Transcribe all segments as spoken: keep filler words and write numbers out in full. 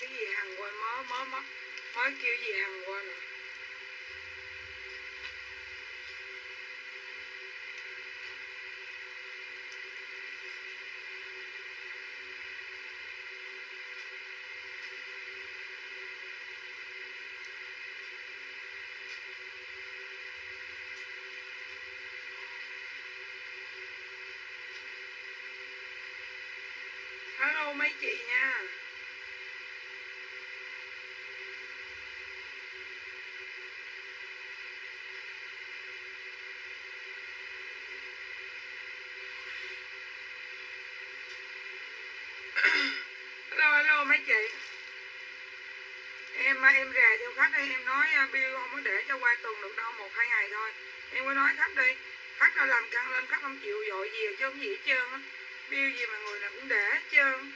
cái gì Hằng quên, mới mới mới mới kêu gì Hằng quên rồi. Hello mấy chị nha. Hello hello mấy chị. Em em rè theo khách đi, em nói bill không có để cho qua tuần được đâu, một hai ngày thôi. Em có nói khách đi, khách nó làm căng lên, khách không chịu dội gì chứ không gì hết trơn á. Bill gì mà người nào cũng để hết trơn.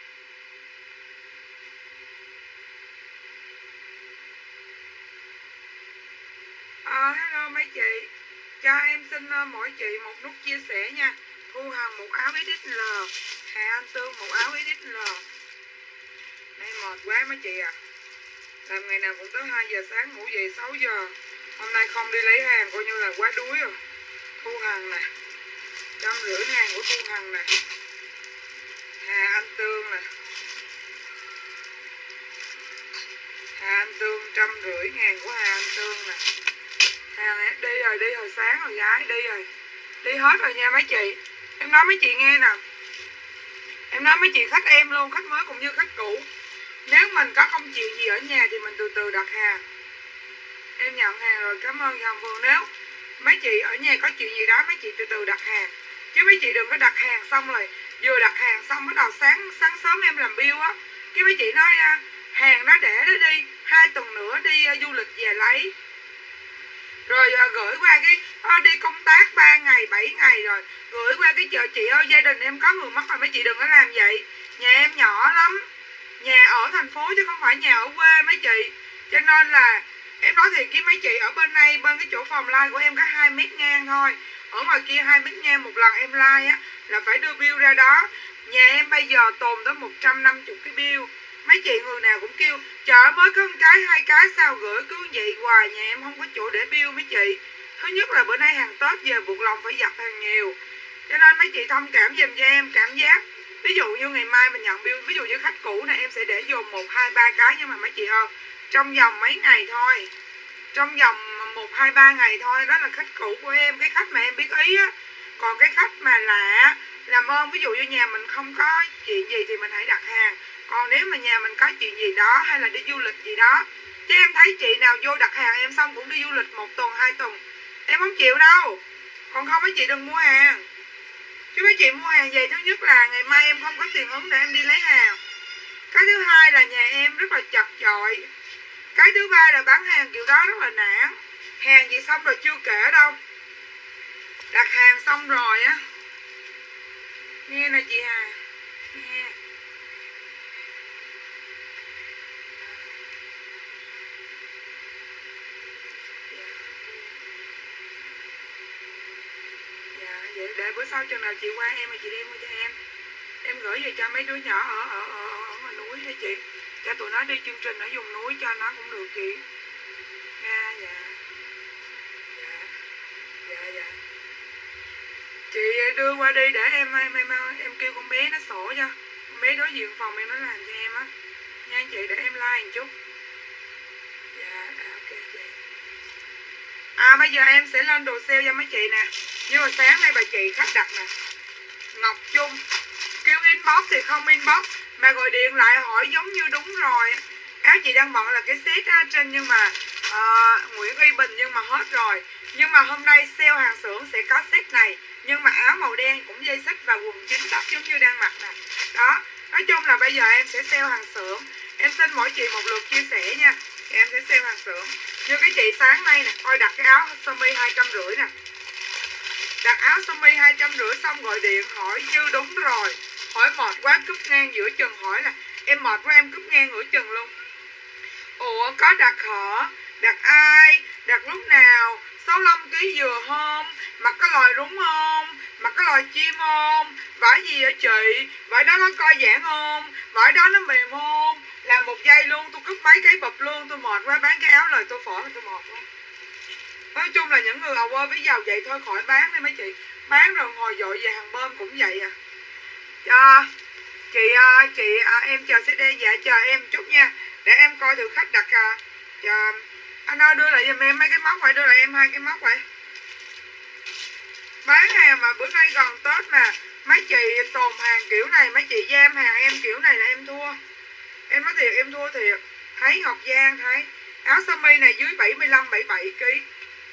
À, hello mấy chị, cho em xin uh, mỗi chị một nút chia sẻ nha. Thu Hằng một áo ích ích lờ, Hà Anh Tương một áo ích ích lờ. Đây mệt quá mấy chị à, làm ngày nào cũng tới hai giờ sáng ngủ về sáu giờ. Hôm nay không đi lấy hàng coi như là quá đuối rồi. Thu Hằng nè, trăm rưỡi ngàn của Thu Hằng nè, Hà Anh Tương nè, Hà Anh Tương trăm rưỡi ngàn của Hà Anh Tương nè. Hàng đi rồi, đi hồi sáng rồi gái, đi rồi, đi hết rồi nha mấy chị. Em nói mấy chị nghe nè, em nói mấy chị khách em luôn, khách mới cũng như khách cũ, nếu mình có công chuyện gì ở nhà thì mình từ từ đặt hàng. Em nhận hàng rồi, cảm ơn Hồng Phương. Nếu mấy chị ở nhà có chuyện gì đó mấy chị từ từ đặt hàng, chứ mấy chị đừng có đặt hàng xong rồi vừa đặt hàng xong bắt đầu sáng sáng sớm em làm bill á, cái mấy chị nói hàng nó để đó đi hai tuần nữa đi uh, du lịch về lấy, rồi uh, gửi qua cái uh, đi công tác ba ngày bảy ngày rồi gửi qua cái chợ. Chị ơi, gia đình em có người mất rồi, mấy chị đừng có làm vậy. Nhà em nhỏ lắm, nhà ở thành phố chứ không phải nhà ở quê mấy chị, cho nên là em nói thiệt với mấy chị, ở bên đây bên cái chỗ phòng like của em có hai mét ngang thôi, ở ngoài kia hai mét ngang, một lần em like á là phải đưa bill ra đó. Nhà em bây giờ tồn tới một trăm năm mươi cái bill. Mấy chị người nào cũng kêu chợ mới có một cái hai cái sao gửi cứ vậy hoài, nhà em không có chỗ để bill mấy chị. Thứ nhất là bữa nay hàng Tết về buộc lòng phải dập hàng nhiều, cho nên mấy chị thông cảm giùm cho em. Cảm giác ví dụ như ngày mai mình nhận bill, ví dụ như khách cũ này em sẽ để dồn một hai ba cái, nhưng mà mấy chị ơi trong vòng mấy ngày thôi, trong vòng một hai ba ngày thôi, đó là khách cũ của em, cái khách mà em biết ý á. Còn cái khách mà lạ làm ơn, ví dụ như nhà mình không có chuyện gì thì mình hãy đặt hàng, còn nếu mà nhà mình có chuyện gì đó hay là đi du lịch gì đó, chứ em thấy chị nào vô đặt hàng em xong cũng đi du lịch một tuần hai tuần, em không chịu đâu. Còn không mấy chị đừng mua hàng, chứ mấy chị mua hàng vậy thứ nhất là ngày mai em không có tiền ứng để em đi lấy hàng, cái thứ hai là nhà em rất là chật chội, cái thứ ba là bán hàng kiểu đó rất là nản. Hàng gì xong rồi chưa kể đâu, đặt hàng xong rồi á, nghe nè chị Hà, nghe vậy để bữa sau chừng nào chị qua em mà chị đem mua cho em em gửi về cho mấy đứa nhỏ ở ở ở, ở ngoài núi hay chị, cho tụi nó đi chương trình ở vùng núi cho nó cũng được chị nha. Dạ dạ dạ dạ chị đưa qua đi để em em em em kêu con bé nó sổ cho, con bé đối diện phòng em nó làm cho em á nha chị, để em like một chút. Dạ ok chị. À bây giờ em sẽ lên đồ sale cho mấy chị nè, như mà sáng nay bà chị khách đặt nè, Ngọc Trung kêu inbox thì không inbox mà gọi điện lại hỏi giống như đúng rồi. Áo chị đang bận là cái set á trên, nhưng mà uh, Nguyễn Uy Bình nhưng mà hết rồi. Nhưng mà hôm nay sale hàng xưởng sẽ có set này, nhưng mà áo màu đen cũng dây xích và quần chính tóc giống như đang mặc nè. Đó, nói chung là bây giờ em sẽ sale hàng xưởng. Em xin mỗi chị một lượt chia sẻ nha. Em sẽ sale hàng xưởng. Như cái chị sáng nay nè, coi đặt cái áo sơ mi hai trăm rưỡi nè, đặt áo sơ mi hai trăm rưỡi xong gọi điện hỏi như đúng rồi, hỏi mệt quá cúp ngang giữa chừng, hỏi là em mệt quá em cúp ngang giữa chừng luôn. Ủa có đặt hả? Đặt ai? Đặt lúc nào? sáu mươi lăm ký vừa không? Mặc cái lòi rúng không? Mặc cái lòi chim không? Vải gì hả chị? Vải đó nó co giãn không? Vải đó nó mềm không? Làm một giây luôn, tôi cúp mấy cái bụp luôn, tôi mệt quá, bán cái áo lời tôi phỏ tôi mệt quá. Nói chung là những người ầu ơi với giàu vậy thôi khỏi bán đi mấy chị. Bán rồi hồi dội về hàng bơm cũng vậy à. Cho chị chị à, em chờ xê đê, dạ chờ em chút nha. Để em coi thử khách đặt à, chờ anh ơi đưa lại giùm em mấy cái móc vậy, đưa lại em hai cái móc vậy. Bán hàng mà bữa nay gần Tết mà mấy chị tồn hàng kiểu này, mấy chị giam hàng em kiểu này là em thua. Em nói thiệt em thua thiệt. Thấy Ngọc Giang thấy áo sơ mi này dưới bảy mươi lăm bảy mươi bảy ký.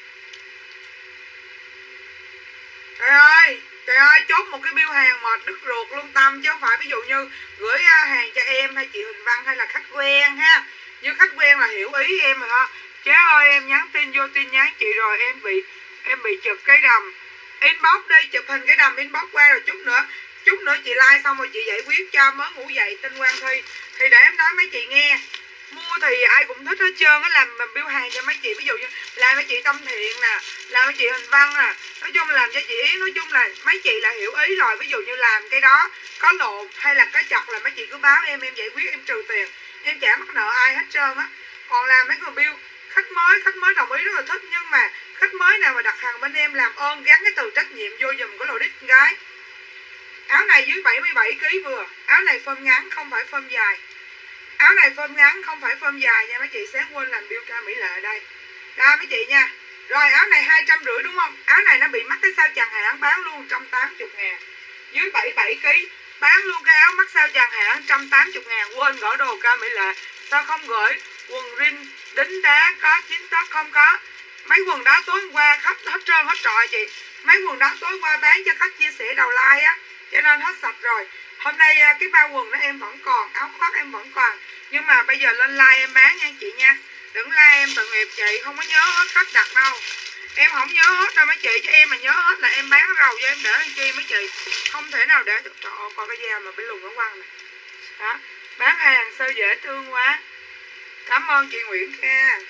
Trời ơi, trời ơi, chốt một cái bill hàng mệt đứt ruột luôn Tâm, chứ không phải ví dụ như gửi hàng cho em hay chị Huỳnh Văn hay là khách quen ha. Như khách quen là hiểu ý em rồi ha. Chế ơi em nhắn tin vô tin nhắn chị rồi em bị em bị chụp cái đầm. Inbox đi, chụp hình cái đầm inbox qua rồi chút nữa. Chút nữa chị like xong rồi chị giải quyết cho mới ngủ dậy tên Quang Thi. Thì để em nói mấy chị nghe. Mua thì ai cũng thích hết trơn á, làm bill hàng cho mấy chị, ví dụ như làm mấy chị Tâm Thiện nè, làm mấy chị Huỳnh Văn nè, nói chung là làm cho chị Yến, nói chung là mấy chị là hiểu ý rồi. Ví dụ như làm cái đó có lộn hay là có chặt là mấy chị cứ báo em, em giải quyết em trừ tiền, em trả mắc nợ ai hết trơn á. Còn làm mấy người bill khách mới, khách mới đồng ý rất là thích, nhưng mà khách mới nào mà đặt hàng bên em làm ơn gắn cái từ trách nhiệm vô dùm cái lô đít gái. Áo này dưới bảy mươi bảy ký vừa, áo này phơm ngắn không phải phơm dài. Áo này phơm ngắn không phải phơm dài nha mấy chị, sáng quên làm bill ca mỹ lệ ở đây. Đây mấy chị nha. Rồi áo này hai trăm rưỡi đúng không? Áo này nó bị mắc cái sao chằng hãng, bán luôn một trăm tám mươi ngàn. Dưới bảy mươi bảy ký bán luôn cái áo mắc sao chằng hãng một trăm tám mươi ngàn. Quên gõ đồ ca mỹ lệ. Sao không gửi quần rin đính đá có chín tấc không có. Mấy quần đó tối hôm qua khách hết trơn hết trọi chị. Mấy quần đó tối qua bán cho khách chia sẻ đầu like á, cho nên hết sạch rồi. Hôm nay cái bao quần đó em vẫn còn, áo khoác em vẫn còn, nhưng mà bây giờ lên like em bán nha chị nha. Đừng like em tội nghiệp chị, không có nhớ hết khách đặt đâu. Em không nhớ hết đâu mấy chị, chứ em mà nhớ hết là em bán rầu cho em để làm chi mấy chị. Không thể nào để được. Trời ơi, coi cái da mà bị lùn nó quăng này. Đó, bán hàng sao dễ thương quá. Cảm ơn chị Nguyễn Kha.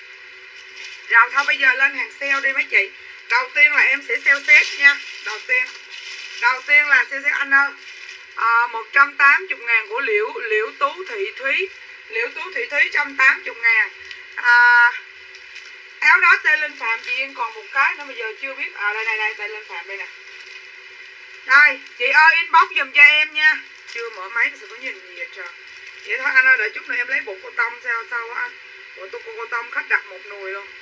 Rồi thôi bây giờ lên hàng sale đi mấy chị. Đầu tiên là em sẽ sale set nha. Đầu tiên Đầu tiên là sale set anh ơi. À, một trăm tám mươi ngàn của Liễu Liễu Tú Thị Thúy. Liễu Tú Thị Thúy một trăm tám mươi ngàn. À, áo đó Tê Linh Phạm chị Yên còn một cái nữa mà giờ chưa biết. À đây này đây Tê Linh Phạm đây nè. Đây chị ơi inbox giùm cho em nha. Chưa mở máy thì có nhìn gì vậy trời. Vậy thôi anh ơi, đợi chút nữa em lấy bột cô tông sao sao á anh. Bộ tôi cô tông khách đặt một nồi luôn.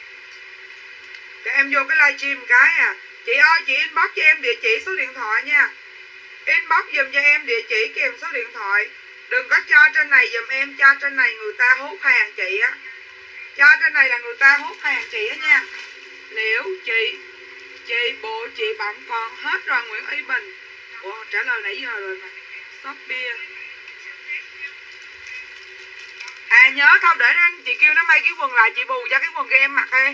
Để em vô cái livestream cái à. Chị ơi chị inbox cho em địa chỉ số điện thoại nha. Inbox dùm cho em địa chỉ kèm số điện thoại. Đừng có cho trên này dùm em, cho trên này người ta hốt hàng chị á. Cho trên này là người ta hốt hàng chị á nha. Liễu chị Chị bộ chị bạn còn hết rồi Nguyễn Y Bình. Ủa trả lời nãy giờ rồi mà. Shop bia. À nhớ thôi để anh chị kêu nó may cái quần lại, chị bù cho cái quần kia em mặc đi.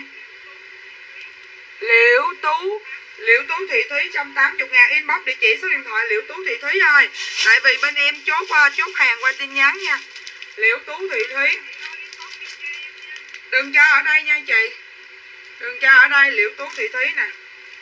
Liễu Tú Liễu Tú Thị Thúy một trăm tám mươi ngàn, inbox địa chỉ số điện thoại Liễu Tú Thị Thúy ơi. Tại vì bên em chốt qua chốt hàng qua tin nhắn nha. Liễu Tú Thị Thúy. Đừng cho ở đây nha chị. Đừng cho ở đây Liễu Tú Thị Thúy nè.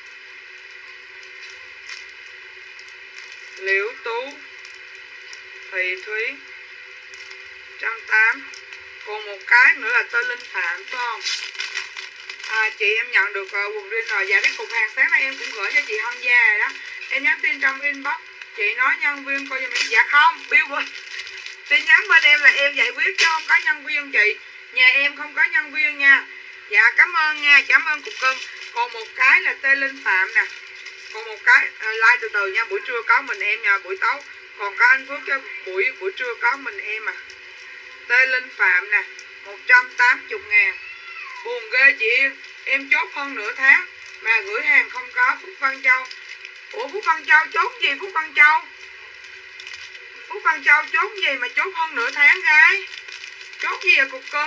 Liễu Tú Thị Thúy một trăm tám mươi. Còn một cái nữa là tên Linh Phạm phải không? À, chị em nhận được uh, quần rin rồi. Dạ cái cục hàng sáng nay em cũng gửi cho chị Hân Gia rồi đó. Em nhắn tin trong inbox. Chị nói nhân viên coi cho mình. Dạ không, bill tin nhắn bên em là em giải quyết chứ không có nhân viên chị. Nhà em không có nhân viên nha. Dạ cảm ơn nha, cảm ơn cục cưng. Còn một cái là tên Linh Phạm nè. Còn một cái uh, like từ từ nha. Buổi trưa có mình em nha, buổi tối còn có anh Phước cho buổi buổi trưa có mình em à. Tên Linh Phạm nè, một trăm tám mươi ngàn. Buồn ghê chị Yên. Em chốt hơn nửa tháng mà gửi hàng không có. Phúc Văn Châu. Ủa Phúc Văn Châu chốt gì Phúc Văn Châu? Phúc Văn Châu chốt gì mà chốt hơn nửa tháng gái? Chốt gì vậy cục cưng?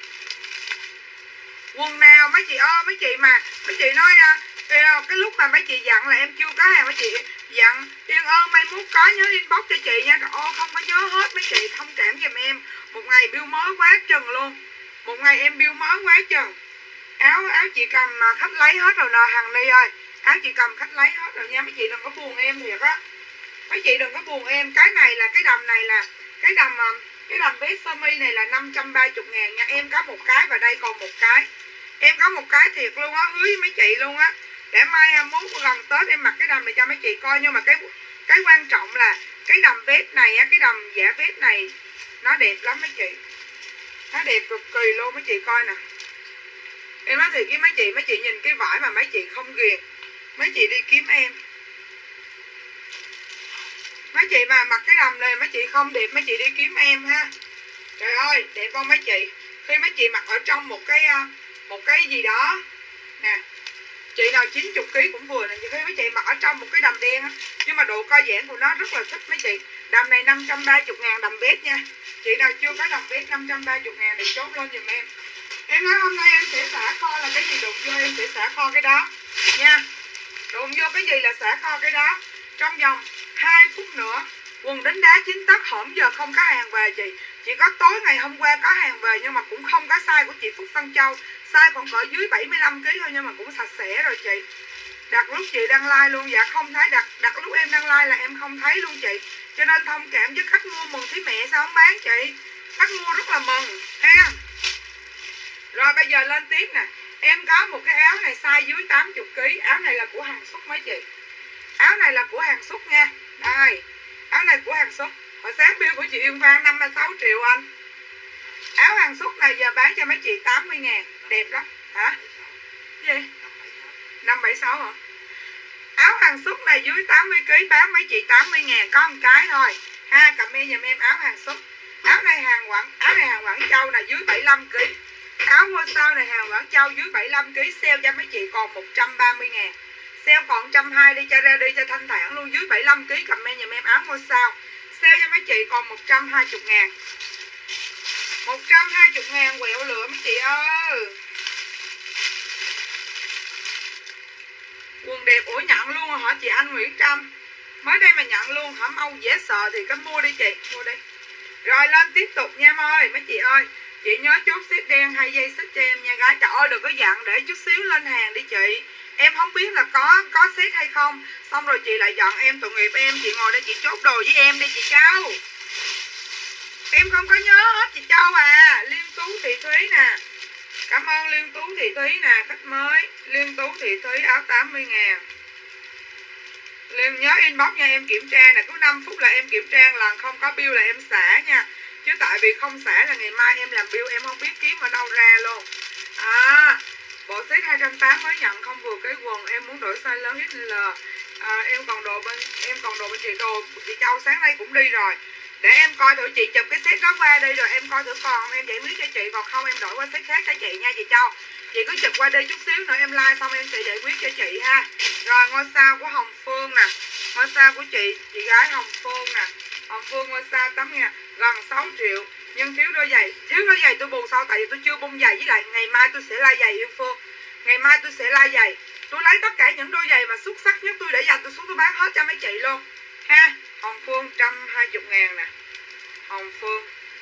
Quần nào mấy chị ơi, mấy chị mà mấy chị nói à, cái lúc mà mấy chị dặn là em chưa có hàng, mấy chị dặn Yên ơi mai mốt có nhớ inbox cho chị nha. Ô không có nhớ hết mấy chị, thông cảm giùm em. Một ngày bill mới quá chừng luôn. Một ngày em bill mới quá chừng. Áo áo chị cầm mà khách lấy hết rồi nè Hằng Ly ơi. Áo chị cầm khách lấy hết rồi nha. Mấy chị đừng có buồn em thiệt á. Mấy chị đừng có buồn em. Cái này là cái đầm này là cái đầm Cái đầm vest sơ mi này là năm trăm ba mươi ngàn nha. Em có một cái và đây còn một cái. Em có một cái thiệt luôn á, hứa với mấy chị luôn á. Để mai hai mươi mốt gần Tết em mặc cái đầm này cho mấy chị coi. Nhưng mà cái cái quan trọng là cái đầm vest này á, cái đầm giả vest này nó đẹp lắm mấy chị. Nó đẹp cực kỳ luôn mấy chị coi nè. Em nói thiệt với mấy chị, mấy chị nhìn cái vải mà mấy chị không ghiền, mấy chị đi kiếm em. Mấy chị mà mặc cái đầm này mấy chị không đẹp, mấy chị đi kiếm em ha. Trời ơi đẹp không mấy chị. Khi mấy chị mặc ở trong một cái một cái gì đó nè, chị nào chín mươi ký cũng vừa nè. Khi mấy chị mặc ở trong một cái đầm đen á, nhưng mà độ co giãn của nó rất là thích mấy chị. Đầm này năm trăm ba mươi ngàn đầm vest nha. Chị nào chưa có đầm vest năm trăm ba mươi ngàn thì chốt lên giùm em. Em nói hôm nay em sẽ xả kho là cái gì đụng vô em sẽ xả kho cái đó nha. Đụng vô cái gì là xả kho cái đó. Trong vòng hai phút nữa quần đánh đá chín tấc hổm giờ không có hàng về chị. Chỉ có tối ngày hôm qua có hàng về nhưng mà cũng không có size của chị Phúc Tân Châu. Size còn cỡ dưới bảy mươi lăm ký thôi nhưng mà cũng sạch sẽ rồi chị. Đặt lúc chị đăng like luôn. Dạ không thấy, đặt đặt lúc em đăng like là em không thấy luôn chị. Cho nên thông cảm với khách mua mừng thấy mẹ sao không bán chị. Khách mua rất là mừng ha. Rồi bây giờ lên tiếp nè. Em có một cái áo này size dưới tám mươi ký. Áo này là của hàng xuất mấy chị. Áo này là của hàng xuất nha. Đây, áo này của hàng xuất. Hồi sáng bill của chị Yên Phan năm mươi sáu triệu anh. Áo hàng xuất này giờ bán cho mấy chị tám mươi ngàn. Đẹp lắm. Hả? Gì? năm bảy sáu hả? Áo hàng xuất này dưới tám mươi ký bán mấy chị tám mươi ngàn. Có một cái thôi ha. Comment giùm em áo hàng xuất. Áo này hàng Quảng, áo này hàng Quảng Châu là dưới bảy mươi lăm ký. Áo ngôi sao này hàng Quảng Châu dưới bảy mươi lăm ký. Sale cho mấy chị còn một trăm ba mươi ngàn. Sale còn một trăm hai mươi đi cho ra đi cho thanh thản luôn. Dưới bảy mươi lăm ký comment giùm em áo ngôi sao. Sale cho mấy chị còn một trăm hai mươi ngàn. một trăm hai mươi ngàn quẹo lửa mấy chị ơi. Quần đẹp. Ủa nhận luôn hả chị Anh Nguyễn Trâm? Mới đây mà nhận luôn hả? Âu dễ sợ thì cứ mua đi chị. Mua đi. Rồi lên tiếp tục nha em ơi. Mấy chị ơi, chị nhớ chốt ship đen hay dây xích cho em nha gái. Trời ơi đừng có dặn để chút xíu lên hàng đi chị. Em không biết là có có set hay không. Xong rồi chị lại dặn em, tội nghiệp em. Chị ngồi đây chị chốt đồ với em đi chị Châu. Em không có nhớ hết chị Châu à. Liên Tú Thị Thúy nè. Cảm ơn Liên Tú Thị Thúy nè. Khách mới Liên Tú Thị Thúy áo tám mươi ngàn. Liên nhớ inbox nha em kiểm tra nè. Cứ năm phút là em kiểm tra lần. Không có bill là em xả nha. Chứ tại vì không xả là ngày mai em làm bill em không biết kiếm ở đâu ra luôn. À, bộ set hai trăm tám mươi mới nhận không vừa cái quần. Em muốn đổi size lớn ích lờ. À, em còn đồ bên em còn đồ bên chị đồ chị Châu sáng nay cũng đi rồi. Để em coi thử chị chụp cái set đó qua đi rồi em coi thử còn em giải quyết cho chị. Còn không em đổi qua set khác cho chị nha chị Châu. Chị cứ chụp qua đi chút xíu nữa em like xong em sẽ giải quyết cho chị ha. Rồi ngôi sao của Hồng Phương nè. Ngôi sao của chị chị gái Hồng Phương nè. Hồng Phương ngôi sao tám ngàn, gần sáu triệu. Nhưng thiếu đôi giày. Thiếu đôi giày tôi bù sau tại vì tôi chưa bung giày. Với lại ngày mai tôi sẽ la giày Yên Phương. Ngày mai tôi sẽ la giày. Tôi lấy tất cả những đôi giày mà xuất sắc nhất tôi để dành tôi xuống tôi bán hết cho mấy chị luôn ha. Hồng Phương một trăm hai mươi ngàn nè. Hồng Phương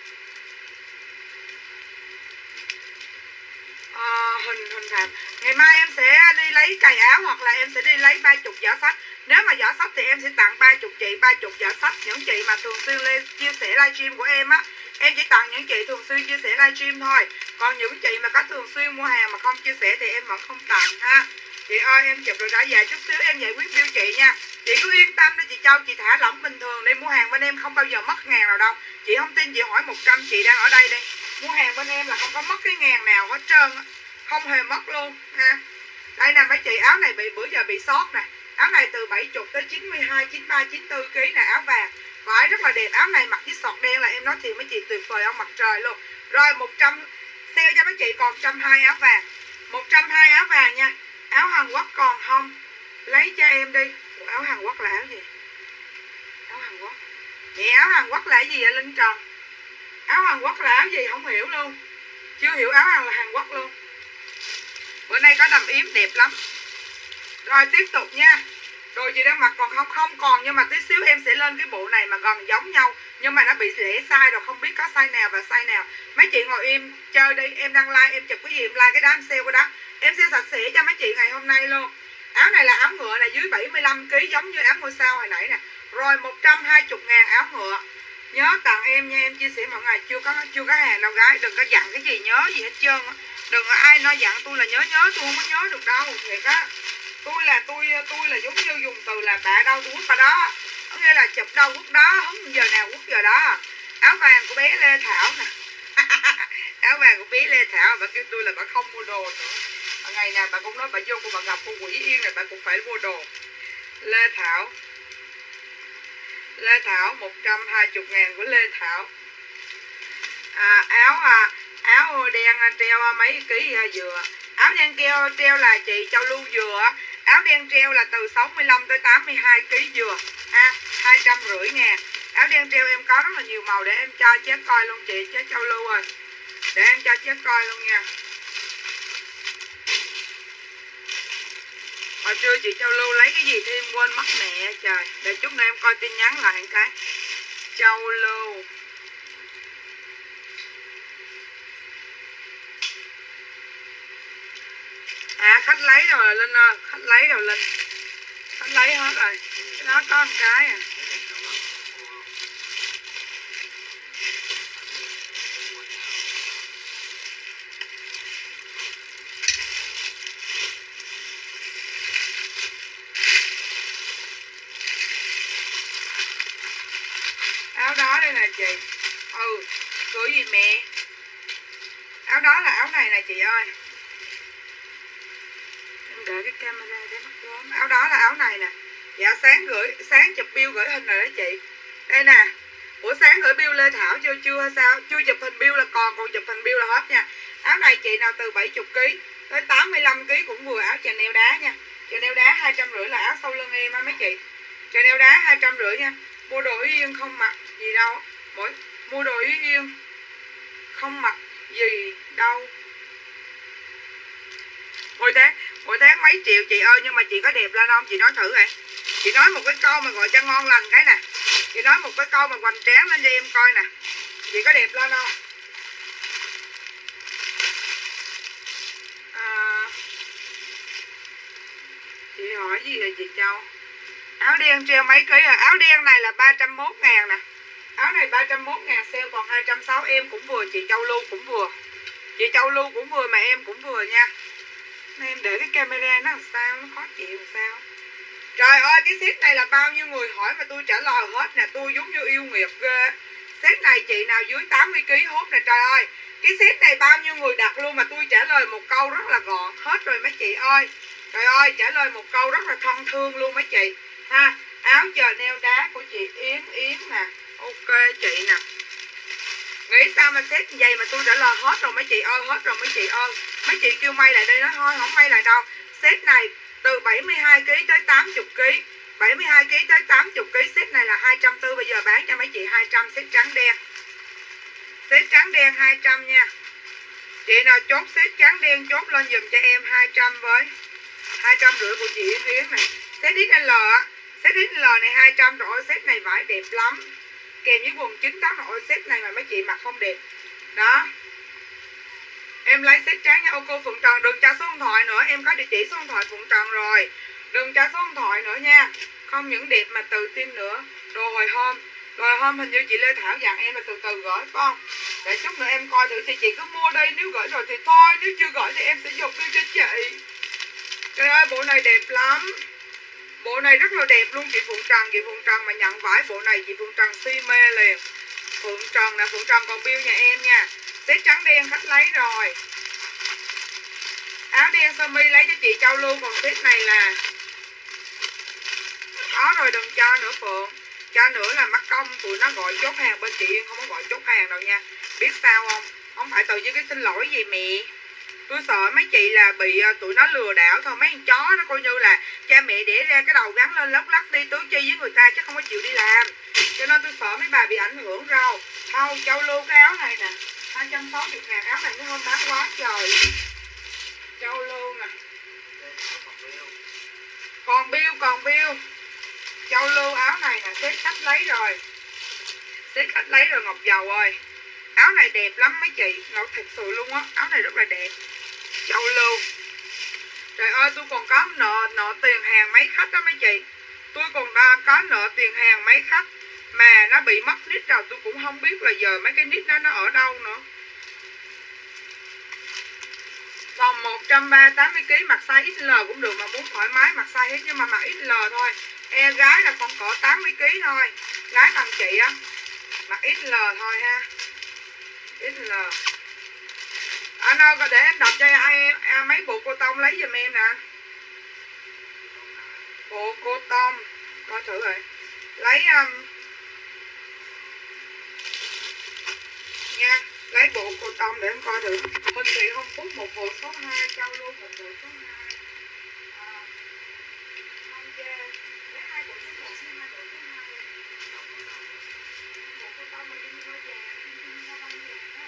à, hình hình thảm. Ngày mai em sẽ đi lấy cài áo hoặc là em sẽ đi lấy ba mươi giỏ sách. Nếu mà giỏ sách thì em sẽ tặng ba mươi chị ba mươi giỏ sách. Những chị mà thường xuyên lên chia sẻ livestream của em á, em chỉ tặng những chị thường xuyên chia sẻ livestream thôi. Còn những chị mà có thường xuyên mua hàng mà không chia sẻ thì em vẫn không tặng ha. Chị ơi em chụp rồi đã dài chút xíu em giải quyết bill chị nha. Chị cứ yên tâm đi chị Châu, chị thả lỏng bình thường đi. Mua hàng bên em không bao giờ mất ngàn nào đâu. Chị không tin chị hỏi một trăm chị đang ở đây đi. Mua hàng bên em là không có mất cái ngàn nào hết trơn á. Không hề mất luôn ha. Đây nè mấy chị, áo này bị bữa giờ bị sót nè. Áo này từ bảy mươi tới chín mươi hai, chín mươi ba, chín mươi tư ký nè, áo vàng. Vải rất là đẹp, áo này mặc với sọt đen là em nói thiệt mấy chị tuyệt vời ông mặt trời luôn. Rồi một trăm sale cho mấy chị còn một trăm hai mươi áo vàng. một trăm hai mươi áo vàng nha. Áo Hàn Quốc còn không? Lấy cho em đi. Ủa, áo Hàn Quốc là áo gì? Áo Hàn Quốc. Vậy áo Hàn Quốc là cái gì vậy Linh Trần? Áo Hàn Quốc là áo gì không hiểu luôn. Chưa hiểu áo Hàn là Hàn Quốc luôn. Bữa nay có đầm yếm đẹp lắm. Rồi tiếp tục nha. Đồ chị đang mặc còn không không còn, nhưng mà tí xíu em sẽ lên cái bộ này mà gần giống nhau nhưng mà nó bị lẻ size rồi, không biết có size nào và size nào. Mấy chị ngồi im chơi đi, em đang like em chụp cái gì em like cái đó em sale cái đó. Em sẽ sạch sẽ cho mấy chị ngày hôm nay luôn. Áo này là áo ngựa này dưới bảy mươi lăm ký giống như áo ngôi sao hồi nãy nè. Rồi một trăm hai mươi ngàn áo ngựa. Nhớ tặng em nha, em chia sẻ mọi ngày chưa có chưa có hàng đâu gái, đừng có dặn cái gì nhớ gì hết trơn á. Đừng có ai nói dặn tôi là nhớ nhớ, tôi không có nhớ được đâu, thiệt á. Tôi là tôi tôi là giống như dùng từ là bạ đâu tôi quất vào đó. Có nghĩa là chụp đâu quất đó, hứng giờ nào quất giờ đó. Áo vàng của bé Lê Thảo nè. Áo vàng của bé Lê Thảo, bà kêu tôi là bà không mua đồ nữa. Ngày nào bà cũng nói bà vô, bà gặp con quỷ yên này bà cũng phải mua đồ. Lê Thảo, Lê Thảo một trăm hai mươi ngàn của Lê Thảo. À, áo à, áo đen treo mấy ký dừa. Áo đen treo treo là chị Châu Lưu dừa. Áo đen treo là từ sáu mươi lăm tới tám mươi hai ký dừa. À, hai trăm rưỡi ngàn. Áo đen treo em có rất là nhiều màu để em cho chết coi luôn chị, chết Châu Lưu ơi. Để em cho chết coi luôn nha. Hồi trưa chị Châu Lưu lấy cái gì thêm quên mất mẹ trời. Để chút nữa em coi tin nhắn lại một cái. Châu Lưu. À khách lấy rồi Linh ơi, khách lấy rồi Linh. Khách lấy hết rồi. Cái đó có một cái à. Áo đó đây nè chị. Ừ, cửa gì mẹ. Áo đó là áo này nè chị ơi. Em để cái camera để bắt gớm. Áo đó là áo này nè. Dạ sáng gửi, sáng chụp bill gửi hình rồi đó chị. Đây nè. Buổi sáng gửi bill Lê Thảo chưa chưa hay sao? Chưa chụp hình bill là còn, còn chụp hình bill là hết nha. Áo này chị nào từ bảy mươi ký tới tám mươi lăm ký cũng vừa. Áo Chanel đá nha. Chanel đá hai trăm rưỡi là áo sau lưng em á mấy chị. Chanel đá hai trăm rưỡi nha. Mua đồ Ý Yên không mặc gì đâu. Mỗi mua đồ Ý Yên không mặc gì đâu. Mỗi tháng, mỗi tháng mấy triệu chị ơi, nhưng mà chị có đẹp lên không? Chị nói thử vậy. Chị nói một cái câu mà gọi cho ngon lành cái nè. Chị nói một cái câu mà hoành tráng lên cho em coi nè. Chị có đẹp lên không? À, chị hỏi gì vậy chị Châu? Áo đen treo mấy ký à? Áo đen này là ba trăm mốt ngàn nè. Áo này ba trăm mốt ngàn, sale còn hai trăm sáu mươi. Em cũng vừa, chị Châu Lưu cũng vừa. Chị Châu Lưu cũng vừa mà em cũng vừa nha. Nên em để cái camera nó làm sao, nó khó chịu làm sao. Trời ơi, cái set này là bao nhiêu người hỏi mà tôi trả lời hết nè. Tôi giống như yêu nghiệt ghê. Set này chị nào dưới tám mươi ký hốt nè trời ơi. Cái set này bao nhiêu người đặt luôn mà tôi trả lời một câu rất là gọn. Hết rồi mấy chị ơi. Trời ơi, trả lời một câu rất là thân thương luôn mấy chị. Ha, áo chờ neo đá của chị Yến Yến nè. Ok chị nè. Nghĩ sao mà set vậy mà tôi trả lời hết rồi mấy chị ơi, hết rồi mấy chị ơi. Mấy chị kêu may lại đây, nó thôi không may lại đâu. Set này từ bảy mươi hai ký tới tám mươi ký. bảy mươi hai ký tới tám mươi ký, set này là hai trăm tư mươi, bây giờ bán cho mấy chị hai trăm, set trắng đen. Set trắng đen hai trăm nha. Chị nào chốt set trắng đen chốt lên dùm cho em hai trăm với. hai trăm rưỡi của chị Yến Yến này. Set ích lờ á. Set ích lờ này hai trăm, rồi set này vải đẹp lắm. Kèm với quần chín tám, rồi set này mà mấy chị mặc không đẹp. Đó. Em lấy set trắng nha. Ô cô Phượng Trần, đừng cho số điện thoại nữa, em có địa chỉ số điện thoại Phượng Trần rồi. Đừng cho số điện thoại nữa nha. Không những đẹp mà từ tin nữa. Đồ hồi hôm. Đồ hồi hôm hình như chị Lê Thảo dặn em là từ từ gửi phải không? Để chút nữa em coi thử thì chị cứ mua đây, nếu gửi rồi thì thôi, nếu chưa gửi thì em sẽ dục đưa cho chị. Trời ơi, bộ này đẹp lắm. Bộ này rất là đẹp luôn chị Phượng Trần. Chị Phượng Trần mà nhận vải bộ này chị Phượng Trần si mê liền. Phượng Trần nè, Phượng Trần còn bill nhà em nha. Set trắng đen khách lấy rồi. Áo đen sơ mi lấy cho chị Châu Lưu. Còn set này là đó rồi, đừng cho nữa Phượng. Cho nữa là mắc công tụi nó gọi chốt hàng, bên chị Yên không có gọi chốt hàng đâu nha. Biết sao không? Không phải tự nhiên cái xin lỗi gì mẹ. Tôi sợ mấy chị là bị tụi nó lừa đảo thôi. Mấy con chó nó coi như là cha mẹ để ra cái đầu gắn lên lóc lắc đi tứ chi với người ta chứ không có chịu đi làm. Cho nên tôi sợ mấy bà bị ảnh hưởng rồi. Thôi Châu Lưu cái áo này nè, hai trăm sáu mươi ngàn. Áo này nó không bán quá trời. Châu Lưu nè. Còn bill, còn bill. Châu Lưu áo này nè, xếp khách lấy rồi. Xếp khách lấy rồi Ngọc Dầu ơi. Áo này đẹp lắm mấy chị. Nó thật sự luôn á. Áo này rất là đẹp. Châu Lưu. Trời ơi, tôi còn có nợ nợ tiền hàng mấy khách đó mấy chị. Tôi còn đã có nợ tiền hàng mấy khách Mà nó bị mất nít rồi, tôi cũng không biết là giờ mấy cái nít đó nó ở đâu nữa. Vòng một trăm ba mươi tám mươi ki lô gam, mặc size ích lờ cũng được, mà muốn thoải mái mặc size hết, nhưng mà mặc ích lờ thôi. E gái là còn cỡ tám mươi ki lô gam thôi. Gái bằng chị á, mặc ích lờ thôi ha. ích lờ. Anh ơi, để em đọc cho em, em mấy bộ cô tông lấy giùm em nè. Bộ cô tông, coi thử rồi. Lấy um, nha, lấy bộ cô tông để em coi thử. Huỳnh Thị Hồng Phúc một bộ số hai, Châu Lưu một bộ số hai. À, không chê, lấy hai bộ số một, hai bộ số hai. Bộ cô tông mà in hoa vàng, in hoa bông vàng đó.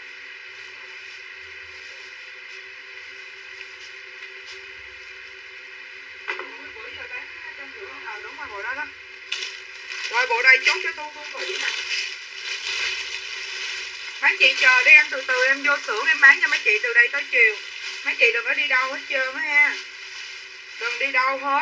Bữa giờ bán hai trăm rưỡi, à đúng rồi, bộ đó đó. Rồi bộ đây chốt cho Thu Thu Thủy nè. Mấy chị chờ đi, em từ từ em vô xưởng em bán cho mấy chị từ đây tới chiều. Mấy chị đừng có đi đâu hết trơn á ha. Đừng đi đâu hết.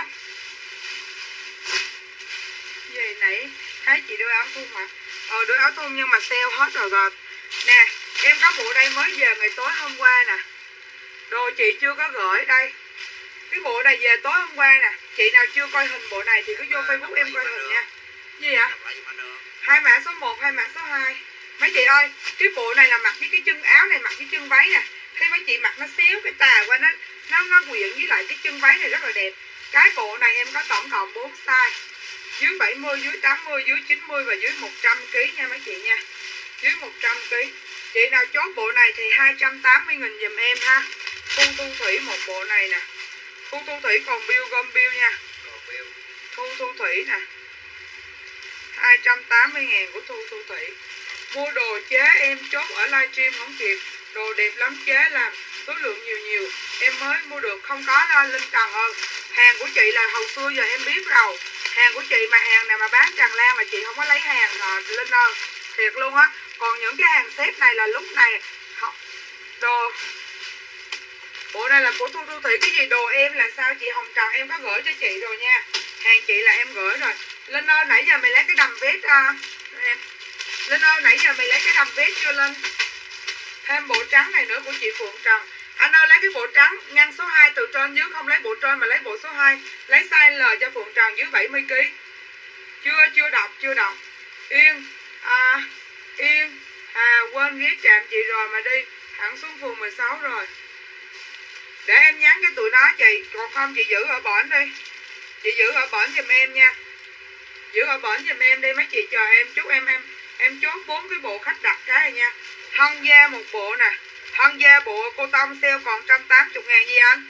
Gì nãy thấy chị đưa áo thun mà. Ờ đưa áo thun nhưng mà sale hết rồi rồi. Nè, em có bộ đây mới về ngày tối hôm qua nè. Đồ chị chưa có gửi đây. Cái bộ này về tối hôm qua nè. Chị nào chưa coi hình bộ này thì cứ vô Facebook em coi hình nha. Gì ạ? Hai mã số một, hai mã số hai. Mấy chị ơi, cái bộ này là mặc với cái chân áo này, mặc với chân váy nè. Khi mấy chị mặc nó xéo cái tà qua, nó nó nó quyện với lại cái chân váy này rất là đẹp. Cái bộ này em có tổng cộng bốn size. Dưới bảy mươi, dưới tám mươi, dưới chín mươi và dưới một trăm ki lô gam nha mấy chị nha. Dưới một trăm ki lô gam. Chị nào chốt bộ này thì hai trăm tám mươi nghìn giùm em ha. Thu Thu Thủy một bộ này nè. Thu Thu Thủy còn bill gom bill nha. Thu Thu Thủy nè. hai trăm tám mươi ngàn của Thu Thu Thủy. Mua đồ chế em chốt ở livestream không kịp. Đồ đẹp lắm, chế làm số lượng nhiều nhiều. Em mới mua được, không có đâu Linh Trần ơi. Hàng của chị là hồi xưa giờ em biết rồi. Hàng của chị mà hàng nào mà bán tràn lan mà chị không có lấy hàng à, Linh ơi. Thiệt luôn á. Còn những cái hàng xếp này là lúc này đồ. Bộ này là của Thu Thu Thủy. Cái gì đồ em là sao chị Hồng Trần em có gửi cho chị rồi nha. Hàng chị là em gửi rồi. Linh ơi nãy giờ mày lấy cái đầm vest uh, em. Linh ơi nãy giờ mày lấy cái đầm vest chưa Linh? Thêm bộ trắng này nữa của chị Phượng Trần. Anh ơi lấy cái bộ trắng ngăn số hai từ trên dưới, không lấy bộ trên mà lấy bộ số hai. Lấy size L cho Phượng Trần dưới bảy mươi ki lô gam. Chưa chưa đọc chưa đọc. Yên à, Yên à quên ghé trạm chị rồi mà đi hẳn xuống phường mười sáu rồi. Để em nhắn cho tụi nó chị. Còn không chị giữ ở bển đi. Chị giữ ở bển giùm em nha. Giữ ở bển giùm em đi mấy chị chờ em chút em em em chốt bốn cái bộ khách đặt cái này nha. Hân da một bộ nè. Hân da bộ cô tông sale còn một trăm tám mươi ngàn gì anh?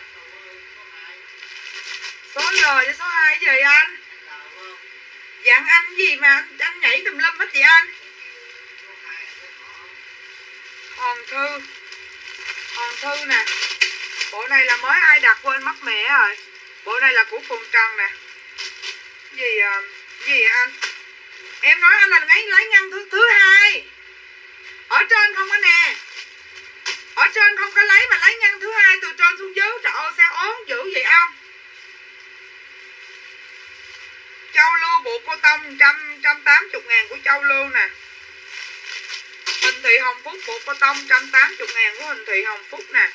Số L với số hai gì anh? Dặn anh gì mà anh, anh nhảy tùm lum hết chị anh? Hòn Thư. Hòn Thư nè. Bộ này là mới ai đặt quên mất mẹ rồi. Bộ này là của Phượng Trần nè. Gì à, gì vậy anh? Em nói anh là lấy lấy ngăn thứ thứ hai. Ở trên không có nè. Ở trên không có lấy mà lấy ngăn thứ hai từ trên xuống dưới. Trời ơi sao ốm dữ vậy ông? Châu Lưu bộ cô tông một trăm tám mươi ngàn của Châu Lưu nè. Huỳnh Thị Hồng Phúc bộ cô tông một trăm tám mươi ngàn của Huỳnh Thị Hồng Phúc nè.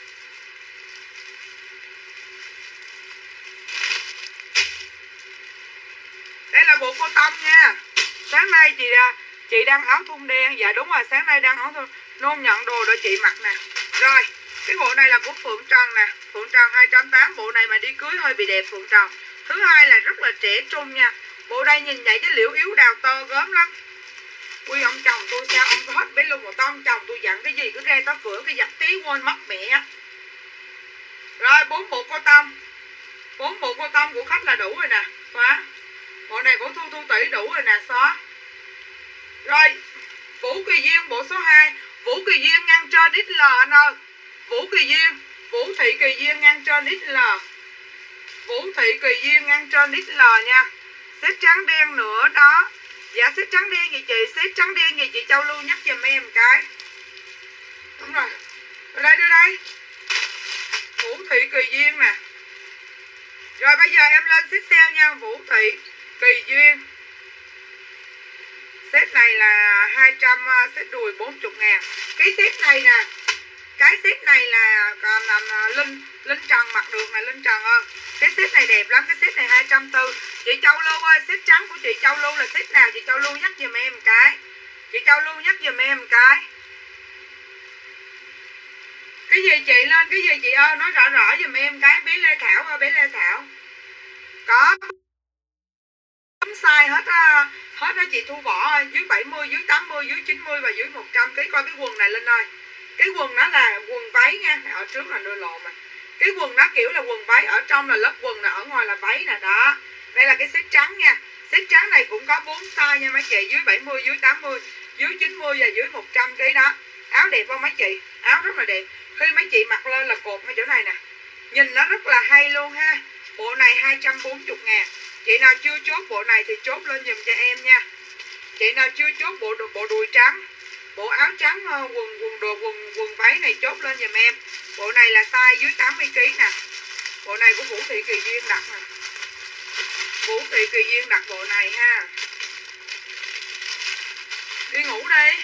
Đây là bộ cô tông nha. Sáng nay chị ra chị đang áo thun đen. Dạ đúng rồi, sáng nay đang áo thun. Nôn nhận đồ để chị mặc nè. Rồi, cái bộ này là của Phượng Trần nè. Phượng Trần hai trăm tám mươi. Bộ này mà đi cưới hơi bị đẹp Phượng Trần. Thứ hai là rất là trẻ trung nha. Bộ đây nhìn vậy cái liễu yếu đào tơ gớm lắm. Ui ông chồng tôi sao ông hết bé luôn một tông chồng tôi dặn cái gì cứ ra tới cửa cái giặt tí quên mất mẹ. Rồi bốn bộ cô tông. Bốn bộ cô tông của khách là đủ rồi nè. Xóa. Bộ này của Thu Thu Tỷ đủ rồi nè, xóa. Rồi Vũ Kỳ Duyên bộ số hai. Vũ Kỳ Duyên ngăn trên ích lờ anh ơi. Vũ Kỳ Duyên. Vũ Thị Kỳ Duyên ngăn trên ích lờ. Vũ Thị Kỳ Duyên ngăn trên ích lờ nha. Xếp trắng đen nữa đó. Dạ xếp trắng đen gì chị. Xếp trắng đen gì chị Châu Lưu nhắc giùm em một cái. Đúng rồi. Rồi đây đưa đây. Vũ Thị Kỳ Duyên nè. Rồi bây giờ em lên xếp sale nha. Vũ Thị Kỳ Duyên. Set này là hai trăm, set đùi bốn mươi ngàn. Cái set này nè, cái set này là uh, Linh Linh Trần mặc được nè, Linh Trần ơi. Cái set này đẹp lắm, cái set này hai trăm bốn mươi. Chị Châu Lưu ơi, set trắng của chị Châu Lưu là set nào? Chị Châu Lưu nhắc giùm em một cái. Chị Châu Lưu nhắc giùm em một cái. Cái gì chị lên, cái gì chị ơi, nói rõ rõ giùm em cái. Bé Lê Thảo ơi, bé Lê Thảo. Có size hết á, hết á chị Thu Võ ơi, dưới bảy mươi, dưới tám mươi, dưới chín mươi và dưới một trăm ký. Coi cái quần này Linh ơi. Cái quần nó là quần váy nha, ở trước là đưa lộn mà. Cái quần nó kiểu là quần váy, ở trong là lớp quần nè, ở ngoài là váy nè đó. Đây là cái set trắng nha. Set trắng này cũng có bốn size nha mấy chị, dưới bảy mươi, dưới tám mươi, dưới chín mươi và dưới một trăm ký đó. Áo đẹp không mấy chị? Áo rất là đẹp. Khi mấy chị mặc lên là cột ngay chỗ này nè. Nhìn nó rất là hay luôn ha. Bộ này hai trăm bốn mươi ngàn. Chị nào chưa chốt bộ này thì chốt lên giùm cho em nha. Chị nào chưa chốt bộ bộ đùi trắng, bộ áo trắng, quần quần đồ quần quần váy này chốt lên giùm em. Bộ này là size dưới tám mươi ký nè. Bộ này của Vũ Thị Kỳ Duyên đặt nè. Vũ Thị Kỳ Duyên đặt bộ này ha. Đi ngủ đi.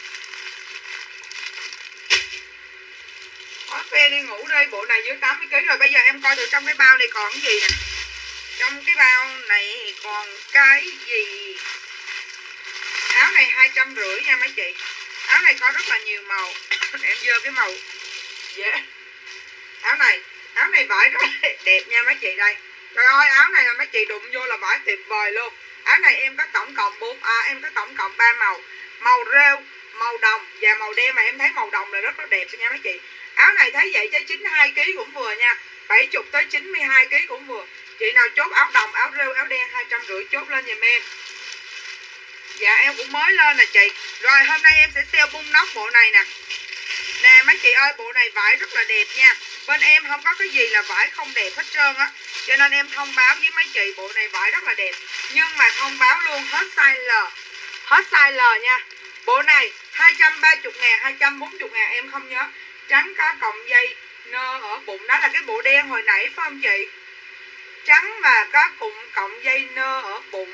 Có xe đi ngủ đi. Bộ này dưới tám mươi ký rồi. Bây giờ em coi thử trong cái bao này còn cái gì nè. Trong cái bao này còn cái gì? Áo này hai trăm rưỡi nha mấy chị. Áo này có rất là nhiều màu. Em dơ cái màu dễ. Yeah. Áo này, áo này vải rất là đẹp nha mấy chị đây. Trời ơi, áo này là mấy chị đụng vô là vải tuyệt vời luôn. Áo này em có tổng cộng bốn à, em có tổng cộng ba màu. Màu rêu, màu đồng và màu đen, mà em thấy màu đồng là rất là đẹp nha mấy chị. Áo này thấy vậy chứ chín mươi hai ký cũng vừa nha. bảy mươi tới chín mươi hai ký cũng vừa. Chị nào chốt áo đồng, áo rêu, áo đen hai trăm rưỡi chốt lên giùm em. Dạ em cũng mới lên nè chị. Rồi hôm nay em sẽ sale bung nóc bộ này nè. Nè mấy chị ơi, bộ này vải rất là đẹp nha. Bên em không có cái gì là vải không đẹp hết trơn á. Cho nên em thông báo với mấy chị bộ này vải rất là đẹp. Nhưng mà thông báo luôn hết size L. Hết size L nha. Bộ này hai trăm ba mươi ngàn, hai trăm bốn mươi ngàn em không nhớ. Trắng có cọng dây nơ ở bụng. Đó là cái bộ đen hồi nãy phải không chị? Trắng mà có cụm cọng dây nơ ở bụng.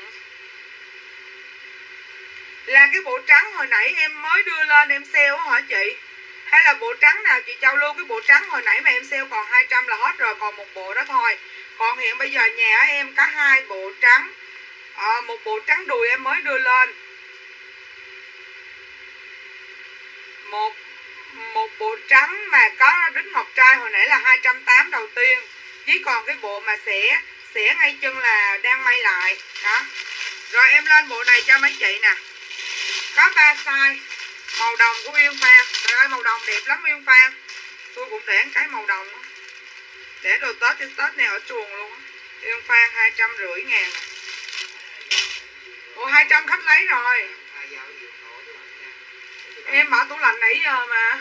Là cái bộ trắng hồi nãy em mới đưa lên em sale hả chị? Hay là bộ trắng nào chị Châu Lưu? Cái bộ trắng hồi nãy mà em sale còn hai trăm là hết rồi, còn một bộ đó thôi. Còn hiện bây giờ nhà em có hai bộ trắng, à, một bộ trắng đùi em mới đưa lên, một một bộ trắng mà có đính ngọc trai hồi nãy là hai trăm tám mươi đầu tiên. Chỉ còn cái bộ mà xẻ xẻ ngay chân là đang may lại đó. Rồi em lên bộ này cho mấy chị nè. Có ba size. Màu đồng của Uyên Phan. Trời ơi màu đồng đẹp lắm Uyên Phan. Tôi cũng để cái màu đồng đó. Để đồ Tết cho Tết này ở chuồng luôn á. Uyên Phan hai trăm rưỡi ngàn. Ủa hai trăm khách lấy rồi. Em mở tủ lạnh nãy giờ mà.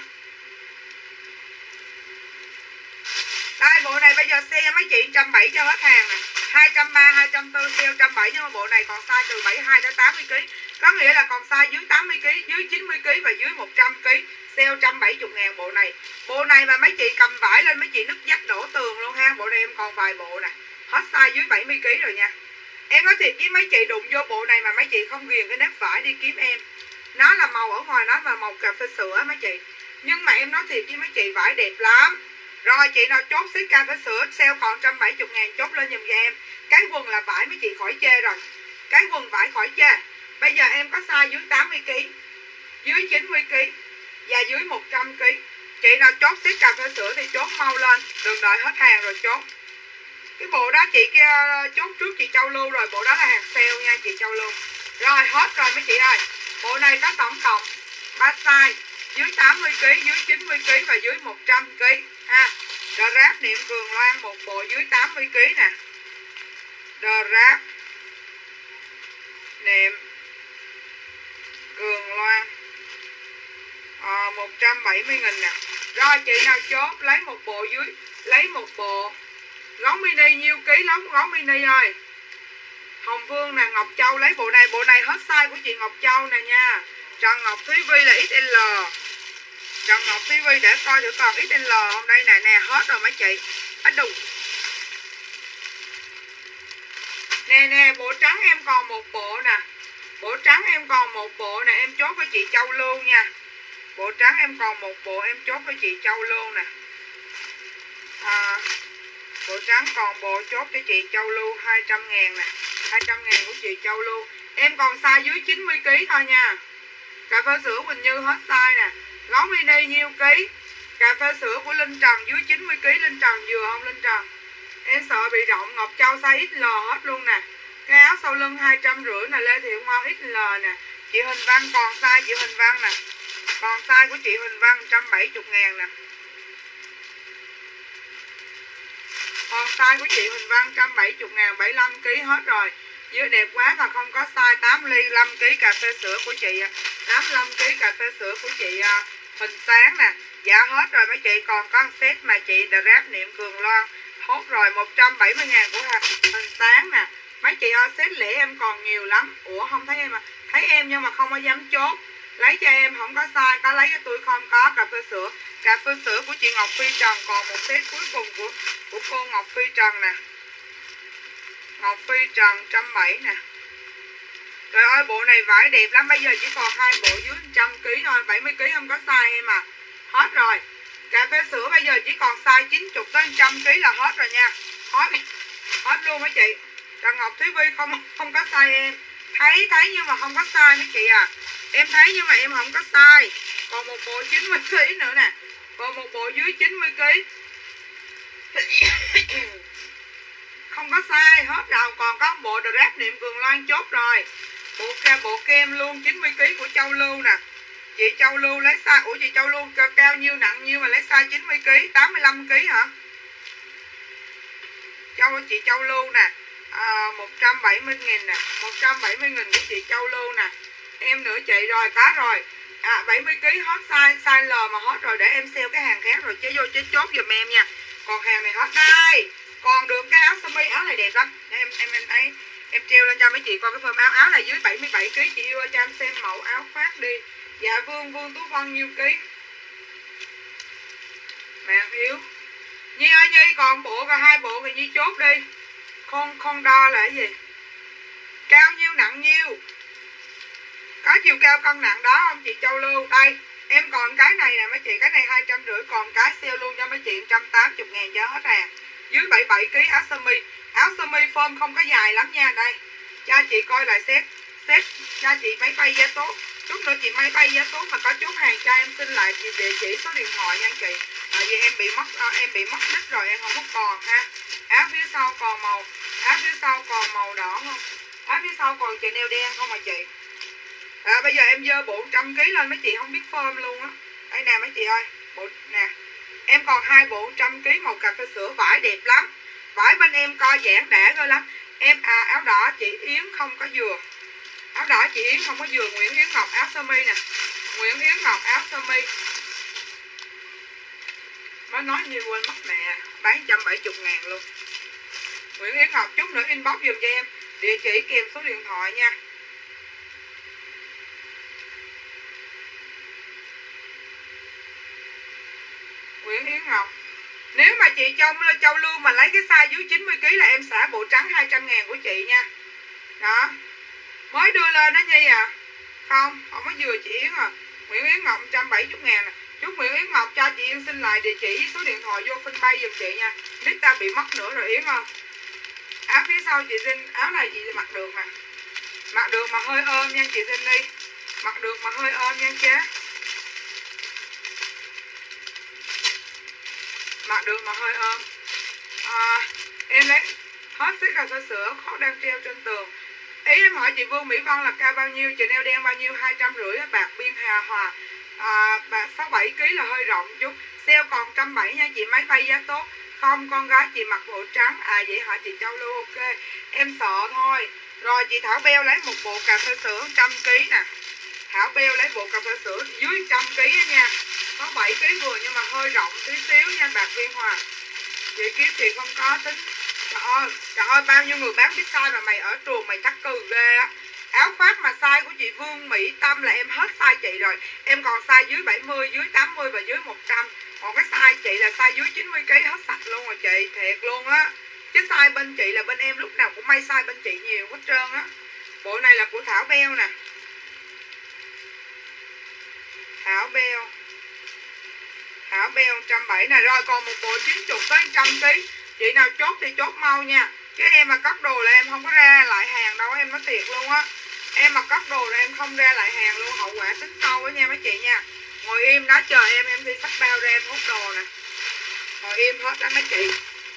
Đây bộ này bây giờ sale mấy chị một trăm bảy mươi cho hết hàng nè. hai trăm ba mươi, hai trăm bốn mươi sale một trăm bảy mươi, nhưng mà bộ này còn size từ bảy mươi hai tới tám mươi ký. Có nghĩa là còn size dưới tám mươi ký, dưới chín mươi ký và dưới một trăm ký. Sale một trăm bảy mươi ngàn bộ này. Bộ này mà mấy chị cầm vải lên mấy chị nứt vách đổ tường luôn ha. Bộ này em còn vài bộ nè. Hết size dưới bảy mươi ký rồi nha. Em nói thiệt với mấy chị, đụng vô bộ này mà mấy chị không ghiền cái nếp vải đi kiếm em. Nó là màu ở ngoài nó là màu cà phê sữa mấy chị. Nhưng mà em nói thiệt với mấy chị, vải đẹp lắm. Rồi chị nào chốt xí cà phê sữa sale còn một trăm bảy mươi ngàn chốt lên giùm cho em. Cái quần là vải mấy chị khỏi chê rồi. Cái quần vải khỏi chê. Bây giờ em có size dưới tám mươi ký, dưới chín mươi ký và dưới một trăm ký. Chị nào chốt xí cà phê sữa thì chốt mau lên, đừng đợi hết hàng rồi chốt. Cái bộ đó chị kia chốt trước chị Châu Lưu rồi, bộ đó là hàng sale nha chị Châu Lưu. Rồi hết rồi mấy chị ơi. Bộ này có tổng cộng ba size, dưới tám mươi ký, dưới chín mươi ký và dưới một trăm ký ha. Đờ ráp Niệm Cường Loan một bộ dưới tám mươi ký nè. Đờ ráp Niệm Cường Loan à, một trăm bảy mươi nghìn nè. Rồi chị nào chốt lấy một bộ dưới, lấy một bộ gấu mini nhiêu ký lắm gấu mini ơi. Hồng Phương nè, Ngọc Châu lấy bộ này. Bộ này hết size của chị Ngọc Châu nè nha. Trần Ngọc Thúy Vi là ích lờ. Trần Ngọc Thúy Vi để coi thử còn ích lờ không. Đây nè nè, hết rồi mấy chị. Ít đù. Nè nè, bộ trắng em còn một bộ nè. Bộ trắng em em còn một bộ nè, em chốt với chị Châu Lưu nha. Bộ trắng em còn một bộ, em chốt với chị Châu Lưu nè. à, Bộ trắng còn bộ chốt cho chị Châu Lưu hai trăm ngàn nè. Hai trăm ngàn của chị Châu Lưu. Em còn size dưới chín mươi ký thôi nha. Cà phê sữa Quỳnh Như hết size nè. Gấu mini nhiêu ký? Cà phê sữa của Linh Trần dưới chín mươi ký. Linh Trần vừa không Linh Trần? Em sợ bị rộng. Ngọc Châu size ích lờ hết luôn nè. Cái áo sau lưng hai trăm rưỡi nè. Lê Thị Ngoan ích lờ nè. Chị Huỳnh Văn còn size chị Huỳnh Văn nè. Còn size của chị Huỳnh Văn một trăm bảy mươi ngàn nè. Còn size của chị Huỳnh Văn một trăm bảy mươi ngàn, bảy mươi lăm ký hết rồi. Dưới đẹp quá mà không có size. Tám mươi lăm ký cà phê sữa của chị, tám mươi lăm ký cà phê sữa của chị Huỳnh Sáng nè. Dạ hết rồi mấy chị. Còn có set mà chị Grab Niệm Cường Loan hốt rồi, một trăm bảy mươi ngàn của Huỳnh Sáng nè. Mấy chị ơi, set lẻ em còn nhiều lắm. Ủa không thấy em à? Thấy em nhưng mà không có dám chốt. Lấy cho em không có size, có lấy cho tôi không có. Cà phê sữa, cà phê sữa của chị Ngọc Phi Trần còn một set cuối cùng của của cô Ngọc Phi Trần nè. Ngọc Phi Trần một trăm bảy mươi nè. Trời ơi bộ này vải đẹp lắm. Bây giờ chỉ còn hai bộ dưới một trăm ký thôi. bảy mươi ký không có size em à. Hết rồi. Cà phê sữa bây giờ chỉ còn size chín mươi tới một trăm ký là hết rồi nha. Hết hết luôn mấy chị. Trần Ngọc Thúy Vi không không có size em. Thấy thấy nhưng mà không có size mấy chị à. Em thấy nhưng mà em không có size. Còn một bộ chín mươi ký nữa nè. Còn một bộ dưới chín mươi ký. Không có size hết rồi. Còn có bộ Grab Niệm Cường Loan chốt rồi. Bộ bộ kem luôn chín mươi ký của Châu Lưu nè. Chị Châu Lưu lấy size. Ủa chị Châu Lưu cao nhiêu nặng nhiêu mà lấy size chín mươi ký, tám mươi lăm ký hả? Châu chị Châu Lưu nè. À, một trăm bảy mươi nghìn nè. một trăm bảy mươi nghìn của chị Châu Lưu nè. Em nữa chị rồi, có rồi. À, bảy mươi ký hết size, size L mà hết rồi. Để em sale cái hàng khác rồi chế vô chế chốt giùm em nha. Còn hàng này hết đây. Còn được cái áo sơ mi, áo này đẹp lắm. Em em em ấy em treo lên cho mấy chị coi cái form áo. Áo này dưới bảy mươi bảy ký. Chị yêu cho em xem mẫu áo khoác đi. Dạ Vương Vương Tú Vân nhiêu ký? Mẹ Hiếu. Nhi ơi Nhi còn bộ và hai bộ thì Nhi chốt đi. Con con đo là cái gì? Cao nhiêu nặng nhiêu? Có chiều cao cân nặng đó không chị Châu Lưu? Đây em còn cái này nè mấy chị. Cái này hai trăm rưỡi. Còn cái sale luôn cho mấy chị một trăm tám mươi ngàn cho hết hàng. Dưới bảy mươi bảy ký áo sơ mi. Áo sơ mi form không có dài lắm nha. Đây cho chị coi lại set. Set cho chị máy bay giá tốt. Chút nữa chị máy bay giá tốt mà có chốt hàng cho em xin lại chị địa chỉ số điện thoại nha chị. Tại vì em bị mất à, em bị mất nick rồi em không có còn ha. Áo phía sau còn màu, áo phía sau còn màu đỏ không? Áo phía sau còn chị neo đen không mà chị. À, bây giờ em dơ bộ một trăm ký lên mấy chị không biết form luôn á. Đây nè mấy chị ơi, bộ nè. Em còn hai bộ một trăm ký màu cà phê sữa, vải đẹp lắm. Vải bên em co giãn đã rồi lắm. Em à áo đỏ chị Yến không có dừa. Áo đỏ chị Yến không có dừa. Nguyễn Yến Ngọc áo sơ mi nè. Nguyễn Yến Ngọc áo sơ mi. Mới nói như quên mất mẹ. Bán một trăm bảy mươi ngàn luôn. Nguyễn Yến Ngọc chút nữa inbox dùm cho em địa chỉ kèm số điện thoại nha. Nguyễn Yến Ngọc. Nếu mà chị Châu, Châu Lưu mà lấy cái size dưới chín mươi ký là em xả bộ trắng hai trăm ngàn của chị nha. Đó. Mới đưa lên đó Nhi à. Không, không có vừa chị Yến à. Nguyễn Yến Ngọc một trăm bảy mươi ngàn nè. Chúc Nguyễn Yến Ngọc cho chị Yến xin lại địa chỉ với số điện thoại vô fanpage giùm chị nha. Biết ta bị mất nữa rồi Yến không? Áo phía sau chị xin, áo này chị mặc được nè. Mặc được mà hơi ôm nha chị xin đi. Mặc được mà hơi ôm nha chế. Mặc được mà hơi ôm. À, em lấy hết xích cà phê sữa khó đang treo trên tường. Ý em hỏi chị Vương Mỹ Vân là cao bao nhiêu, chị neo đen bao nhiêu, hai trăm rưỡi bạc biên Hà Hòa. À, bạc sáu bảy ký là hơi rộng chút. Sale còn một trăm bảy mươi nha chị, máy bay giá tốt. Không, con gái chị mặc bộ trắng. À vậy hả chị Châu Lưu, ok. Em sợ thôi. Rồi chị Thảo Beo lấy một bộ cà phê sữa một trăm ký nè. Thảo Beo lấy bộ cà phê sữa dưới một trăm ký nha. Có bảy ký vừa nhưng mà hơi rộng tí xíu nha, bạc biên Hòa. Chị kiếm chị không có tính. Trời ơi, trời ơi bao nhiêu người bán biết size mà mày ở trường mày thắc cừ ghê á. Áo khoác mà size của chị Vương Mỹ Tâm là em hết size chị rồi. Em còn size dưới bảy mươi, dưới tám mươi và dưới một trăm. Còn cái size chị là size dưới chín mươi ký hết sạch luôn rồi chị, thiệt luôn á. Chứ size bên chị là bên em lúc nào cũng may size bên chị nhiều hết trơn á. Bộ này là của Thảo Beo nè. Thảo beo, Thảo beo một trăm bảy mươi nè. Rồi còn một bộ chín mươi tới một trăm ký. Chị nào chốt thì chốt mau nha. Chứ em mà cất đồ là em không có ra lại hàng đâu, em nói thiệt luôn á. Em mà cất đồ là em không ra lại hàng luôn, hậu quả tính sau á nha mấy chị nha. Ngồi im đó chờ em, em đi xách bao ra em hút đồ nè. Ngồi im hết đó mấy chị.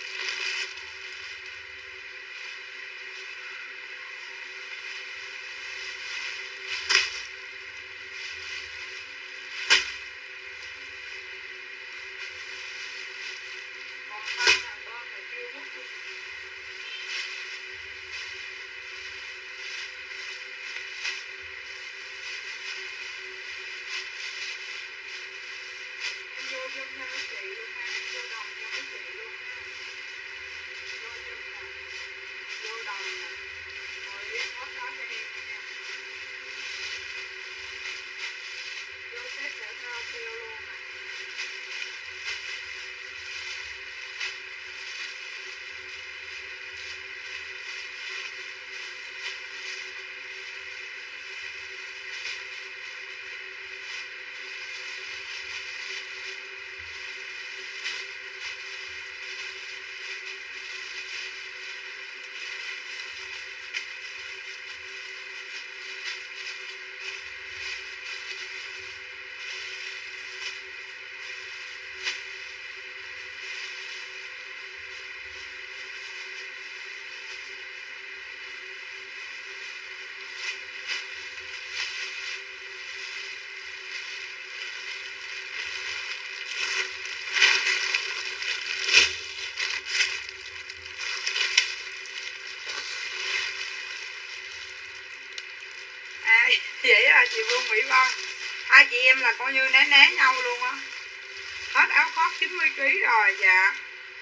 Vậy là chị Vương Mỹ Vân, hai chị em là coi như né né nhau luôn á. Hết áo khoác chín mươi ký rồi. Dạ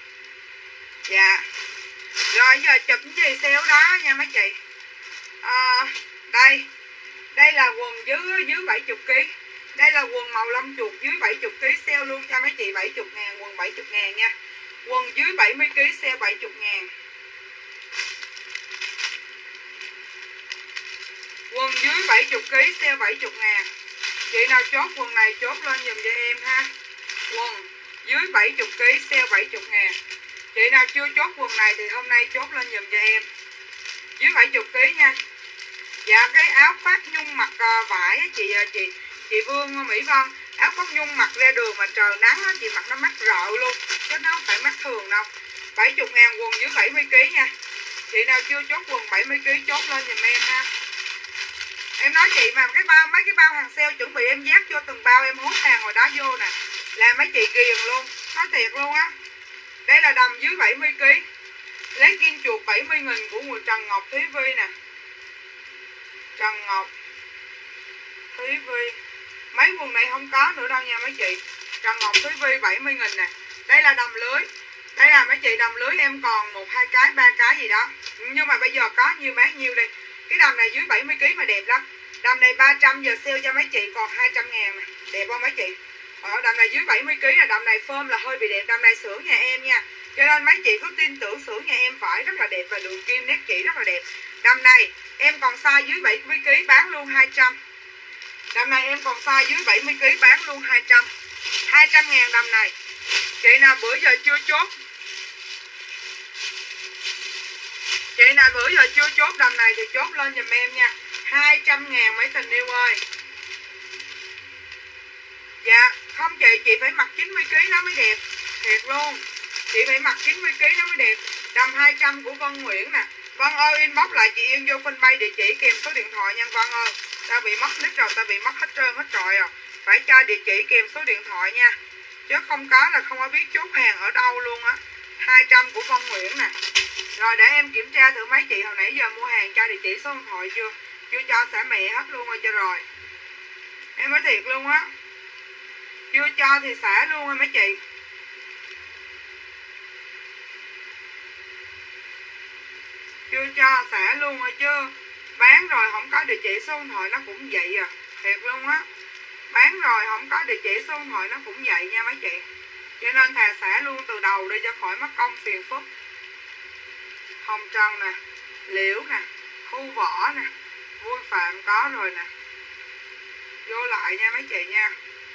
dạ. Rồi giờ chụp cái gì sale đó nha mấy chị. à, Đây đây là quần dưới dưới bảy mươi ký. Đây là quần màu lông chuột dưới bảy mươi ký, sale luôn cho mấy chị bảy mươi ngàn, quần bảy mươi ngàn nha. Quần dưới bảy mươi ký sale bảy mươi ngàn. Quần dưới bảy mươi ký sale bảy mươi ngàn. Chị nào chốt quần này chốt lên dùm cho em ha. Quần dưới bảy mươi ký sale bảy mươi ngàn. Chị nào chưa chốt quần này thì hôm nay chốt lên dùm cho em. Dưới bảy mươi ký nha. Dạ cái áo khoác nhung mặc uh, vải á, chị chị chị Vương Mỹ Vân, áo khoác nhung mặc ra đường mà trời nắng á, chị mặc nó mắc rợ luôn chứ nó không phải mắc thường đâu. bảy mươi ngàn quần dưới bảy mươi ký nha. Chị nào chưa chốt quần bảy mươi ký chốt lên dùm em ha. Em nói chị mà cái bao mấy cái bao hàng sale chuẩn bị em dắt vô từng bao em hút hàng hồi đó vô nè, là mấy chị ghiền luôn, nói thiệt luôn á. Đây là đầm dưới bảy mươi ký, lấy kim chuột bảy mươi nghìn của người Trần Ngọc Thúy Vi nè. Trần Ngọc Thúy Vi. Mấy quần này không có nữa đâu nha mấy chị. Trần Ngọc Thúy Vi bảy mươi nghìn nè. Đây là đầm lưới. Đây là mấy chị đầm lưới em còn một hai cái ba cái gì đó, nhưng mà bây giờ có nhiêu bán nhiêu đây. Cái đầm này dưới bảy mươi ký mà đẹp lắm. Đầm này ba trăm giờ sale cho mấy chị còn hai trăm ngàn nè. Đẹp không mấy chị? Ở đầm này dưới bảy mươi ký là đầm này phơm là hơi bị đẹp. Đầm này xưởng nhà em nha. Cho nên mấy chị cứ tin tưởng xưởng nhà em phải rất là đẹp và đường kim nét chỉ rất là đẹp. Đầm này em còn size dưới bảy mươi ký bán luôn hai trăm. Đầm này em còn size dưới bảy mươi ký bán luôn hai trăm. hai trăm ngàn đầm này. Chị nào bữa giờ chưa chốt, Chị nào bữa giờ chưa chốt đầm này thì chốt lên giùm em nha. hai trăm ngàn mấy tình yêu ơi. Dạ không chị, chị phải mặc chín mươi ký nó mới đẹp. Thiệt luôn, chị phải mặc chín mươi ký nó mới đẹp. Đầm hai trăm của Vân Nguyễn nè. Vân ơi inbox lại chị Yên vô fanpage địa chỉ kèm số điện thoại nha Vân ơi. Tao bị mất nick rồi, tao bị mất hết trơn hết trọi rồi. Phải cho địa chỉ kèm số điện thoại nha. Chứ không có là không có biết chốt hàng ở đâu luôn á. hai trăm của Vân Nguyễn nè. Rồi để em kiểm tra thử mấy chị hồi nãy giờ mua hàng cho địa chỉ số điện thoại chưa. Chưa cho xả mẹ hết luôn rồi cho rồi. Em nói thiệt luôn á. Chưa cho thì xả luôn rồi mấy chị. Chưa cho xả luôn rồi chứ. Bán rồi không có địa chỉ số điện thoại nó cũng vậy à. Thiệt luôn á. Bán rồi không có địa chỉ số điện thoại nó cũng vậy nha mấy chị. Cho nên thà xả luôn từ đầu đi cho khỏi mất công phiền phức. Hồng Trần nè, Liễu nè, Thu Võ nè, Vui Phạm có rồi nè. Vô lại nha mấy chị nha.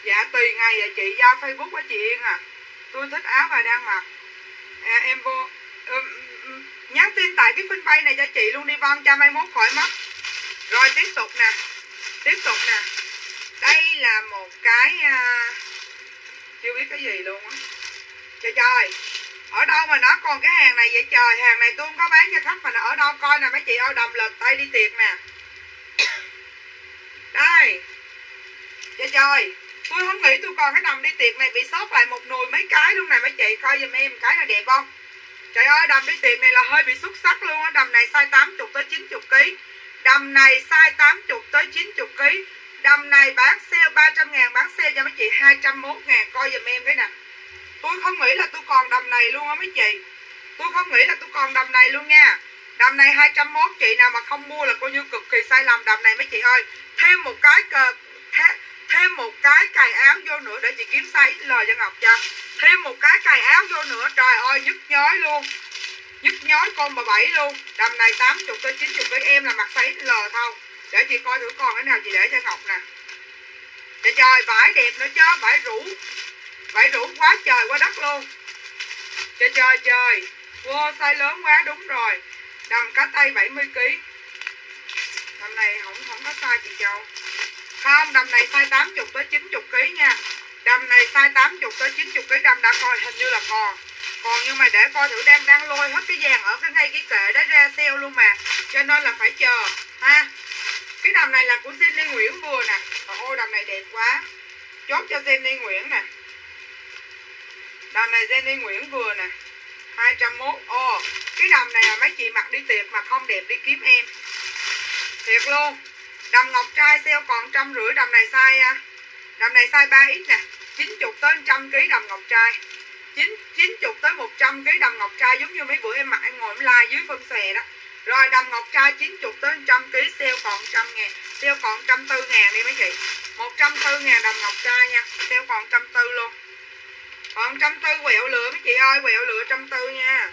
Dạ tùy ngày vậy chị, do Facebook của chị Yên à. Tôi thích áo và đang mặc. À, em vô um, um, nhắn tin tại cái fanpage này cho chị luôn đi Vân, cho mai mốt khỏi mất. Rồi tiếp tục nè. Tiếp tục nè. Đây là một cái uh, chưa biết cái gì luôn á. Trời trời, ở đâu mà nó còn cái hàng này vậy trời. Hàng này tôi không có bán cho khách mà nó ở đâu, coi nè mấy chị ơi, đầm lật tay đi tiệc nè. Đây. Trời trời, tôi không nghĩ tôi còn cái đầm đi tiệc này, bị sót lại một nùi mấy cái luôn nè mấy chị, coi giùm em cái này đẹp không. Trời ơi, đầm đi tiệc này là hơi bị xuất sắc luôn á. Đầm này size tám mươi tới chín mươi ký. Đầm này size tám mươi tới chín mươi ký. Đầm này bán sale ba trăm ngàn, bán sale cho mấy chị hai trăm mốt ngàn, coi giùm em cái nè. Tôi không nghĩ là tôi còn đầm này luôn á mấy chị. Tôi không nghĩ là tôi còn đầm này luôn nha. Đầm này hai trăm mốt, chị nào mà không mua là coi như cực kỳ sai lầm. Đầm này mấy chị ơi, thêm một cái cờ thế, thêm một cái cài áo vô nữa để chị kiếm size ích lờ cho Ngọc cho. Thêm một cái cài áo vô nữa, trời ơi nhức nhói luôn. Nhức nhói con bà bảy luôn. Đầm này tám mươi tới chín mươi ký, em là mặc size ích lờ thôi. Để chị coi thử còn cái nào chị để cho Ngọc nè. Trời trời, vải đẹp nữa chứ, vải rủ. Vải rủ quá trời quá đất luôn. Trời trời trời. Wow, size lớn quá, đúng rồi. Đầm cá tây bảy mươi ký. Đầm này không không có size chị Châu. Không, đầm này size tám mươi tới chín mươi ký nha. Đầm này size tám mươi tới chín mươi ký, đầm đã coi hình như là còn. Còn nhưng mà để coi thử, đang đang lôi hết cái vàng ở cái ngay cái kệ đó ra sale luôn mà. Cho nên là phải chờ ha. Cái đầm này là của Jenny Nguyễn vừa nè. Ôi đầm này đẹp quá. Chốt cho Jenny Nguyễn nè. Đầm này Jenny Nguyễn vừa nè. hai trăm mốt. Ồ, cái đầm này là mấy chị mặc đi tiệc mà không đẹp đi kiếm em. Thiệt luôn. Đầm ngọc trai sale còn trăm rưỡi. Đầm này size Đầm này size ba x nè. chín mươi tới một trăm ký đầm ngọc trai. chín mươi tới một trăm ký đầm ngọc trai, giống như mấy bữa em mặc em ngồi em like dưới phân xòe đó. Rồi đầm ngọc trai chín mươi tới một trăm ký, sale còn một trăm ngàn. Sale còn một trăm bốn mươi ngàn đi mấy chị. một trăm bốn mươi ngàn đầm ngọc trai nha. Sale còn một trăm bốn mươi luôn. Còn một trăm bốn mươi quẹo lửa mấy chị ơi, quẹo lửa một trăm bốn mươi nha.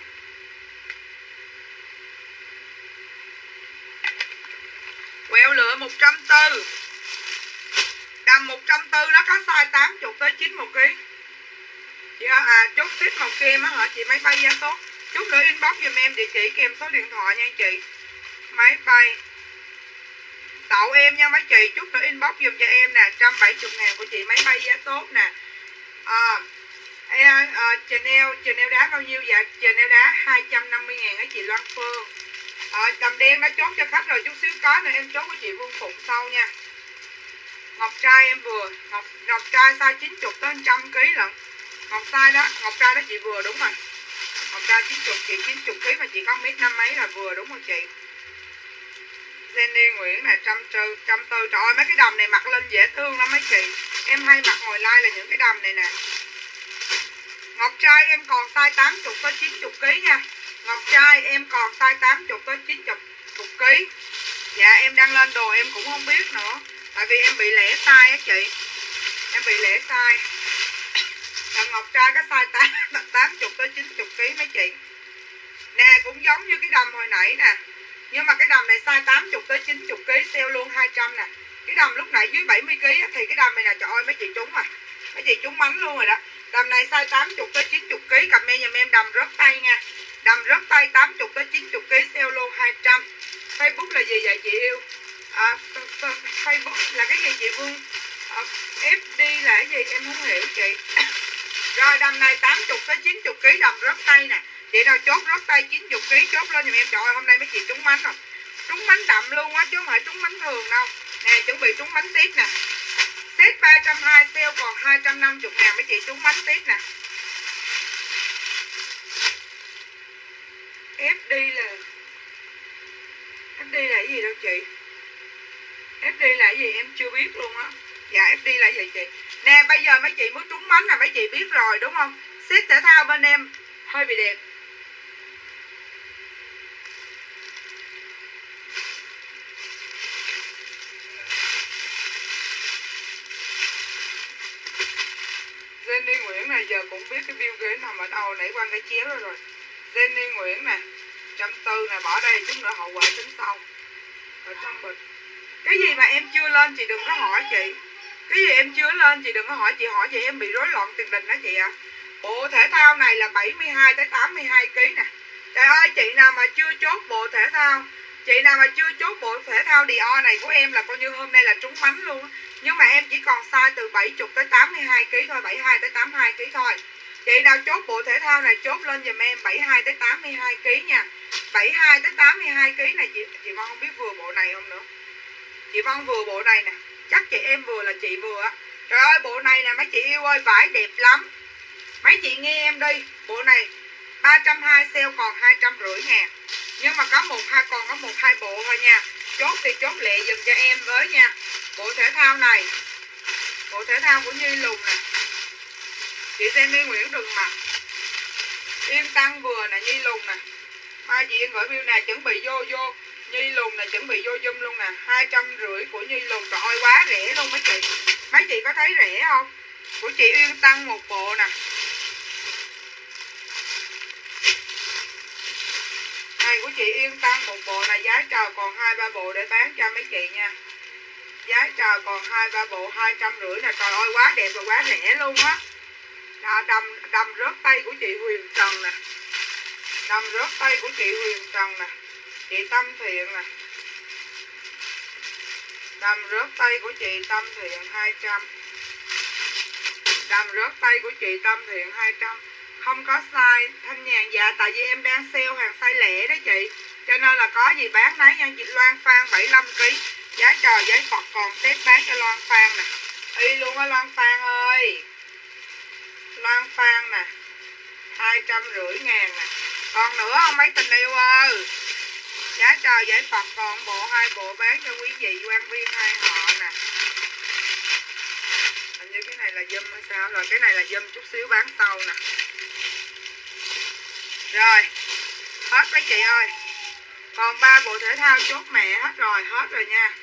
Quẹo lửa một trăm bốn mươi. Đầm một trăm bốn mươi đó có size tám mươi tới chín mươi ký. Chị ơi, à chốt ship màu kem á hả chị, máy bay giá tốt. Chút nữa inbox giùm em địa chỉ kèm số điện thoại nha chị. Máy bay tậu em nha mấy chị, chút nữa inbox giùm cho em nè. một trăm bảy mươi ngàn của chị, máy bay giá tốt nè. À, à, à, Chanel, Chanel đá bao nhiêu dạ? Chanel đá hai trăm năm mươi ngàn á chị Loan Phương. À, đầm đen đã chốt cho khách rồi, chút xíu có nữa em chốt của chị Vương Phụng sau nha. Ngọc trai em vừa, Ngọc ngọc trai size chín mươi tới một trăm ký lận. Ngọc size đó, ngọc trai đó chị vừa đúng rồi. Ngọc trai chín mươi, chị chín mươi ký mà chị có mét năm mấy là vừa đúng rồi chị. Jenny Nguyễn nè, trăm trừ, trăm tư. Trời ơi mấy cái đầm này mặc lên dễ thương lắm mấy chị. Em hay mặc ngồi like là những cái đầm này nè. Ngọc trai em còn size tám mươi tới chín mươi ký nha. Ngọc trai em còn size tám mươi tới chín mươi ký. Dạ em đang lên đồ em cũng không biết nữa. Tại vì em bị lẻ size á chị. Em bị lẻ size. Đầm ngọc trai có size tám mươi tới chín mươi ký mấy chị. Nè cũng giống như cái đầm hồi nãy nè. Nhưng mà cái đầm này size tám mươi tới chín mươi ký, sale luôn hai trăm nè. Cái đầm lúc nãy dưới bảy mươi ký thì cái đầm này nè, trời ơi mấy chị trúng à. Mấy chị trúng bánh luôn rồi đó. Đầm này size tám mươi tới chín mươi ký, comment giùm em đầm rớt tay nha. Đầm rớt tay tám mươi tới chín mươi ký, sale luôn hai trăm. Facebook là gì vậy chị yêu? À, Facebook là cái gì chị Vương? À, ép đê là cái gì em không hiểu chị. Rồi đầm này tám mươi tới chín mươi ký, đầm rớt tay nè. Chị nào chốt rớt tay chín mươi ký chốt lên giùm em. Trời ơi hôm nay mấy chị trúng bánh rồi. Trúng bánh đậm luôn á chứ không phải trúng bánh thường đâu. Nè chuẩn bị trúng bánh tiếp nè. Set ba trăm hai mươi, sale còn hai trăm năm mươi ngàn mấy chị trúng bánh tiếp nè. ép đê là ép đê là cái gì đâu chị? ép đê là cái gì em chưa biết luôn á. Dạ ép đê là gì chị? Nè bây giờ mấy chị mới trúng bánh là mấy chị biết rồi đúng không? Set thể thao bên em hơi bị đẹp. Jenny Nguyễn này giờ cũng biết cái view ghế nằm ở đâu, nãy qua cái chéo rồi rồi. Jenny Nguyễn nè, trăm tư nè, bỏ đây chút nữa hậu quả tính sau. Ở trong bịch. Cái gì mà em chưa lên chị đừng có hỏi chị. Cái gì em chưa lên chị đừng có hỏi, chị hỏi chị em bị rối loạn tiền đình đó chị ạ. À. Bộ thể thao này là bảy mươi hai tới tám mươi hai ki lô gam nè. Trời ơi, chị nào mà chưa chốt bộ thể thao, chị nào mà chưa chốt bộ thể thao Dior này của em là coi như hôm nay là trúng mánh luôn. Nhưng mà em chỉ còn size từ bảy mươi tới tám mươi hai ki lô gam thôi, bảy mươi hai tới tám mươi hai ki lô gam thôi. Chị nào chốt bộ thể thao này chốt lên giùm em bảy mươi hai tới tám mươi hai ki lô gam nha. bảy mươi hai tới tám mươi hai ki lô gam này chị chị Vân không biết vừa bộ này không nữa. Chị Vân vừa bộ này nè, chắc chị em vừa là chị vừa á. Trời ơi bộ này nè mấy chị yêu ơi, vải đẹp lắm. Mấy chị nghe em đi, bộ này ba trăm hai mươi sale còn hai trăm rưỡi ngàn. Nhưng mà có một hai còn có một hai bộ thôi nha. Chốt thì chốt lẹ dùm cho em với nha. Bộ thể thao này, bộ thể thao của Nhi Lùng nè. Chị Jenny Nguyễn đừng mặc. Yên Tăng vừa nè, Nhi Lùng nè. Mai chị Yên gửi bill nè, chuẩn bị vô vô. Nhi Lùng nè, chuẩn bị vô zoom luôn nè. Hai trăm rưỡi của Nhi Lùng. Trời ơi quá rẻ luôn mấy chị. Mấy chị có thấy rẻ không? Của chị Yên Tăng một bộ nè. Này của chị Yên Tăng một bộ này giá trời còn hai ba bộ để bán cho mấy chị nha. Giá trời còn hai ba bộ hai trăm rưỡi nè. Trời ơi quá đẹp và quá rẻ luôn á. Đó, đầm, đầm rớt tay của chị Huyền Trần nè. Đầm rớt tay của chị Huyền Trần nè. Chị Tâm Thiện nè. Đầm rớt tay của chị Tâm Thiện hai trăm. Đầm rớt tay của chị Tâm Thiện hai trăm. Không có size Thanh Nhàn. Dạ tại vì em đang sale hàng size lẻ đó chị, cho nên là có gì bán nấy nha. Chị Loan Phan bảy mươi lăm ki lô gam. Giá trời giấy Phật còn test bán cho Loan Phan nè. Y luôn á Loan Phan ơi. Loan Phan nè hai trăm rưỡi ngàn nè. Còn nữa không mấy tình yêu ơi. Giá trời giấy Phật còn bộ hai bộ bán cho quý vị quan viên hai họ nè. Hình như cái này là dâm hay sao. Rồi cái này là dâm chút xíu bán sau nè. Rồi hết mấy chị ơi. Còn ba bộ thể thao chốt mẹ hết rồi. Hết rồi nha.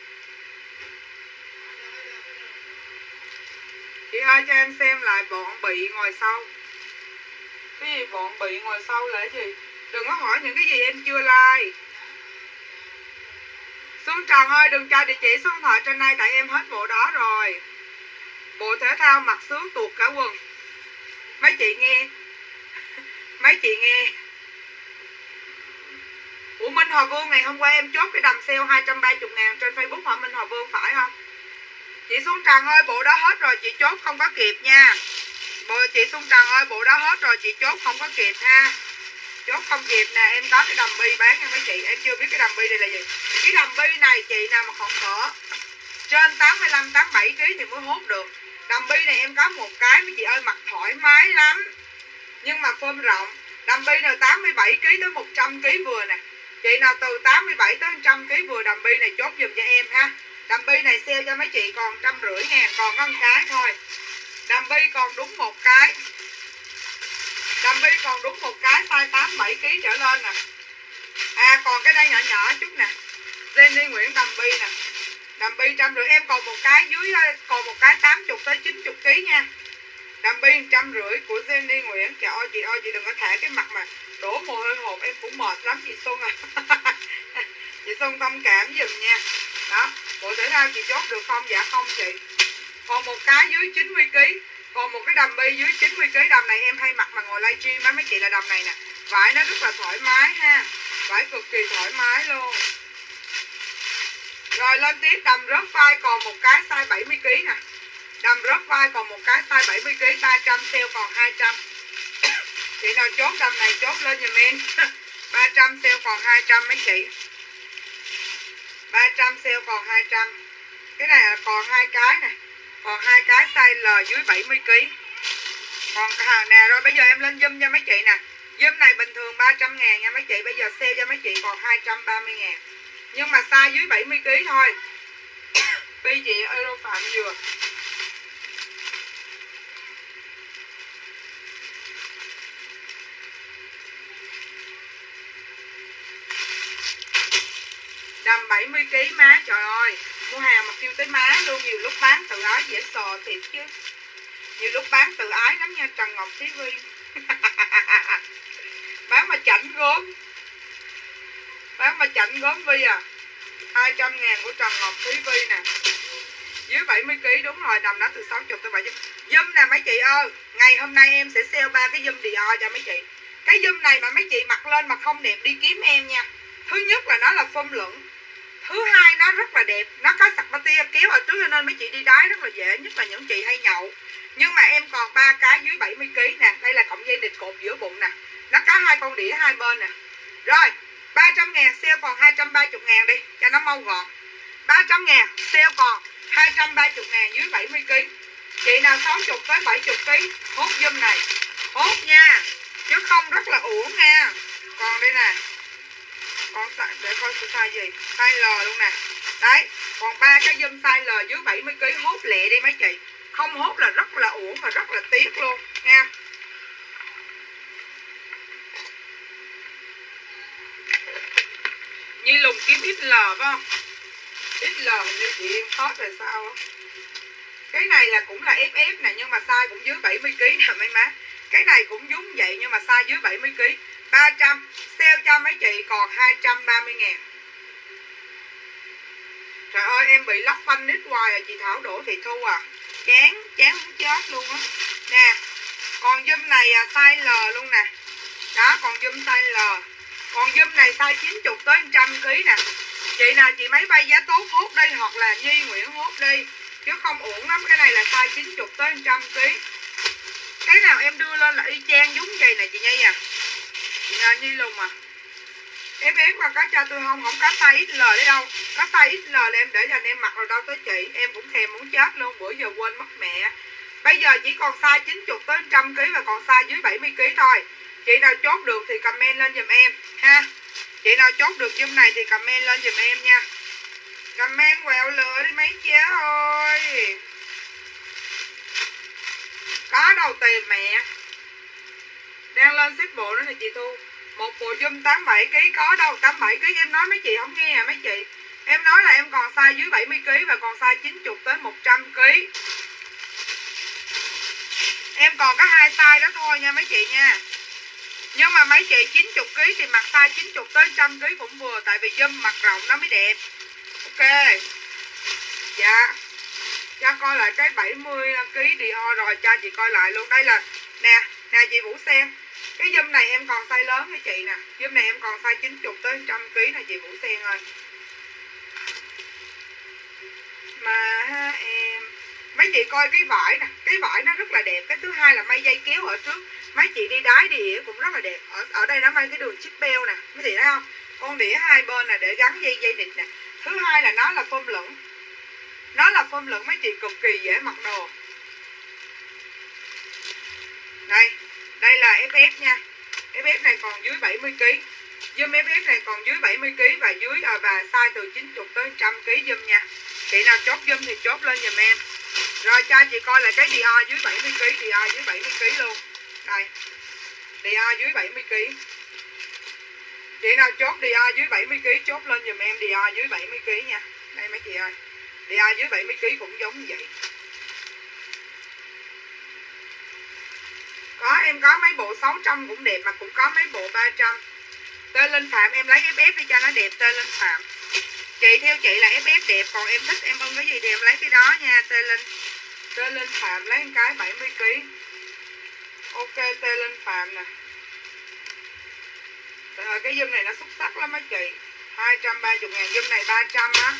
Chị ơi cho em xem lại bọn bị ngồi sau. Cái gì bọn bị ngồi sau là cái gì? Đừng có hỏi những cái gì em chưa like. Xuân Trần ơi đừng cho địa chỉ số điện thoại trên đây tại em hết bộ đó rồi. Bộ thể thao mặc sướng tuột cả quần. Mấy chị nghe. Mấy chị nghe. Ủa Minh Hòa Vương ngày hôm qua em chốt cái đầm sale hai trăm ba mươi ngàn trên Facebook hả Minh Hòa Vương phải không? Chị Xuân Trần ơi bộ đó hết rồi chị chốt không có kịp nha. Bộ chị Xuân Trần ơi bộ đó hết rồi chị chốt không có kịp ha. Chốt không kịp nè, em có cái đầm bi bán nha mấy chị. Em chưa biết cái đầm bi này là gì. Cái đầm bi này chị nào mà còn cỡ trên tám mươi lăm tám mươi bảy ki lô gam thì mới hốt được. Đầm bi này em có một cái mấy chị ơi, mặc thoải mái lắm. Nhưng mà phơm rộng. Đầm bi nào tám mươi bảy ki lô gam tới một trăm ki lô gam vừa nè. Chị nào từ tám mươi bảy tới một trăm ki lô gam vừa đầm bi này chốt giùm cho em ha. Đầm bi này sale cho mấy chị còn trăm rưỡi ngàn, còn có một cái thôi. Đầm bi còn đúng một cái. Đầm bi còn đúng một cái size tám mươi bảy ki lô gam trở lên nè. À còn cái đây nhỏ nhỏ chút nè. Jenny Nguyễn đầm bi nè. Đầm bi trăm rưỡi em còn một cái dưới, còn một cái tám mươi tới chín mươi ki lô gam nha. Đầm bi trăm rưỡi của Jenny Nguyễn. Trời ơi chị ơi chị đừng có thả cái mặt mà đổ mồ hôi hột em cũng mệt lắm chị Xuân à. Chị Xuân thông cảm giùm nha. Đó, bộ thể thao chị chốt được không? Dạ không chị. Còn một cái dưới chín mươi ki lô gam. Còn một cái đầm bi dưới chín mươi ki lô gam. Đầm này em hay mặc mà ngồi livestream á mấy chị, là đầm này nè. Vải nó rất là thoải mái ha. Vải cực kỳ thoải mái luôn. Rồi lên tiếp đầm rớt vai còn một cái size bảy mươi ki lô gam nè. Đầm rớt vai còn một cái size bảy mươi ki lô gam, ba trăm sale còn hai trăm. Chị nào chốt đầm này chốt lên giùm em. ba trăm sale còn hai trăm mấy chị. ba trăm sale còn hai trăm. Cái này là còn hai cái nè. Còn hai cái size L dưới bảy mươi ki lô gam. Còn hàng nè, rồi bây giờ em lên zoom cho mấy chị nè. Zoom này bình thường ba trăm ngàn nha mấy chị. Bây giờ sale cho mấy chị còn hai trăm ba mươi ngàn. Nhưng mà size dưới bảy mươi ki lô gam thôi. Bi chị Euro Phạm vừa. Đầm bảy mươi ki lô gam má. Trời ơi mua hàng mà kêu tới má luôn. Nhiều lúc bán tự ái dễ sò thiệt chứ. Nhiều lúc bán tự ái lắm nha Trần Ngọc Thí Vi. Bán mà chảnh gốm. Bán mà chảnh gốm Vi à. Hai trăm ngàn của Trần Ngọc Thí Vi nè. Dưới bảy mươi ki lô gam đúng rồi, tầm đó từ sáu mươi tới bảy mươi. Zoom nè mấy chị ơi, ngày hôm nay em sẽ sale ba cái zoom Dior cho mấy chị. Cái zoom này mà mấy chị mặc lên mà không đẹp đi kiếm em nha. Thứ nhất là nó là phông lửng. Thứ hai nó rất là đẹp, nó có sạc patia kéo ở trước cho nên mấy chị đi đái rất là dễ, nhất là những chị hay nhậu. Nhưng mà em còn ba cái dưới bảy mươi ki lô gam nè, đây là cọng dây nịt cột giữa bụng nè. Nó có hai con đĩa hai bên nè. Rồi, ba trăm ngàn sale còn hai trăm ba mươi ngàn đi cho nó mau gọn. ba trăm ngàn sale còn hai trăm ba mươi ngàn dưới bảy mươi ki lô gam. Chị nào sáu mươi tới bảy mươi ki lô gam hốt zoom này. Hốt nha, chứ không rất là uổng nha. Còn đây nè, còn để coi size gì, size L luôn nè. Đấy, còn ba cái zoom size L dưới bảy mươi ki lô gam hốt lẹ đi mấy chị. Không hốt là rất là uổng và rất là tiếc luôn nha. Nhi Lùng kiếm ích lờ phải không? ích lờ hình như chị em hết rồi sao á. Cái này là cũng là ép ép nè, nhưng mà size cũng dưới bảy mươi ki lô gam nè mấy má. Cái này cũng giống vậy nhưng mà size dưới bảy mươi ki lô gam. ba trăm, sale cho mấy chị còn hai trăm ba mươi ngàn. Trời ơi em bị lóc phanh nít hoài à, chị Thảo Đỗ Thị Thu à. Chán, chán muốn chết luôn á. Nè, còn zoom này à, size L luôn nè. Đó, còn zoom size L. Còn zoom này size chín mươi tới một trăm ki lô gam nè. Chị nào chị máy bay giá tốt hốt đi, hoặc là Nhi Nguyễn hốt đi, chứ không uổng lắm. Cái này là size chín mươi tới một trăm ki lô gam. Cái nào em đưa lên là y chang giống vậy nè chị Nhi à. Chị à, Nhi Lùng à. Em ép mà có cho tôi không? Không có size ích lờ đấy đâu. Có size ích lờ là em để dành em mặc rồi đâu tới chị. Em cũng thèm muốn chết luôn, bữa giờ quên mất mẹ. Bây giờ chỉ còn size chín mươi tới một trăm ki lô gam và còn size dưới bảy mươi ki lô gam thôi. Chị nào chốt được thì comment lên giùm em ha. Chị nào chốt được zoom này thì comment lên giùm em nha. Comment quẹo lửa đi mấy chế ơi. Có đâu tìm mẹ. Đang lên xếp bộ nữa nè chị Thu. Một bộ zoom tám mươi bảy ki lô gam có đâu. Tám mươi bảy ki lô gam em nói mấy chị không nghe à mấy chị. Em nói là em còn size dưới bảy mươi ki lô gam và còn size chín mươi tới một trăm ki lô gam. Em còn có hai size đó thôi nha mấy chị nha. Nhưng mà mấy chị chín mươi ki lô gam thì mặc size chín mươi tới một trăm ki lô gam cũng vừa. Tại vì zoom mặc rộng nó mới đẹp. Ok. Dạ. Cho coi lại cái bảy mươi ki lô gam Dior rồi cho chị coi lại luôn. Đây là nè, nè chị Vũ Sen. Cái zoom này em còn size lớn với chị nè. Zoom này em còn size chín mươi tới một trăm ki lô gam nè chị Vũ Sen ơi. Mà em mấy chị coi cái vải nè, cái vải nó rất là đẹp. Cái thứ hai là may dây kéo ở trước. Mấy chị đi đái đi đĩa cũng rất là đẹp. Ở ở đây nó may cái đường chip beo nè, mấy chị thấy không? Con đĩa hai bên là để gắn dây dây nịt nè. Thứ hai là nó là phông lửng. Nó là phông lửng mấy chị cực kỳ dễ mặc đồ. Đây, đây là ép ép nha. ép ép này còn dưới bảy mươi ki lô gam. Zoom ép ép này còn dưới bảy mươi ki lô gam và dưới à, và size từ chín mươi tới một trăm ki lô gam zoom nha. Chị nào chốt zoom thì chốt lên giùm em. Rồi cho chị coi là cái Dior dưới bảy mươi ki lô gam, Dior dưới bảy mươi ki lô gam luôn. Đây. Dior dưới bảy mươi ki lô gam. Chị nào chốt Dior dưới bảy mươi ki lô gam chốt lên giùm em Dior dưới bảy mươi ki lô gam nha. Đây mấy chị ơi. Dior dưới bảy mươi ki lô gam cũng giống như vậy. Có em có mấy bộ sáu trăm cũng đẹp mà cũng có mấy bộ ba trăm. Tê Linh Phạm em lấy ép ép đi cho nó đẹp Tê Linh Phạm. Chị theo chị là ép ép đẹp, còn em thích em ưng cái gì thì em lấy cái đó nha Tê Linh. Tê Linh Phạm lấy một cái bảy mươi ki lô gam. Ok Tê Linh Phạm nè. Rồi cái zoom này nó xuất sắc lắm mấy chị. hai trăm ba mươi ngàn, zoom này ba trăm á.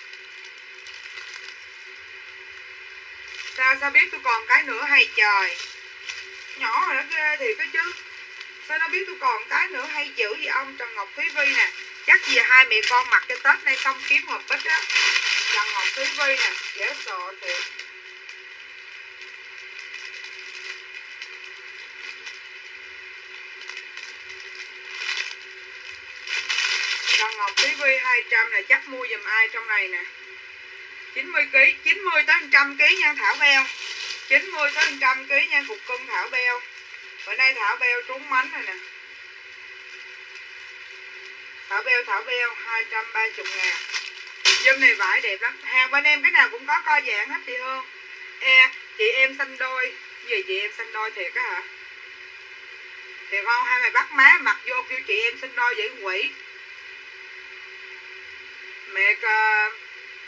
Sao sao biết tôi còn cái nữa hay trời. Nhỏ rồi nó ghê thiệt cái chứ. Sao nó biết tôi còn cái nữa hay dữ gì ông. Trần Ngọc Thúy Vi nè. Chắc gì hai mẹ con mặc cái Tết này xong kiếm hộp bích á. Trần Ngọc Thúy Vi nè. Dễ sợ thiệt. Trần Ngọc Thúy Vi hai trăm này chắc mua giùm ai trong này nè. chín mươi ki lô gam, chín mươi tới một trăm ki lô gam nha Thảo Beo. chín mươi tới một trăm ki lô gam nha cục cưng Thảo Beo. Bữa nay Thảo Beo trúng mánh rồi nè. Thảo Beo Thảo Beo hai trăm ba mươi ngàn. Zoom này vải đẹp lắm. Hàng bên em cái nào cũng có co giãn hết chị Hương. E, chị em xanh đôi. Gì chị em xanh đôi thiệt á hả? Thiệt không? Hai mày bắt má mặc vô kêu chị em xanh đôi vậy quỷ. Mẹ uh,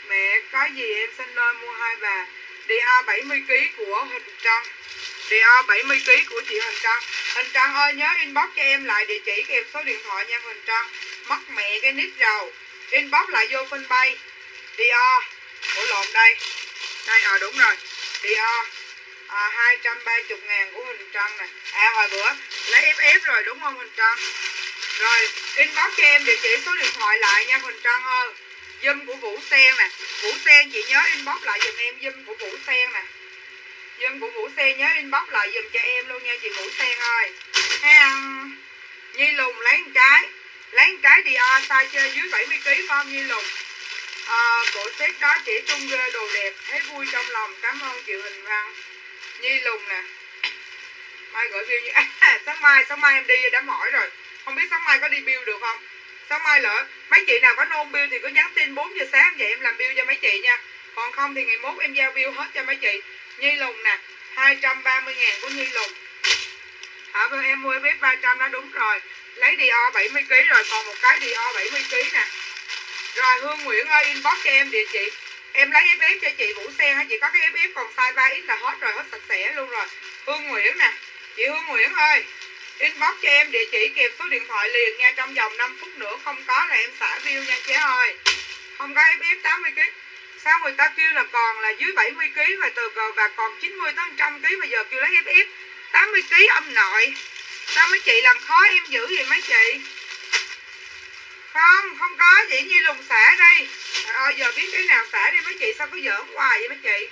Mẹ có gì em xin nơi mua hai bà. Dior bảy mươi ki lô gam của Huỳnh Trân. Dior bảy mươi ki lô gam của chị Huỳnh Trân. Huỳnh Trân ơi nhớ inbox cho em lại địa chỉ kèm số điện thoại nha Huỳnh Trân. Mất mẹ cái nick rồi. Inbox lại vô fanpage Dior. Ủa lộn đây. Đây à đúng rồi. Dior à, hai trăm ba mươi ngàn của Huỳnh Trân nè. À hồi bữa lấy ép ép rồi đúng không Huỳnh Trân? Rồi inbox cho em địa chỉ số điện thoại lại nha Huỳnh Trân ơi. Zoom của Vũ Sen nè. Vũ Sen chị nhớ inbox lại giùm em Zoom của Vũ Sen nè. Zoom của Vũ Sen nhớ inbox lại giùm cho em luôn nha chị Vũ Sen ơi. Ha, Nhi Lùng lấy một cái. Lấy một cái Dior size chơi dưới bảy mươi ki lô gam không Nhi Lùng? À, bộ set đó chỉ trung ghê đồ đẹp. Thấy vui trong lòng. Cảm ơn chị Huỳnh Văn. Nhi Lùng nè. Mai gửi bill như à, sáng mai, sáng mai em đi đám hỏi rồi. Không biết sáng mai có đi bill được không? Sáng mai lỡ mấy chị nào có nôn bill thì cứ nhắn tin bốn giờ sáng vậy em làm bill cho mấy chị nha. Còn không thì ngày mốt em giao bill hết cho mấy chị. Nhi Lùng nè, hai trăm ba mươi ngàn của Nhi Lùng. Hả vâng em mua ép ép ba trăm đó đúng rồi. Lấy Dior bảy mươi ki lô gam rồi còn một cái Dior bảy mươi ki lô gam nè. Rồi Hương Nguyễn ơi inbox cho em địa chỉ. Em lấy ép ép cho chị Vũ Sen hả? Chị có cái ép ép còn size ba x là hết rồi, hết sạch sẽ luôn rồi. Hương Nguyễn nè. Chị Hương Nguyễn ơi, inbox cho em địa chỉ kèm số điện thoại liền nha. Trong vòng năm phút nữa không có là em xả bill nha chế ơi. Không có ép ép tám mươi ki lô gam. Sao người ta kêu là còn là dưới bảy mươi ki lô gam và từ và còn chín mươi tới một trăm ki lô gam bây giờ kêu lấy ép ép tám mươi ki lô gam âm nội. Sao mấy chị làm khó em dữ vậy mấy chị? Không, không có chị Nhi Lùng xả đi. Trời ơi giờ biết cái nào xả đi mấy chị, sao cứ giỡn hoài vậy mấy chị?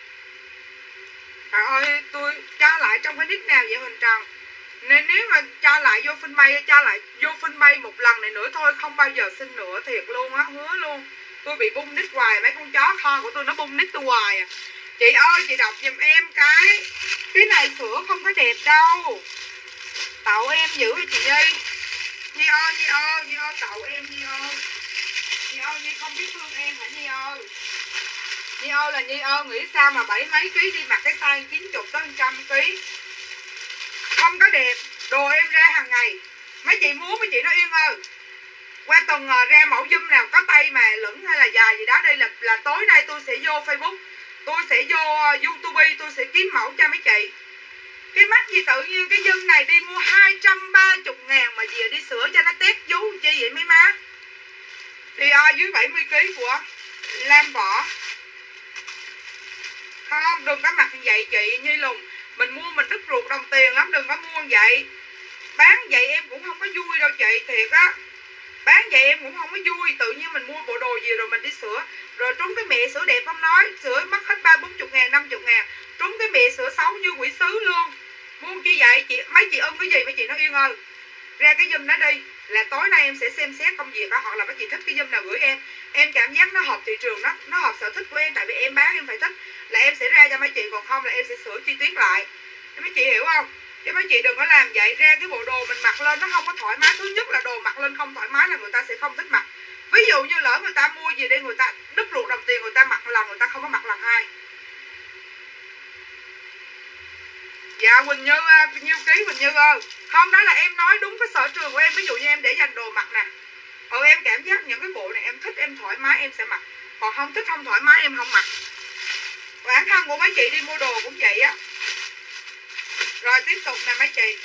Trời ơi tôi cho lại trong cái nick nào vậy Huỳnh Trần? Nên nếu mà cho lại vô fanpage, cho lại vô fanpage một lần này nữa thôi, không bao giờ xin nữa, thiệt luôn á, hứa luôn. Tôi bị bung nick hoài, mấy con chó con của tôi nó bung nick tôi hoài à. Chị ơi chị đọc giùm em cái. Cái này sửa không có đẹp đâu. Tậu em dữ hả chị Nhi? Nhi ơi, Nhi ơi, Nhi ơi, tậu em Nhi ơi. Nhi ơi, Nhi không biết thương em hả Nhi ơi? Nhi ơi là Nhi ơi, nghĩ sao mà bảy mấy ký đi mặc cái size chín mươi tới một trăm ký. Không có đẹp, đồ em ra hàng ngày. Mấy chị muốn mấy chị nói Yên ơi. Qua tuần ra mẫu zoom nào có tay mà lửng hay là dài gì đó đây là là tối nay tôi sẽ vô Facebook. Tôi sẽ vô YouTube, tôi sẽ kiếm mẫu cho mấy chị. Cái mắt gì tự nhiên cái zoom này đi mua hai trăm ba mươi ngàn mà về đi sửa cho nó tét vú chi vậy mấy má. Đi o dưới bảy mươi ki lô gam của Lam Võ. Không, đừng có mặc vậy chị Nhi Lùng. Mình mua mình đứt ruột đồng tiền lắm, đừng có mua vậy. Bán vậy em cũng không có vui đâu chị, thiệt á. Bán vậy em cũng không có vui. Tự nhiên mình mua bộ đồ gì rồi mình đi sửa. Rồi trúng cái mẹ sửa đẹp không nói. Sửa mất hết ba bốn mươi ngàn, năm mươi ngàn. Trúng cái mẹ sửa xấu như quỷ sứ luôn. Mua chi vậy chị? Mấy chị ưng cái gì mấy chị nói Yên ơi. Ra cái zoom đó đi. Là tối nay em sẽ xem xét công việc đó. Hoặc là mấy chị thích cái zoom nào gửi em. Em cảm giác nó hợp thị trường đó. Nó hợp sở thích của em. Tại vì em bán em phải thích. Là em sẽ ra cho mấy chị. Còn không là em sẽ sửa chi tiết lại. Mấy chị hiểu không? Chứ mấy chị đừng có làm vậy. Ra cái bộ đồ mình mặc lên nó không có thoải mái. Thứ nhất là đồ mặc lên không thoải mái là người ta sẽ không thích mặc. Ví dụ như lỡ người ta mua gì đây, người ta đứt ruột đồng tiền, người ta mặc lần, người ta không có mặc lần hai. Dạ Quỳnh Như, nhiêu ký Quỳnh Như ơi. Không, đó là em nói đúng cái sở trường của em. Ví dụ như em để dành đồ mặc nè. Ừ em cảm giác những cái bộ này em thích, em thoải mái em sẽ mặc. Còn không thích không thoải mái em không mặc. Bản thân của mấy chị đi mua đồ cũng vậy á. Rồi tiếp tục nè mấy chị.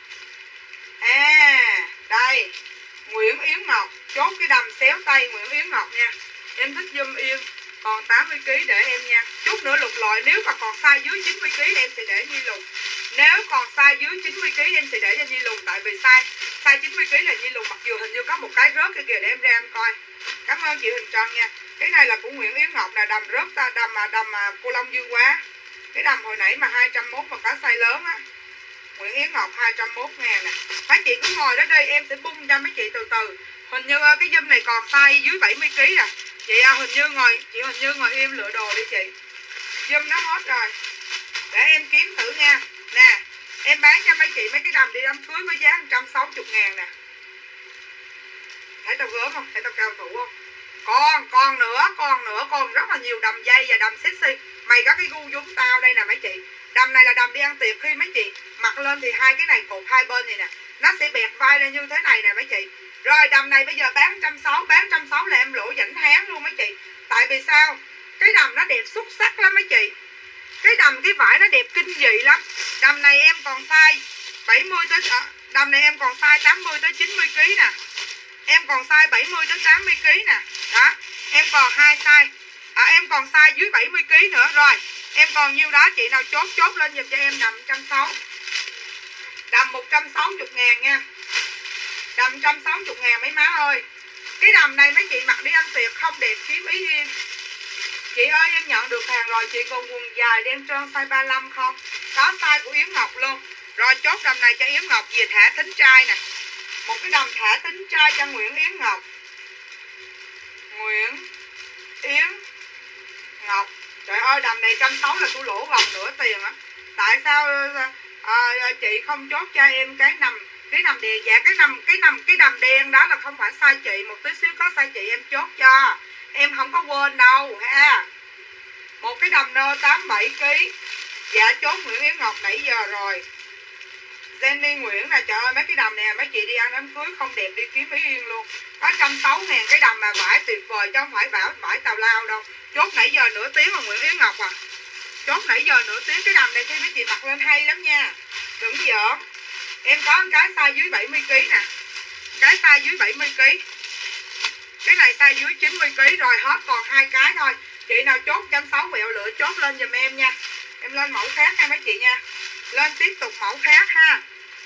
À đây Nguyễn Yến Ngọc. Chốt cái đầm xéo tay Nguyễn Yến Ngọc nha. Em thích zoom Yên. Còn tám mươi ki lô gam để em nha. Chút nữa lục lọi. Nếu mà còn size dưới chín mươi ki lô gam em sẽ để Nhi Lùng. Nếu còn size dưới chín mươi ki lô gam em sẽ để cho Nhi Lùng. Tại vì size size chín mươi ki lô gam là Nhi Lùng. Mặc dù hình như có một cái rớt kia kìa. Để em ra em coi. Cảm ơn chị Huỳnh Trân nha. Cái này là của Nguyễn Yến Ngọc là đầm rớt ta. Đầm mà đầm mà cô Long Dương quá. Cái đầm hồi nãy mà hai trăm mốt mà có size lớn á. Nguyễn Yến Ngọc hai trăm mốt ngàn nè. Mấy chị cứ ngồi đó đây em sẽ bung cho mấy chị từ từ. Hình như cái zoom này còn size dưới bảy mươi ki lô gam à. Chị à, Hình Như ngồi Chị Hình Như ngồi im lựa đồ đi chị. Zoom nó hết rồi. Để em kiếm thử nha. Nè em bán cho mấy chị mấy cái đầm đi đám cưới với giá một trăm sáu mươi ngàn nè. Thấy tao gớm không? Thấy tao cao thủ không? Còn, còn nữa, còn nữa. Còn rất là nhiều đầm dây và đầm sexy. Mày có cái gu giống tao đây nè mấy chị. Đầm này là đầm đi ăn tiệc. Khi mấy chị mặc lên thì hai cái này cột hai bên này nè. Nó sẽ bẹt vai lên như thế này nè mấy chị. Rồi đầm này bây giờ bán một trăm sáu mươi, bán một trăm sáu mươi là em lỗ rảnh háng luôn mấy chị. Tại vì sao? Cái đầm nó đẹp xuất sắc lắm mấy chị. Cái đầm cái vải nó đẹp kinh dị lắm. Đầm này em còn size bảy mươi tới đầm này em còn size tám mươi tới chín mươi ki lô gam nè. Em còn size bảy mươi tới tám mươi ki lô gam nè. Đó, em còn hai size. À, em còn size dưới bảy mươi ki lô gam nữa rồi. Em còn nhiêu đó, chị nào chốt chốt lên giùm cho em đầm một trăm sáu mươi. Đầm một trăm sáu mươi ngàn nha. Đầm một trăm sáu mươi ngàn mấy má ơi. Cái đầm này mấy chị mặc đi ăn tiệc không đẹp kiếm ý yên. Chị ơi em nhận được hàng rồi, chị còn quần dài đen trơn size ba mươi lăm không? Có size của Yến Ngọc luôn. Rồi chốt đầm này cho Yến Ngọc về thả tính trai nè. Một cái đầm thả tính trai cho Nguyễn Yến Ngọc. Nguyễn Yến Ngọc. Trời ơi đầm này một trăm sáu mươi là tôi lỗ gần nửa tiền á. Tại sao à, chị không chốt cho em cái nằm cái nằm đèn? Dạ cái nằm cái nằm cái đầm đen đó là không phải size chị, một tí xíu có size chị em chốt cho. Em không có quên đâu ha. Một cái đầm nơ tám mươi bảy ki lô gam. Dạ chốt Nguyễn Yến Ngọc nãy giờ rồi. Jenny Nguyễn nè, trời ơi mấy cái đầm này mấy chị đi ăn đám cưới không đẹp đi kiếm ý yên luôn. Có một trăm sáu mươi ngàn cái đầm mà vải tuyệt vời chứ không phải bảo vải tào lao đâu. Chốt nãy giờ nửa tiếng mà Nguyễn Yến Ngọc à. Chốt nãy giờ nửa tiếng. Cái đầm này khi mấy chị mặc lên hay lắm nha. Đừng giỡn. Em có một cái size dưới bảy mươi ki lô gam nè. Cái size dưới bảy mươi ki lô gam. Cái này size dưới chín mươi ki lô gam rồi, hết còn hai cái thôi. Chị nào chốt một trăm sáu mươi quẹo lựa chốt lên giùm em nha. Em lên mẫu khác nha mấy chị nha. Lên tiếp tục mẫu khác ha.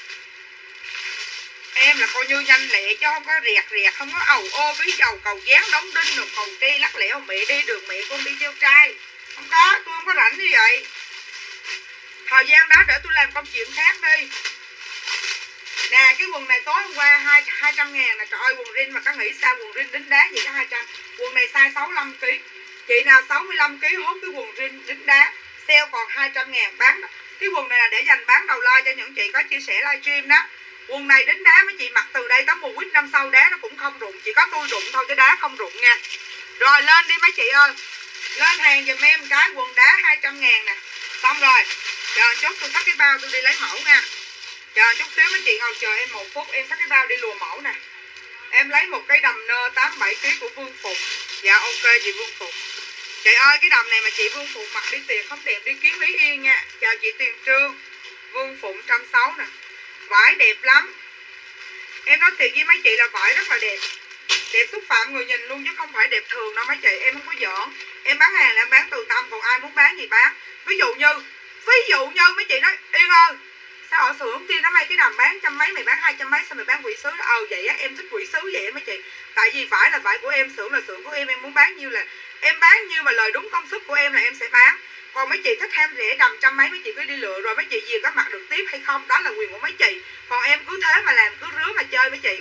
Em là coi như nhanh lẹ chứ không có rẹt rẹt, không có ầu ô với dầu cầu dán đóng đinh rồi cầu tri lắc lẻo mẹ đi đường mẹ con đi theo trai. Không có, tôi không có rảnh như vậy. Thời gian đó để tôi làm công chuyện khác đi. Nè cái quần này tối hôm qua hai trăm ngàn nè. Trời ơi quần rin mà có nghĩ sao quần rin đính đá vậy có hai trăm. Quần này size sáu mươi lăm ki lô gam. Chị nào sáu mươi lăm ki lô gam hốt cái quần rin đính đá. Sale còn hai trăm ngàn bán. Cái quần này là để dành bán đầu like cho những chị có chia sẻ livestream đó. Quần này đính đá mấy chị mặc từ đây tới mùa quýt năm sau đá nó cũng không rụng. Chỉ có tôi rụng thôi chứ đá không rụng nha. Rồi lên đi mấy chị ơi. Lên hàng giùm em cái quần đá hai trăm ngàn nè. Xong rồi. Chờ chút tôi xách cái bao tôi đi lấy mẫu nha. Chờ chút xíu mấy chị ngồi chờ em một phút. Em xách cái bao đi lùa mẫu nè. Em lấy một cái đầm nơ tám mươi bảy ki lô gam của Vương Phục. Dạ ok chị Vương Phục. Chị ơi cái đầm này mà chị Vương Phục mặc đi tiền không đẹp đi kiếm Lý Yên nha. Chào chị Tiền Trương. Vương Phục một trăm sáu mươi nè. Vải đẹp lắm. Em nói thiệt với mấy chị là vải rất là đẹp. Đẹp xúc phạm người nhìn luôn chứ không phải đẹp thường đâu mấy chị. Em không có giỡn. Em bán hàng là em bán từ tâm. Còn ai muốn bán gì bán. Ví dụ như Ví dụ như mấy chị nói Yên ơi sao ở xưởng tiên nó may cái đầm bán trăm mấy mày bán hai trăm mấy sao mày bán quỷ sứ. Ờ vậy á em thích quỷ sứ vậy á mấy chị. Tại vì vải là vải của em, xưởng là xưởng của em. Em muốn bán nhiêu là em bán, nhiêu mà lời đúng công sức của em là em sẽ bán. Còn mấy chị thích ham rẻ đầm trăm mấy mấy chị cứ đi lựa. Rồi mấy chị gì có mặc được tiếp hay không đó là quyền của mấy chị. Còn em cứ thế mà làm, cứ rứa mà chơi mấy chị.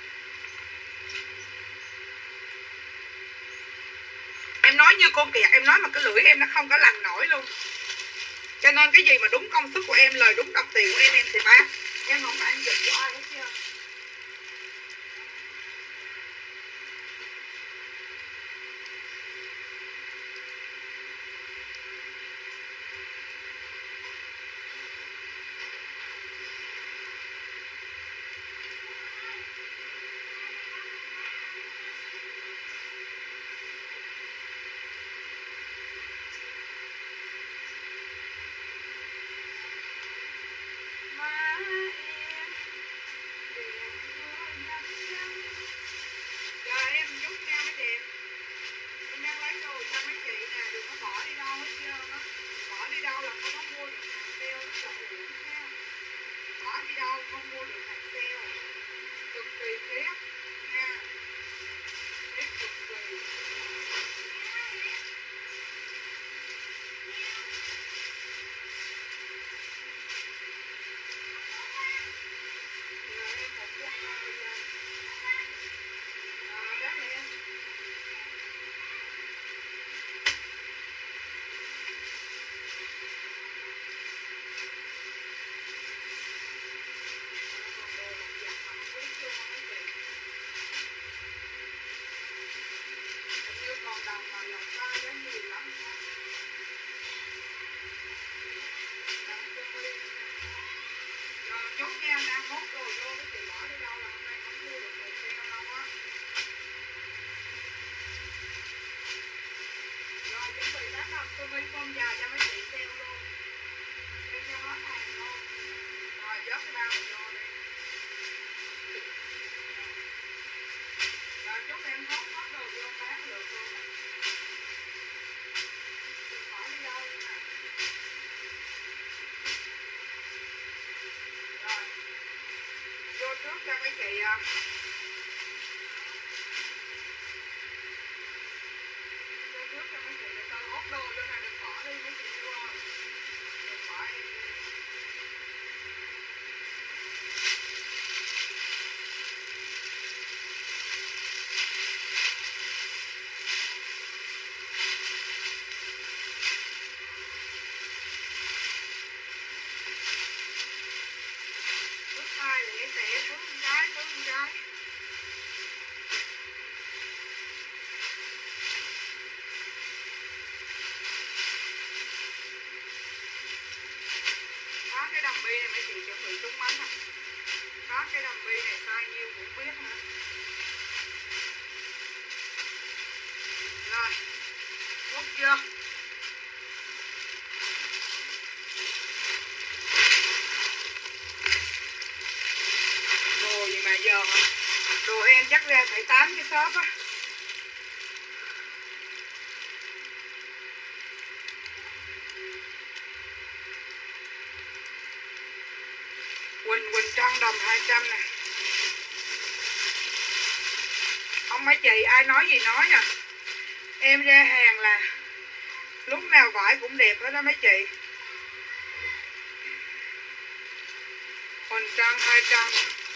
Em nói như con kẹt, em nói mà cái lưỡi em nó không có lành nổi luôn. Cho nên cái gì mà đúng công sức của em, lời đúng đồng tiền của em em sẽ bán. Em không phải ăn giật của ai hết chưa. trước cho mấy chị à. Cho trước cho mấy chị, để tôi hốt đồ cho này, đừng bỏ đi mấy chị yêu ơi. Đừng bỏ em đi. Hai lẻ tẻ thứ một cái, thứ một cái. Có cái đầm bi này mấy chị chuẩn bị trúng bánh nè. Có cái đầm bi này size nhiêu cũng biết nữa. Rồi, hút chưa? Đồ gì mà giờ hả? Đồ em chắc ra phải tám cái shop á. Quỳnh Quỳnh Trăng đồng hai trăm nè. Không mấy chị ai nói gì nói à. Em ra hàng là lúc nào vải cũng đẹp hết đó mấy chị. Quỳnh Trăng hai trăm.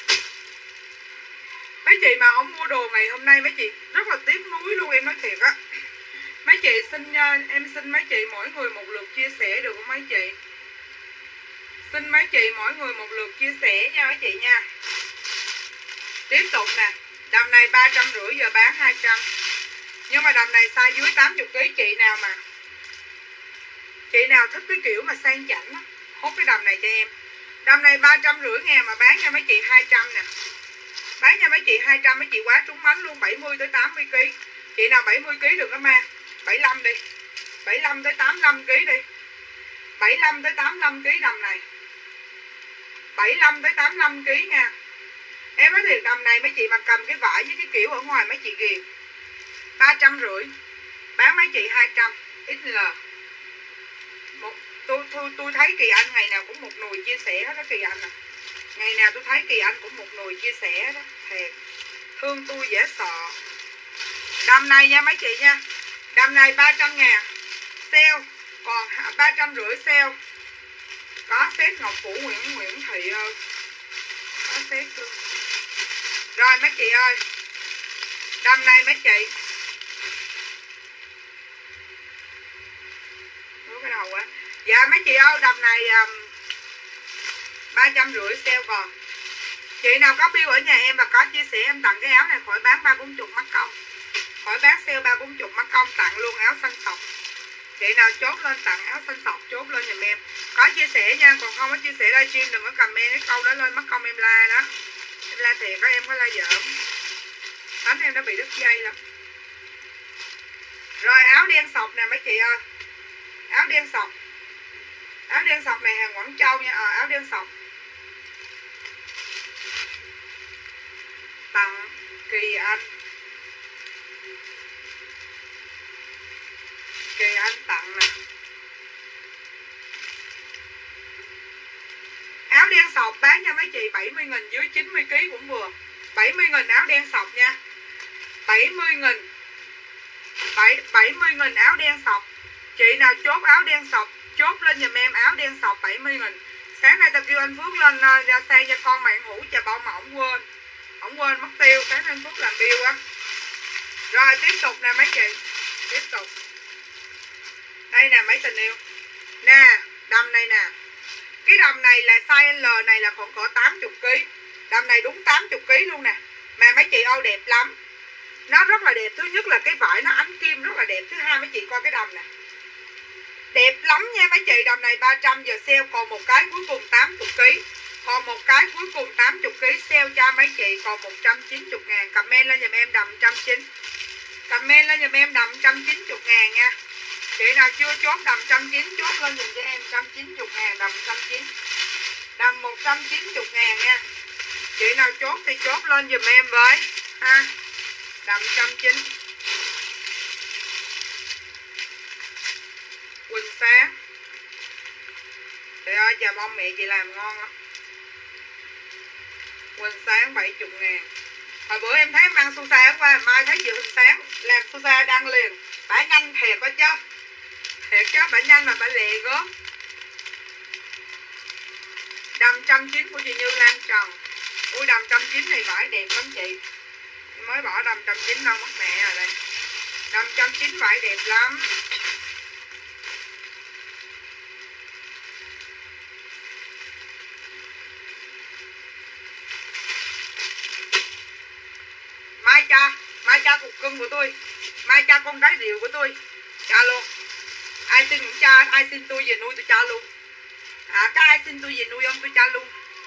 Mấy chị mà không mua đồ ngày hôm nay mấy chị rất là tiếc nuối luôn, em nói thiệt á. Mấy chị xin em xin mấy chị mỗi người một lượt chia sẻ được không mấy chị? Xin mấy chị mỗi người một lượt chia sẻ nha mấy chị nha. Tiếp tục nè. Đầm này ba trăm rưỡi, giờ bán hai trăm. Nhưng mà đầm này size dưới tám mươi ký. Chị nào mà Chị nào thích cái kiểu mà sang chảnh á, hốt cái đầm này cho em. Đầm này ba trăm rưỡi ngàn mà bán cho mấy chị hai trăm nè. Bán cho mấy chị hai trăm, mấy chị quá trúng bánh luôn. Bảy mươi tới tám mươi ký. Chị nào bảy mươi ký được đó ma. bảy mươi lăm đi. bảy mươi lăm tới tám mươi lăm ký đi. bảy mươi lăm tới tám mươi lăm ký đầm này. bảy mươi lăm tới tám mươi lăm ký nha. Em nói thiệt, đầm này mấy chị mà cầm cái vải với cái kiểu ở ngoài mấy chị ghiền. ba trăm rưỡi. Bán mấy chị hai trăm. ích lờ. Một, tôi, tôi, tôi thấy Kỳ Anh ngày nào cũng một nùi chia sẻ hết đó Kỳ Anh à. Ngày nào tôi thấy Kỳ Anh cũng một nùi chia sẻ đó. Thiệt. Thương tôi dễ sợ. Đầm này nha mấy chị nha. Đầm này ba trăm ngàn. Sale. Còn ba trăm rưỡi sale. Có set Ngọc Phủ Nguyễn Nguyễn Thị ơi. Có set luôn. Rồi mấy chị ơi. Đầm này mấy chị. Nuốt cái đầu quá. Dạ mấy chị ơi, đầm này um, ba trăm rưỡi sale còn. Chị nào có bill ở nhà em và có chia sẻ em tặng cái áo này khỏi bán ba bốn chục mắc công. Khỏi bán sale ba bốn chục mắc công, tặng luôn áo xanh sọc. Chị nào chốt lên tặng áo xanh sọc, chốt lên giùm em. Có chia sẻ nha, còn không có chia sẻ livestream đừng có comment cái câu đó lên mất công em la đó. Em la thiệt có em có la giỡn. Bánh em đã bị đứt dây lắm. Rồi áo đen sọc nè mấy chị ơi. Áo đen sọc. Áo đen sọc này hàng Quảng Châu nha. Ờ, áo đen sọc. Tặng Kỳ Anh. Kỳ Anh tặng nè. Áo đen sọc bán cho mấy chị bảy mươi nghìn, dưới chín mươi ký cũng vừa. bảy mươi nghìn áo đen sọc nha. bảy mươi nghìn. bảy mươi nghìn áo đen sọc. Chị nào chốt áo đen sọc chốt lên giùm em áo đen sọc bảy mươi nghìn. Sáng nay tao kêu anh Phước lên uh, ra xe cho con bạn hủ trà bông mà ổng quên. Ổng quên mất tiêu, sáng nay anh Phước làm bill á. Rồi tiếp tục nè mấy chị. Tiếp tục. Đây nè mấy tình yêu. Nè, đầm này nè. Cái đầm này là size L này là còn cỡ tám mươi ký. Đầm này đúng tám mươi ký luôn nè. Mà mấy chị ơi đẹp lắm. Nó rất là đẹp. Thứ nhất là cái vải nó ánh kim rất là đẹp. Thứ hai mấy chị coi cái đầm nè. Đẹp lắm nha mấy chị. Đầm này ba trăm, giờ sale còn một cái cuối cùng tám mươi ký. Còn một cái cuối cùng tám mươi ký sale cho mấy chị còn một trăm chín mươi ngàn. Comment lên giùm em đầm một trăm chín mươi. Comment lên giùm em đầm một trăm chín mươi ngàn nha. Chị nào chưa chốt đầm một trăm chín mươi chốt lên giùm cho em một trăm chín mươi ngàn, đầm một trăm chín mươi. Đầm một trăm chín mươi ngàn nha. Chị nào chốt thì chốt lên giùm em với ha. Đầm một trăm chín mươi. Quỳnh Sáng. Trời ơi trà bông mẹ chị làm ngon lắm. Quần sáng bảy mươi ngàn. Hồi bữa em thấy em ăn su sa hôm qua, mai thấy Diệu Hình sáng làm su sa đăng liền. Bả nhanh thiệt đó chứ. Thiệt chứ, bả nhanh mà bả lẹ gớm. Đầm một trăm chín của chị Như Lan Trần. Ui đầm một trăm chín này vải đẹp lắm chị. Em mới bỏ đầm một trăm chín đâu mất mẹ rồi đây. Đầm một trăm chín vải đẹp lắm. Mai cha, mai cha cục cưng của tôi. Mai cha con cái rượu của tôi. Cha luôn. Ai xin cũng cha, ai xin tôi về nuôi tôi cha luôn. À các ai xin tôi về nuôi ông tôi cha luôn.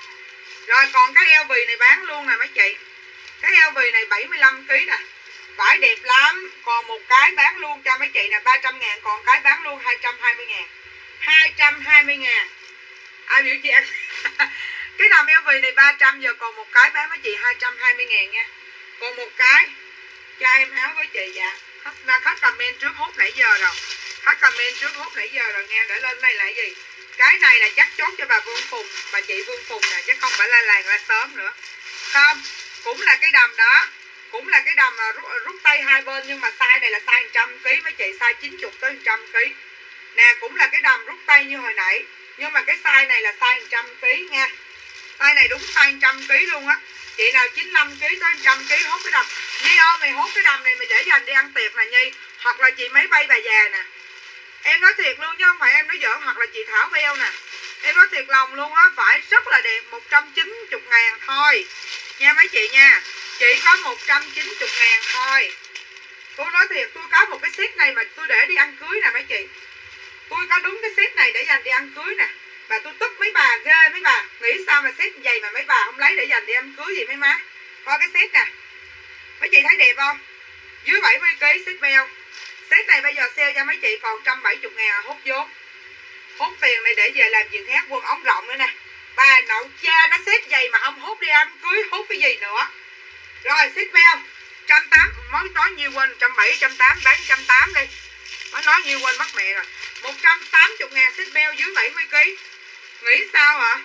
Rồi còn cái eo bì này bán luôn nè mấy chị. Cái eo bì này bảy mươi lăm ki lô gam nè. Vải đẹp lắm. Còn một cái bán luôn cho mấy chị nè ba trăm ngàn. Còn cái bán luôn hai trăm hai mươi ngàn. hai trăm hai mươi ngàn. Ai biểu chị ăn. Cái đầm eo bì này ba trăm. Giờ còn một cái bán mấy chị hai trăm hai mươi ngàn nha. Còn một cái cho em áo với chị. Dạ khách, khách comment trước hút nãy giờ rồi. Khách comment trước hút nãy giờ rồi nha. Để lên này là gì. Cái này là chắc chốt cho bà Vương Phùng. Bà chị Vương Phùng nè. Chứ không phải là làng la sớm nữa. Không. Cũng là cái đầm đó. Cũng là cái đầm rút, rút tay hai bên. Nhưng mà size này là size một trăm ki lô gam mấy chị. Size chín mươi tới một trăm ki lô gam. Nè cũng là cái đầm rút tay như hồi nãy. Nhưng mà cái size này là size một trăm ki lô gam nha. Size này đúng size một trăm ki lô gam luôn á. Chị nào chín mươi lăm ki lô gam tới một trăm ki lô gam hốt cái đầm. Nhi ơi mày hốt cái đầm này mày để dành đi ăn tiệc nè Nhi. Hoặc là chị máy bay bà già nè. Em nói thiệt luôn chứ không phải em nói giỡn. Hoặc là chị Thảo Beo nè. Em nói thiệt lòng luôn á. Vải rất là đẹp. Một trăm chín mươi ngàn thôi nha mấy chị nha. Chỉ có một trăm chín mươi ngàn thôi. Tôi nói thiệt tôi có một cái set này mà tôi để đi ăn cưới nè mấy chị. Tôi có đúng cái set này để dành đi ăn cưới nè. Và tôi tức mấy bà ghê mấy bà. Nghĩ sao mà set vậy mà mấy bà không lấy để dành đi ăn cưới gì mấy má. Coi cái set nè. Mấy chị thấy đẹp không? Dưới bảy mươi ki lô gam set beo. Set này bây giờ sale cho mấy chị còn một trăm bảy mươi ngàn hút vốn. Hút tiền này để về làm chuyện khác. Quần ống rộng nữa nè. Bà nội cha nó set giày mà không hút đi ăn cưới. Hút cái gì nữa. Rồi set beo một trăm tám mươi. Mới nói nhiều quên. một trăm bảy mươi, một trăm tám mươi. Bán một trăm tám mươi đi. Mới nói nhiều quên mất mẹ rồi. Một trăm tám mươi ngàn set beo dưới bảy mươi ki lô gam. Nghĩ sao hả?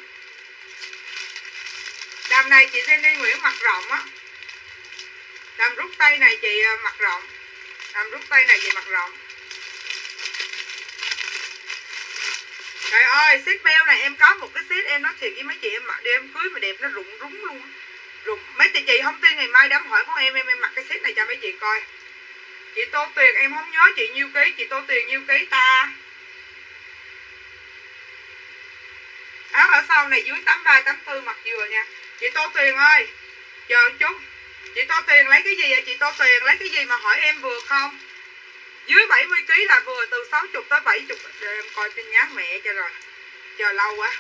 Đầm này chị Jenny Nguyễn mặc rộng á. Đầm rút tay này chị mặc rộng. Đầm rút tay này chị mặc rộng. Trời ơi, set beo này em có một cái set em nói thiệt với mấy chị em mặc đi em cưới mà đẹp nó rụng rúng luôn. Rụng. Mấy chị chị không tin ngày mai đám hỏi của em em em mặc cái set này cho mấy chị coi. Chị Tô Tuyền em không nhớ chị nhiêu ký, chị Tô Tuyền nhiêu ký ta. Áo ở sau này dưới tám mươi ba tám mươi tư mặc vừa nha. Chị Tô Tuyền ơi, chờ một chút. Chị Tô Tuyền lấy cái gì vậy chị Tô Tuyền? Lấy cái gì mà hỏi em vừa không? Dưới bảy mươi ki lô gam là vừa từ sáu mươi tới bảy mươi. Để em coi tin nhắn mẹ cho rồi. Chờ lâu quá.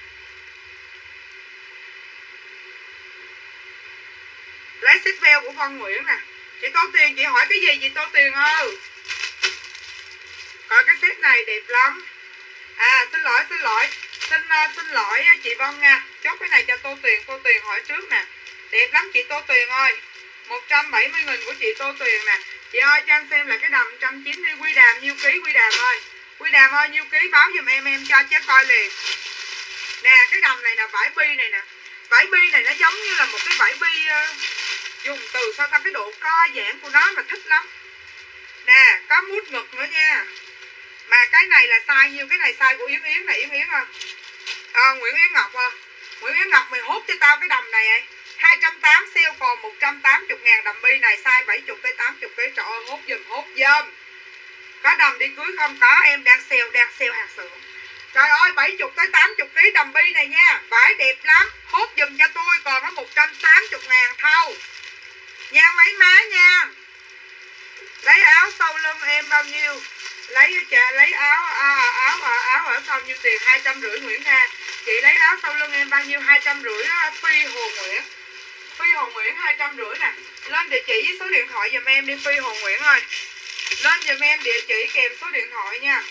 Lấy xích beo của Văn Nguyễn nè. Chị Tô Tuyền chị hỏi cái gì chị Tô Tuyền ơi? Coi cái set này đẹp lắm. À xin lỗi xin lỗi. Xin uh, xin lỗi chị Vân nha. Chốt cái này cho Tô Tuyền. Tô Tuyền hỏi trước nè. Đẹp lắm chị Tô Tuyền ơi. Một trăm bảy mươi nghìn của chị Tô Tuyền nè. Chị ơi cho anh xem là cái đầm một trăm chín mươi đi. Quy Đàm nhiêu ký Quy Đàm ơi. Quy Đàm ơi nhiêu ký báo giùm em em cho chứ coi liền. Nè cái đầm này là vải bi này nè. Vải bi này nó giống như là một cái vải bi uh, dùng từ sao ta, cái độ co giãn của nó mà thích lắm. Nè có mút ngực nữa nha. Mà cái này là size nhiêu? Cái này size của Yến Yến này. Yến Yến không? À, Nguyễn Yến Ngọc à. Nguyễn Yến Ngọc mày hút cho tao cái đầm này ấy. hai trăm tám mươi sale còn một trăm tám mươi ngàn đầm bi này size bảy mươi tới tám mươi ký. Trời ơi hút giùm hút giùm. Có đầm đi cưới không? Có em đang sale đang sale hàng xưởng. Trời ơi bảy mươi tới tám mươi ký đầm bi này nha. Vải đẹp lắm. Hút giùm cho tôi còn có một trăm tám mươi ngàn thâu. Nha mấy má nha. Lấy áo sau lưng em bao nhiêu? Lấy chà, lấy áo à, áo à, áo ở sau nhiêu tiền? Hai trăm rưỡi Nguyễn Nga. Chị lấy áo sau lưng em bao nhiêu? Hai trăm rưỡi Phi Hồ Nguyễn. Phi Hồ Nguyễn hai trăm rưỡi nè. Lên địa chỉ với số điện thoại giùm em đi Phi Hồ Nguyễn ơi. Lên giùm em địa chỉ kèm số điện thoại nha.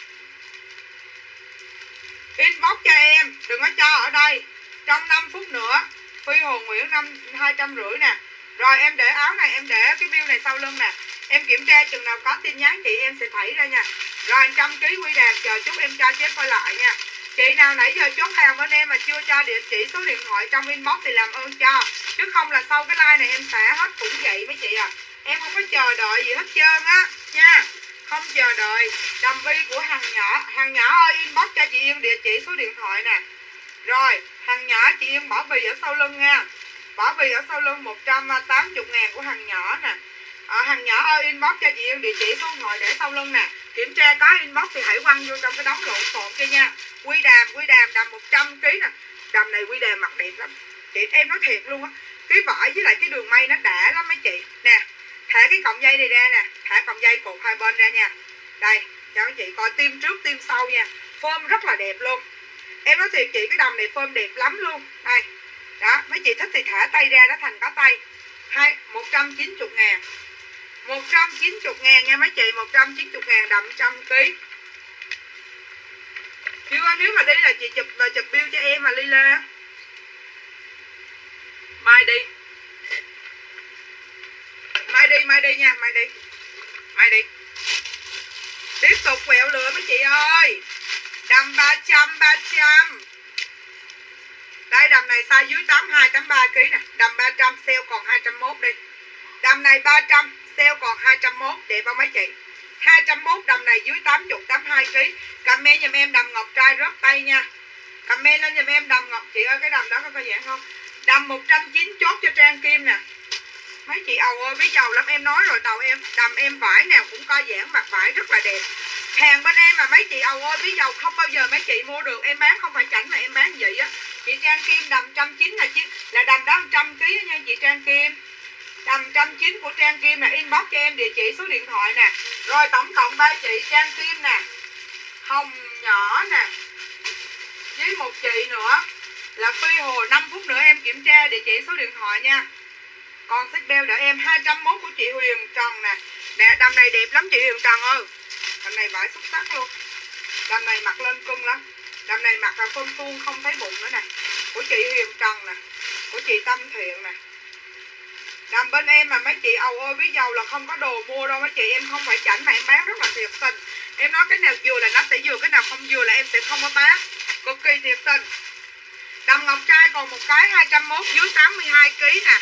Inbox cho em, đừng có cho ở đây. Trong năm phút nữa Phi Hồ Nguyễn năm hai trăm rưỡi nè. Rồi em để áo này, em để cái view này sau lưng nè. Em kiểm tra chừng nào có tin nhắn chị em sẽ thảy ra nha. Rồi một trăm ký Quy Đàm chờ chút em cho chép coi lại nha. Chị nào nãy giờ chốt hàng bên em mà chưa cho địa chỉ số điện thoại trong inbox thì làm ơn cho. Chứ chứ không là sau cái like này em xả hết cũng vậy mấy chị à. Em không có chờ đợi gì hết trơn á nha, không chờ đợi. Đầm bi của hàng nhỏ, hàng nhỏ ơi inbox cho chị Yên địa chỉ số điện thoại nè. Rồi hàng nhỏ chị Yên bỏ bì ở sau lưng nha, bỏ bì ở sau lưng một trăm tám mươi ngàn của hàng nhỏ nè. À, hàng nhỏ ơi inbox cho chị Yên địa chỉ số điện thoại để sau lưng nè. Kiểm tra có inbox thì hãy quăng vô trong cái đống lộn xộn kia nha. Quy đàm, quy đàm đầm một trăm ki lô gam nè. Đầm này quy đàm mặc đẹp lắm chị, em nói thiệt luôn á. Cái vải với lại cái đường may nó đã lắm mấy chị nè. Thả cái cọng dây này ra nè, thả cọng dây cột hai bên ra nha. Đây cho mấy chị coi tim trước tim sau nha, form rất là đẹp luôn. Em nói thiệt chị, cái đầm này form đẹp lắm luôn. Đây đó, mấy chị thích thì thả tay ra nó thành có tay. Hai một trăm chín mươi ngàn, một trăm chín mươi ngàn nha mấy chị, một trăm chín mươi ngàn đầm trăm ký. Chưa, nếu mà đi là chị chụp là chụp bill cho em mà Lila. Mai đi, mai đi, mai đi nha, mai đi, mai đi. Tiếp tục quẹo lửa mấy chị ơi. Đầm ba trăm, ba trăm. Đây đầm này size dưới tám mươi hai, tám mươi ba ki lô gam nè. Đầm ba trăm sale còn hai trăm mốt đi. Đầm này ba trăm sale còn hai trăm mốt, đẹp không mấy chị? hai trăm mốt đầm này dưới tám mươi, tám mươi hai ki lô gam. Comment giùm em đầm ngọc trai rớt tay nha. Comment lên giùm em đầm ngọc. Chị ơi cái đầm đó có coi dạng không? Đầm một trăm chín mươi chốt cho Trang Kim nè. Mấy chị ầu ơi biết giàu lắm, em nói rồi tàu em. Đầm em vải nào cũng co giãn, mặt vải rất là đẹp. Hàng bên em mà mấy chị ầu ơi biết giàu không bao giờ mấy chị mua được. Em bán không phải chảnh mà em bán vậy á. Chị Trang Kim đầm một trăm chín mươi là chứ là đầm đó một trăm ki lô gam nha chị Trang Kim. Đầm một trăm chín mươi của Trang Kim là inbox cho em địa chỉ số điện thoại nè. Rồi tổng cộng ba chị Trang Kim nè, hồng nhỏ nè, với một chị nữa là Phi Hồ. Năm phút nữa em kiểm tra địa chỉ số điện thoại nha. Còn xích beo đợi em hai trăm mốt của chị Huyền Trần nè. Nè đầm này đẹp lắm chị Huyền Trần ơi. Đầm này vải xuất sắc luôn. Đầm này mặc lên cưng lắm. Đầm này mặc là phông suông không thấy bụng nữa nè. Của chị Huyền Trần nè, của chị Tâm Thiện nè. Đầm bên em mà mấy chị ầu ơi biết giàu là không có đồ mua đâu mấy chị. Em không phải chảnh mà em bán rất là thiệt tình. Em nói cái nào vừa là nó sẽ vừa, cái nào không vừa là em sẽ không có bán. Cực kỳ thiệt tình. Đầm ngọc trai còn một cái hai trăm mốt dưới tám mươi hai ki lô gam nè.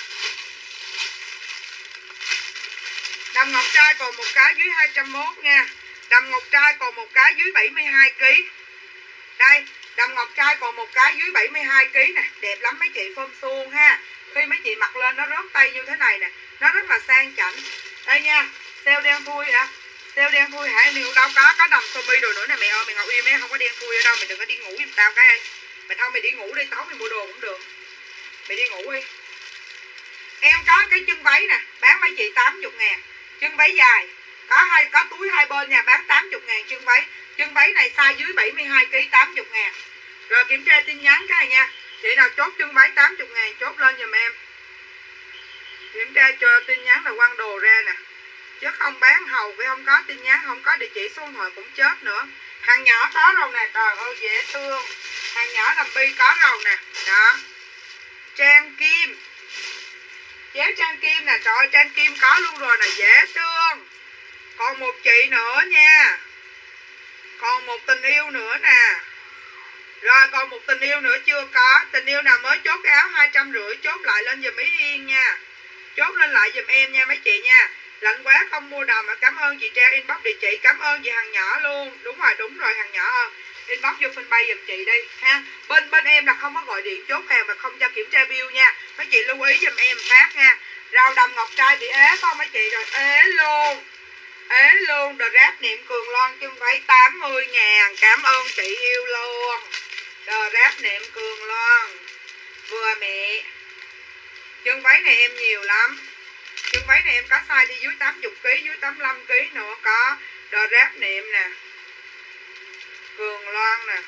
Đầm ngọc trai còn một cái dưới hai trăm mốt nha. Đầm ngọc trai còn một cái dưới bảy mươi hai ki lô gam. Đây, đầm ngọc trai còn một cái dưới bảy mươi hai ki lô gam nè. Đẹp lắm mấy chị, phơm suông ha. Khi mấy chị mặc lên nó rớt tay như thế này nè, nó rất là sang chảnh. Đây nha, sale đen thui hả? Sale đen thui hả? Em đâu có, có đầm sơ mi đồ nữa nè mẹ ơi. Mày Ngọc Yên em không có đen thui ở đâu. Mày đừng có đi ngủ giùm tao cái ơi. Mày thôi mày đi ngủ đi, tối mày mua đồ cũng được. Mày đi ngủ đi. Em có cái chân váy nè, bán mấy chị tám mươi ngàn. Chân váy dài, có hai có túi hai bên nha, bán tám mươi ngàn chân váy. Chân váy này size dưới bảy mươi hai ki lô gam tám mươi ngàn. Rồi kiểm tra tin nhắn cái này nha. Chị nào chốt chân váy tám mươi ngàn chốt lên giùm em. Kiểm tra cho tin nhắn là quăng đồ ra nè. Chứ không bán hầu vì không có tin nhắn, không có địa chỉ số điện thoại cũng chết nữa. Hàng nhỏ có rồi nè, trời ơi dễ thương. Hàng nhỏ đầm bi có rồi nè. Đó. Trang Kim. Chéo Trang Kim nè, trời ơi Trang Kim có luôn rồi nè, dễ thương. Còn một chị nữa nha. Còn một tình yêu nữa nè. Rồi còn một tình yêu nữa chưa có. Tình yêu nào mới chốt cái áo hai trăm rưỡi chốt lại lên giùm Ý Yên nha. Chốt lên lại giùm em nha mấy chị nha. Lạnh quá không mua đầm mà cảm ơn chị Trang inbox địa chỉ. Cảm ơn chị hàng nhỏ luôn. Đúng rồi đúng rồi hàng nhỏ ơi. Inbox vô fanpage giùm chị đi ha. Bên bên em là không có gọi điện chốt hàng mà không cho kiểm tra bill nha. Mấy chị lưu ý giùm em phát nha. Rau đầm ngọc trai bị ế không mấy chị rồi ế luôn. Ế luôn. The Rap Niệm Cường Loan chân váy tám mươi ngàn. Cảm ơn chị yêu luôn. The Rap Niệm Cường Loan. Vừa mẹ. Chân váy này em nhiều lắm. Chân váy này em có size đi dưới tám mươi ki lô gam, dưới tám mươi lăm ki lô gam nữa có. The Rap Niệm nè. Cường Loan nè.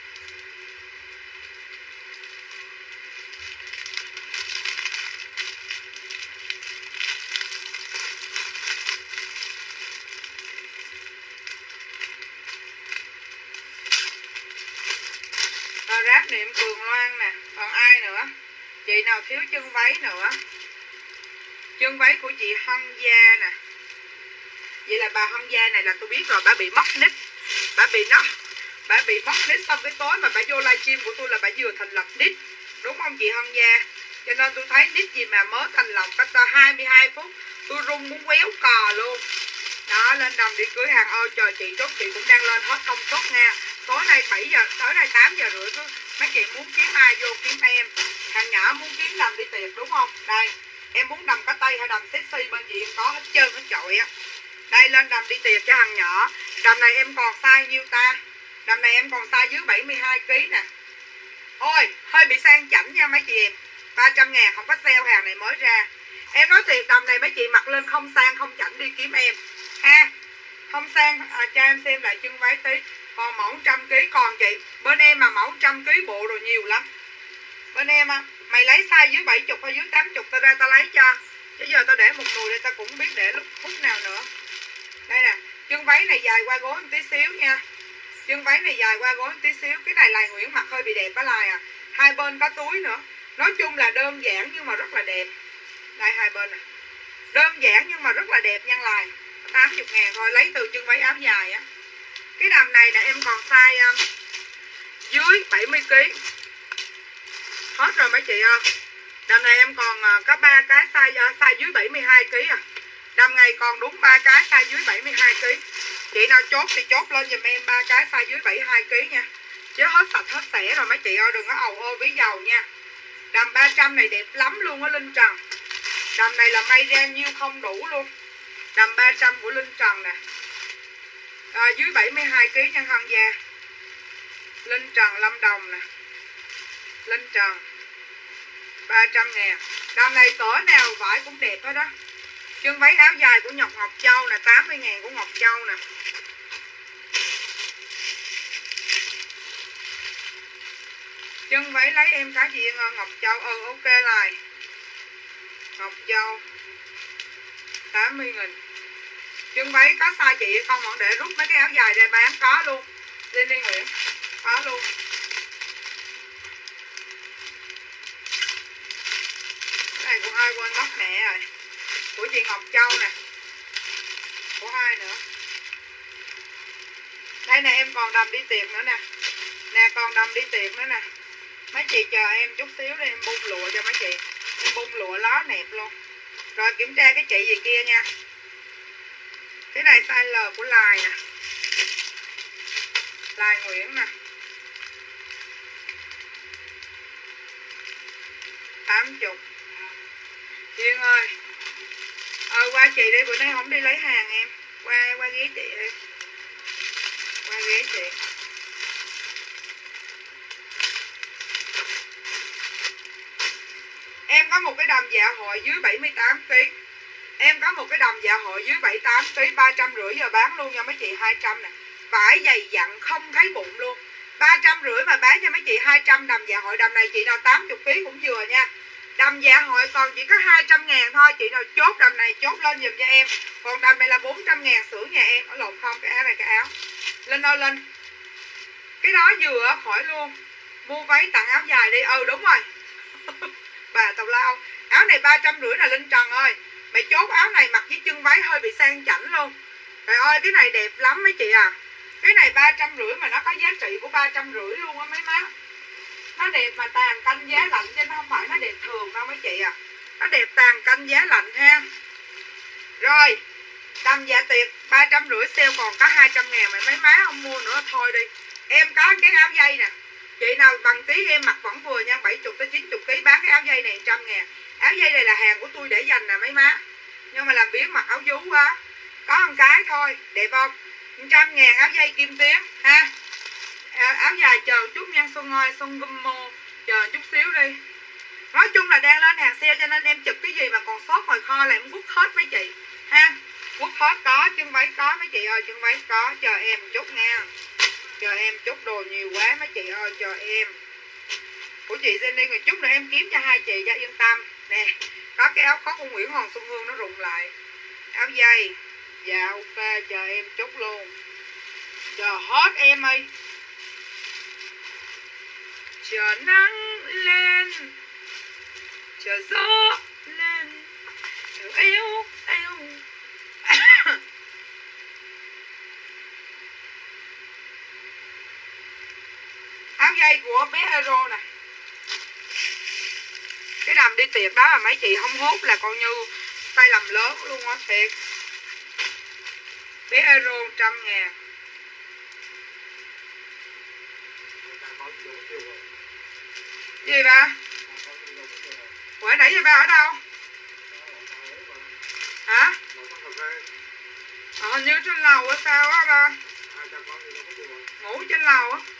The Rap Niệm Cường Loan nè. Còn ai nữa? Chị nào thiếu chân váy nữa? Chân váy của chị Hân Gia nè. Vậy là bà Hân Gia này là tôi biết rồi, bà bị mất nick. Bà bị nó Bà bị mất nick xong cái tối mà bà vô livestream của tôi là bà vừa thành lập nick. Đúng không chị Hân Gia? Cho nên tôi thấy nick gì mà mới thành lập cách hai mươi hai phút tôi run muốn quéo cò luôn. Đó, lên đầm đi cưới hàng ơi. Trời, chị chốt chị cũng đang lên hết công suất nha. Tối nay bảy giờ, tối nay tám giờ rưỡi cứ mấy chị muốn kiếm ai vô kiếm em. Hàng nhỏ muốn kiếm đầm đi tiệc đúng không? Đây, em muốn đầm cá tây hay đầm sexy bên chị em có hết trơn hết trội á. Đây, lên đầm đi tiệc cho hàng nhỏ. Đầm này em còn size nhiêu ta? Đầm này em còn size dưới bảy mươi hai ki lô gam nè. Ôi, hơi bị sang chảnh nha mấy chị em. Ba trăm ngàn không có sale, hàng này mới ra. Em nói thiệt, đầm này mấy chị mặc lên không sang không chảnh đi kiếm em ha. Không sang à, cho em xem lại chân váy tí. Còn mẫu trăm ký còn chị. Bên em mà mẫu trăm ký bộ rồi nhiều lắm. Bên em á, mày lấy size dưới bảy mươi hay dưới tám mươi tao ra tao lấy cho. Chứ giờ tao để một nùi đây tao cũng biết để lúc phút nào nữa. Đây nè, chân váy này dài qua gối một tí xíu nha. Chân váy này dài qua gối một tí xíu. Cái này Lài Nguyễn mặc hơi bị đẹp á Lài à. Hai bên có túi nữa. Nói chung là đơn giản nhưng mà rất là đẹp. Đây hai bên nè. Đơn giản nhưng mà rất là đẹp nha Lài. tám mươi ngàn thôi, lấy từ chân váy áo dài á. Cái đầm này là em còn size um, dưới bảy mươi ki lô gam. Hết rồi mấy chị ơi. Đầm này em còn uh, có ba cái size uh, size dưới bảy mươi hai ki lô gam à. Đầm này còn đúng ba cái size dưới bảy mươi hai ki lô gam. Chị nào chốt thì chốt lên giùm em ba cái size dưới bảy mươi hai ki lô gam nha. Chứ hết sạch hết sẻ rồi mấy chị ơi, đừng có ầu ô ví dầu nha. Đầm ba trăm này đẹp lắm luôn á Linh Trần. Đầm này là may ra nhiêu không đủ luôn. Đầm ba trăm của Linh Trần nè. À, dưới bảy mươi hai ki lô gam nhân thân da. Linh Trần Lâm Đồng nè. Linh Trần ba trăm ngàn. Đầm này cỡ nào vải cũng đẹp hết đó. Chân váy áo dài của Ngọc Ngọc Châu nè, tám mươi ngàn của Ngọc Châu nè. Chân váy lấy em cái gì Ngọc Châu. Ừ ok lại. Ngọc Châu tám mươi nghìn. Chân váy có size chị không bọn để rút mấy cái áo dài ra bán có luôn. Lên đi Nguyễn. Có luôn. Cái này của ai quên mất mẹ rồi. Của chị Ngọc Châu nè. Của ai nữa. Đây nè em còn đầm đi tiệc nữa nè. Nè còn đầm đi tiệc nữa nè. Mấy chị chờ em chút xíu để em bung lụa cho mấy chị. Em bung lụa ló nẹp luôn. Rồi kiểm tra cái chị gì kia nha. Cái này size L của Lài nè. Lài Nguyễn nè. tám mươi. Duyên ơi. Ờ qua chị đi, bữa nay không đi lấy hàng em. Qua qua ghế chị đi. Qua ghế chị. Em có một cái đầm dạ hội dưới bảy mươi tám ki lô gam. Em có một cái đầm dạ hội dưới bảy mươi tám ki lô gam, ba trăm rưỡi giờ bán luôn nha mấy chị, hai trăm nè. Vải dày dặn không thấy bụng luôn. ba trăm rưỡi mà bán cho mấy chị hai trăm. Đầm dạ hội, đầm này chị nào tám mươi ki lô gam cũng vừa nha. Đầm dạ hội còn chỉ có hai trăm ngàn thôi. Chị nào chốt đầm này chốt lên giùm cho em. Còn đầm này là bốn trăm ngàn sửa nhà em. Ở lộn không, cái áo này cái áo. Linh ơi Linh. Cái đó vừa khỏi luôn. Mua váy tặng áo dài đi. Ừ đúng rồi. Bà tào lao. Áo này ba trăm rưỡi là Linh Trần ơi. Mày chốt áo này mặc với chân váy hơi bị sang chảnh luôn. Trời ơi cái này đẹp lắm mấy chị à. Cái này ba trăm rưỡi mà nó có giá trị của ba trăm rưỡi luôn á mấy má. Nó đẹp mà tàn canh giá lạnh chứ nó không phải nó đẹp thường đâu mấy chị à. Nó đẹp tàn canh giá lạnh ha. Rồi đầm dạ tiệc ba trăm rưỡi sale còn có hai trăm ngàn mà mấy má không mua nữa thôi đi. Em có cái áo dây nè. Chị nào bằng tí em mặc vẫn vừa nha, bảy mươi tới chín mươi ki lô gam bán cái áo dây này một trăm ngàn. Áo dây này là hàng của tôi để dành nè mấy má. Nhưng mà làm biến mặc áo vú quá. Có một cái thôi, đẹp không? một trăm ngàn áo dây kim tuyến ha. Áo dài chờ chút nha Xuân ơi, Xuân Gummo. Chờ chút xíu đi. Nói chung là đang lên hàng sale cho nên em chụp cái gì mà còn sót hồi kho là em quất hết mấy chị ha. Quất hết có, chân váy có mấy chị ơi, chân váy có, chờ em chút nha. Chờ em chút đồ nhiều quá mấy chị ơi, chờ em. Của chị Jenny người chút nữa em kiếm cho hai chị cho yên tâm. Nè, có cái áo khoác của Nguyễn Hoàng Xuân Hương nó rụng lại. Áo dây. Dạ ok, chờ em chút luôn. Chờ hết em ơi. Chờ nắng lên, chờ gió lên, chờ eo eo. Áo dây của bé Hero nè. Cái đầm đi tiệc đó mà mấy chị không hút là coi như sai lầm lớn luôn á, thiệt. Bé euro một trăm ngàn. Gì ba? Ủa nãy giờ ba ở đâu? Hả? À, hình như trên lầu á sao á ba? Ngủ trên lầu á.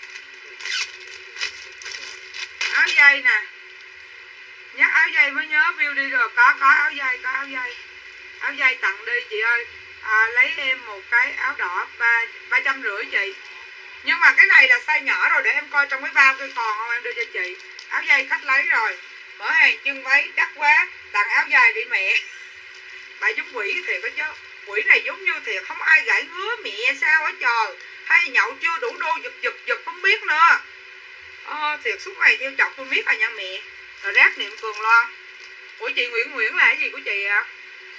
Áo dây nè. Nhắc áo dây mới nhớ view đi rồi. Có, có áo dây, có áo dây. Áo dây tặng đi chị ơi. À, lấy em một cái áo đỏ ba ba trăm rưỡi chị. Nhưng mà cái này là size nhỏ rồi, để em coi trong cái bao tôi còn không, em đưa cho chị. Áo dây khách lấy rồi. Mở hàng chân váy đắt quá, tặng áo dài đi mẹ. Bà giống quỷ thiệt đó chứ. Quỷ này giống như thiệt, không ai gãi ngứa mẹ sao á trời. Hay nhậu chưa đủ đô giật giật giật không biết nữa. Ờ, thiệt suốt ngày theo chọc tôi biết à nha mẹ. Rồi rác niệm cường loan. Ủa chị Nguyễn Nguyễn là cái gì của chị ạ? À?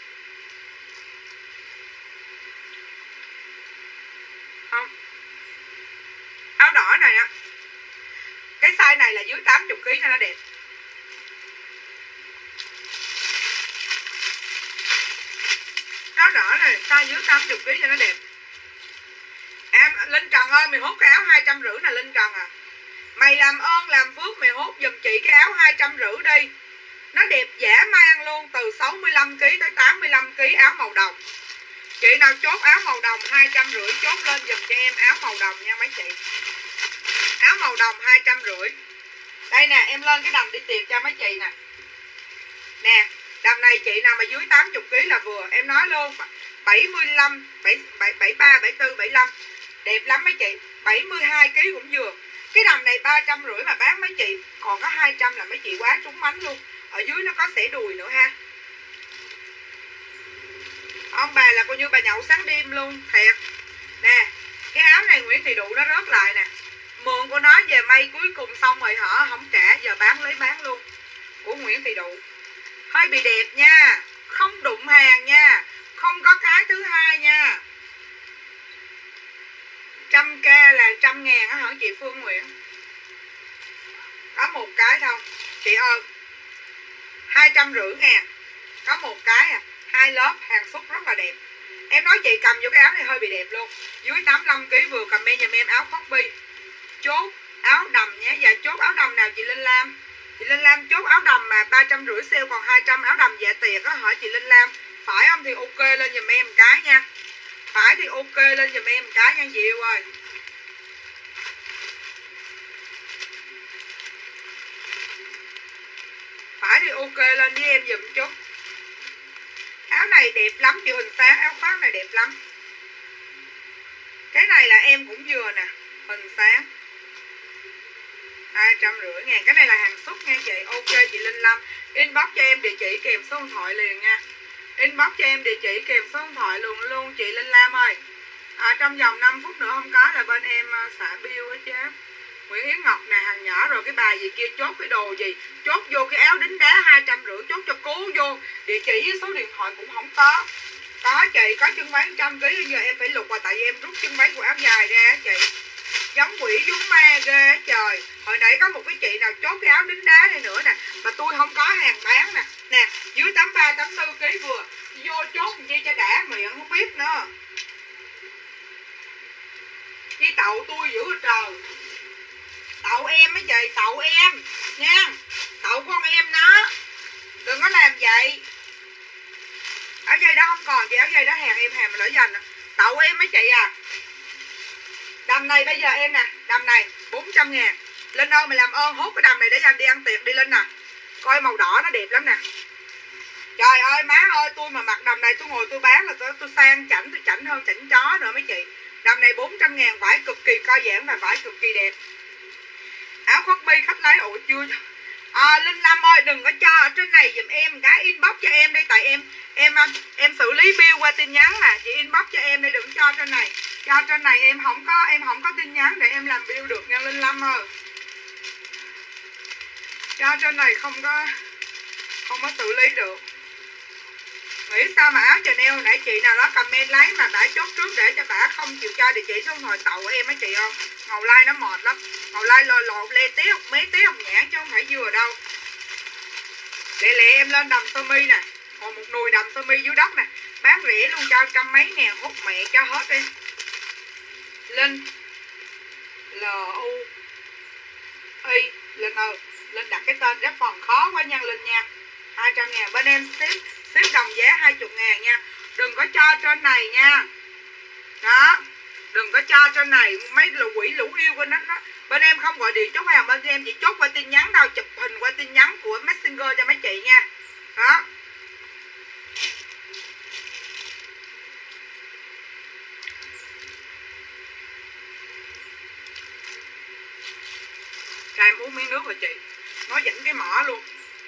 Không. Áo đỏ này á. Cái size này là dưới tám mươi ki lô gam cho nó đẹp. Áo đỏ này size dưới tám mươi ki lô gam cho nó đẹp. Em Linh Trần ơi, mày hốt cái áo hai trăm rưỡi nè Linh Trần à. Mày làm ơn làm phước mày hốt giùm chị cái áo hai trăm rưỡi đi. Nó đẹp dã man luôn, từ sáu mươi lăm ki lô gam tới tám mươi lăm ki lô gam áo màu đồng. Chị nào chốt áo màu đồng hai trăm rưỡi chốt lên giùm cho em áo màu đồng nha mấy chị. Áo màu đồng hai trăm rưỡi. Đây nè, em lên cái đầm đi tiệc cho mấy chị nè. Nè, đầm này chị nào mà dưới tám mươi ki lô gam là vừa. Em nói luôn, bảy mươi lăm, bảy mươi ba, bảy mươi tư, bảy mươi lăm. Đẹp lắm mấy chị, bảy mươi hai ki lô gam cũng vừa. Cái đầm này ba trăm rưỡi mà bán mấy chị, còn có hai trăm là mấy chị quá trúng mánh luôn. Ở dưới nó có xẻ đùi nữa ha. Ông bà là coi như bà nhậu sáng đêm luôn, thiệt. Nè, cái áo này Nguyễn Thị Đụ nó rớt lại nè. Mượn của nó về may cuối cùng xong rồi hả, không trả, giờ bán lấy bán luôn. Của Nguyễn Thị Đụ. Hơi bị đẹp nha, không đụng hàng nha, không có cái thứ hai nha. Trăm k là trăm ngàn á hả chị Phương Nguyễn? Có một cái thôi. Chị ơi, hai trăm rưỡi ngàn. Có một cái à, hai lớp hàng xúc rất là đẹp. Em nói chị cầm vô cái áo này hơi bị đẹp luôn. Dưới tám mươi lăm ki lô gam vừa, comment giùm em áo copy. Chốt áo đầm nhé. Và chốt áo đầm nào chị Linh Lam? Chị Linh Lam chốt áo đầm mà ba trăm rưỡi sale còn hai trăm, áo đầm dạ tiệc á hả chị Linh Lam? Phải không thì ok lên giùm em một cái nha. Phải thì ok lên giùm em một cái nha chị yêu ơi. Phải thì ok lên với em giùm chút. Áo này đẹp lắm chị Huỳnh Sáng, áo khoác này đẹp lắm. Cái này là em cũng vừa nè, Huỳnh Sáng. Hai trăm rưỡi ngàn. Cái này là hàng xuất nha chị. Ok chị Linh Lâm. Inbox cho em địa chỉ kèm số điện thoại liền nha. Inbox cho em địa chỉ kèm số điện thoại luôn luôn chị Linh Lam ơi. À, trong vòng năm phút nữa không có là bên em uh, xả bill hết chứ. Nguyễn Yến Ngọc nè, hàng nhỏ rồi cái bài gì kia chốt cái đồ gì. Chốt vô cái áo đính đá hai trăm rưỡi, chốt cho cố vô. Địa chỉ với số điện thoại cũng không có. Có chị, có chân váy một trăm ki lô gam. Giờ em phải lục vào tại vì em rút chân váy của áo dài ra chị. Giống quỷ giống ma ghê trời. Hồi nãy có một cái chị nào chốt cái áo đính đá này nữa nè, mà tôi không có hàng bán nè. Nè, dưới tám mươi ba, tám mươi tư ki lô gam vừa. Vô chốt chi cho đã miệng không biết nữa. Đi tậu tôi dữ rồi trời. Tậu em mấy chị, tậu em nha. Tậu con em nó. Đừng có làm vậy. Áo dây đó không còn chị, áo dây đó hàng em hàng mà đỡ dành. Tậu em mấy chị à. Đầm này bây giờ em nè, đầm này bốn trăm ngàn. Linh ơi mày làm ơn hốt cái đầm này để anh đi ăn tiệc đi Linh nè. Coi màu đỏ nó đẹp lắm nè. Trời ơi má ơi, tôi mà mặc đầm này tôi ngồi tôi bán là tôi, tôi sang chảnh, tôi chảnh hơn chảnh chó nữa mấy chị. Đầm này bốn trăm ngàn, vải cực kỳ co giãn và vải cực kỳ đẹp. Áo khoác bi khách lấy ủa chưa. À, Linh Lâm ơi đừng có cho ở trên này giùm em cái, inbox cho em đi, tại em em em xử lý bill qua tin nhắn nè, chị inbox cho em đi, đừng cho trên này. Cho trên này em không có em không có tin nhắn để em làm bill được nha Linh Lâm ơi. Cho trên này không có không có xử lý được. Nghĩ sao mà áo Chanel hồi nãy chị nào đó comment lấy mà đã chốt trước để cho bà không chịu cho địa chỉ số điện thoại tàu của em á chị không? Ngầu lai nó mệt lắm. Ngầu lai lò lột lê tí học mấy tí học nhãn chứ không phải vừa đâu. Lẹ lẹ em lên đầm sơ mi nè. Còn một nùi đầm sơ mi dưới đất nè. Bán rẻ luôn cho trăm mấy ngàn, hút mẹ cho hết đi. Linh L U Y Linh ơi, Linh đặt cái tên rất phần khó quá nha Linh nha. Hai trăm ngàn bên em ship ship đồng giá hai mươi ngàn nha. Đừng có cho trên này nha. Đó, đừng có cho trên này mấy lũ quỷ lũ yêu bên đó, đó. Bên em không gọi điện chốt hàng, bên em chỉ chốt qua tin nhắn đâu, chụp hình qua tin nhắn của Messenger cho mấy chị nha. Đó. Cho em uống miếng nước rồi chị. Nó dẫn cái mỏ luôn.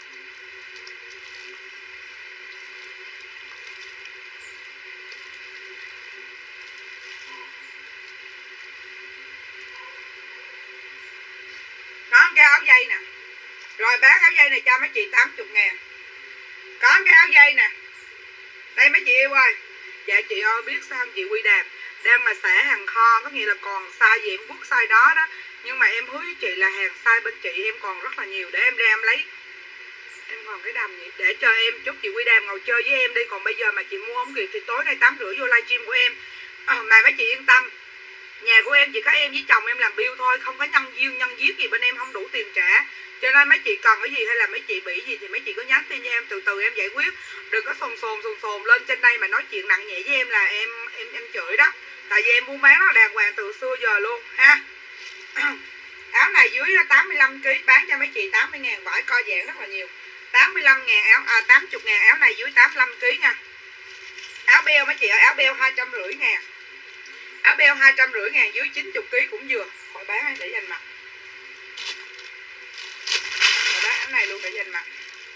Có cái áo dây nè. Rồi bán áo dây này cho mấy chị tám mươi ngàn. Có cái áo dây nè. Đây mấy chị yêu ơi. Dạ chị ơi biết sao không chị Quy Đàm. Đang là xả hàng kho, có nghĩa là còn size gì em quất size đó đó. Nhưng mà em hứa với chị là hàng size bên chị em còn rất là nhiều. Để em ra em lấy. Em còn cái đầm gì. Để cho em chúc chị Quy Đàm ngồi chơi với em đi. Còn bây giờ mà chị mua không kịp thì tối nay tám rưỡi vô livestream của em. à, Mà mấy chị yên tâm. Nhà của em chỉ có em với chồng em làm bill thôi. Không có nhân duyên nhân giết gì, bên em không đủ tiền trả. Cho nên mấy chị cần cái gì hay là mấy chị bị gì thì mấy chị có nhắn tin cho em, từ từ em giải quyết. Đừng có sồn sồn sồn sồn lên trên đây mà nói chuyện nặng nhẹ với em là em em em chửi đó. Tại vì em buôn bán nó đàng hoàng từ xưa giờ luôn ha. Áo này dưới tám mươi lăm ki lô gam bán cho mấy chị tám mươi ngàn, vải co giãn rất là nhiều. tám mươi lăm ngàn áo, à tám mươi ngàn áo này dưới tám mươi lăm ki lô gam nha. Áo beo mấy chị ơi, áo beo hai trăm năm mươi ngàn. Áo beo hai trăm năm mươi ngàn dưới chín mươi ki lô gam cũng vừa. Khỏi bán để dành mặt. Rồi áo này luôn để dành mặt.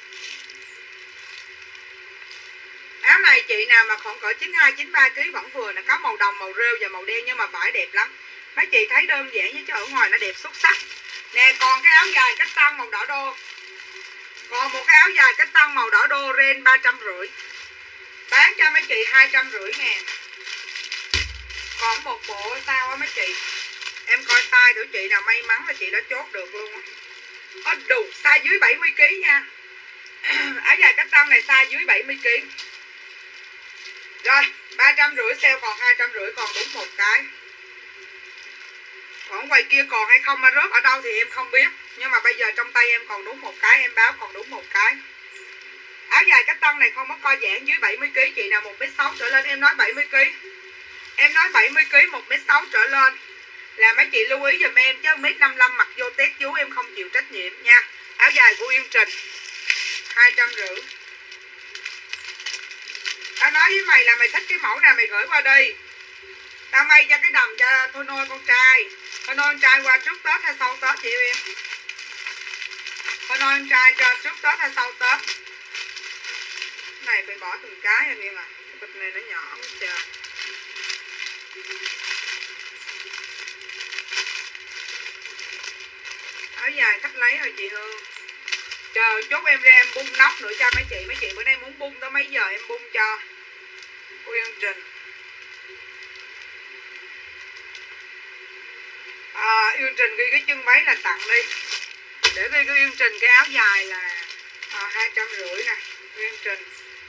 Áo này chị nào mà khoảng cỡ chín mươi hai chín mươi ba ki lô gam vẫn vừa nè, có màu đồng, màu rêu và màu đen nhưng mà vải đẹp lắm. Mấy chị thấy đơn giản chứ ở ngoài nó đẹp xuất sắc. Nè còn cái áo dài cách tăng màu đỏ đô. Còn một cái áo dài cách tăng màu đỏ đô ren ba trăm năm mươi. Bán cho mấy chị hai trăm năm mươi ngàn. Còn một bộ sao á mấy chị. Em coi size của chị nào may mắn là chị đã chốt được luôn á. Có đủ size dưới bảy mươi ki lô gam nha. Áo dài cách tăng này size dưới bảy mươi ki lô gam. Rồi ba trăm năm mươi sale còn hai trăm năm mươi, còn đúng một cái. Còn ngoài kia còn hay không mà rớt ở đâu thì em không biết. Nhưng mà bây giờ trong tay em còn đúng một cái, em báo còn đúng một cái. Áo dài cách tăng này không có co giãn dưới bảy mươi ki lô gam. Chị nào một mét sáu trở lên, em nói bảy mươi ki lô gam. Em nói bảy mươi ki lô gam một mét sáu trở lên là mấy chị lưu ý giùm em, chứ một mét năm mươi lăm mặc vô test vú em không chịu trách nhiệm nha. Áo dài của Yên Trình hai trăm năm mươi. Tao nói với mày là mày thích cái mẫu nào mày gửi qua đi. Tao may cho cái đầm cho thôi nôi con trai. Thôi nôi con trai qua trước Tết hay sau Tết chị em. Thôi nôi con trai cho trước Tết hay sau Tết. Cái này phải bỏ từng cái em em à. Cái bịch này nó nhỏ quá trời. Áo dài khách lấy rồi chị Hương. Chờ chốt em ra em bung nóc nữa cho mấy chị. Mấy chị bữa nay muốn bung tới mấy giờ em bung cho. Uyên Trình. À, Uyên Trình ghi cái chân váy là tặng đi. Để ghi cái Uyên Trình cái áo dài là à, hai trăm năm mươi nè. Uyên Trình.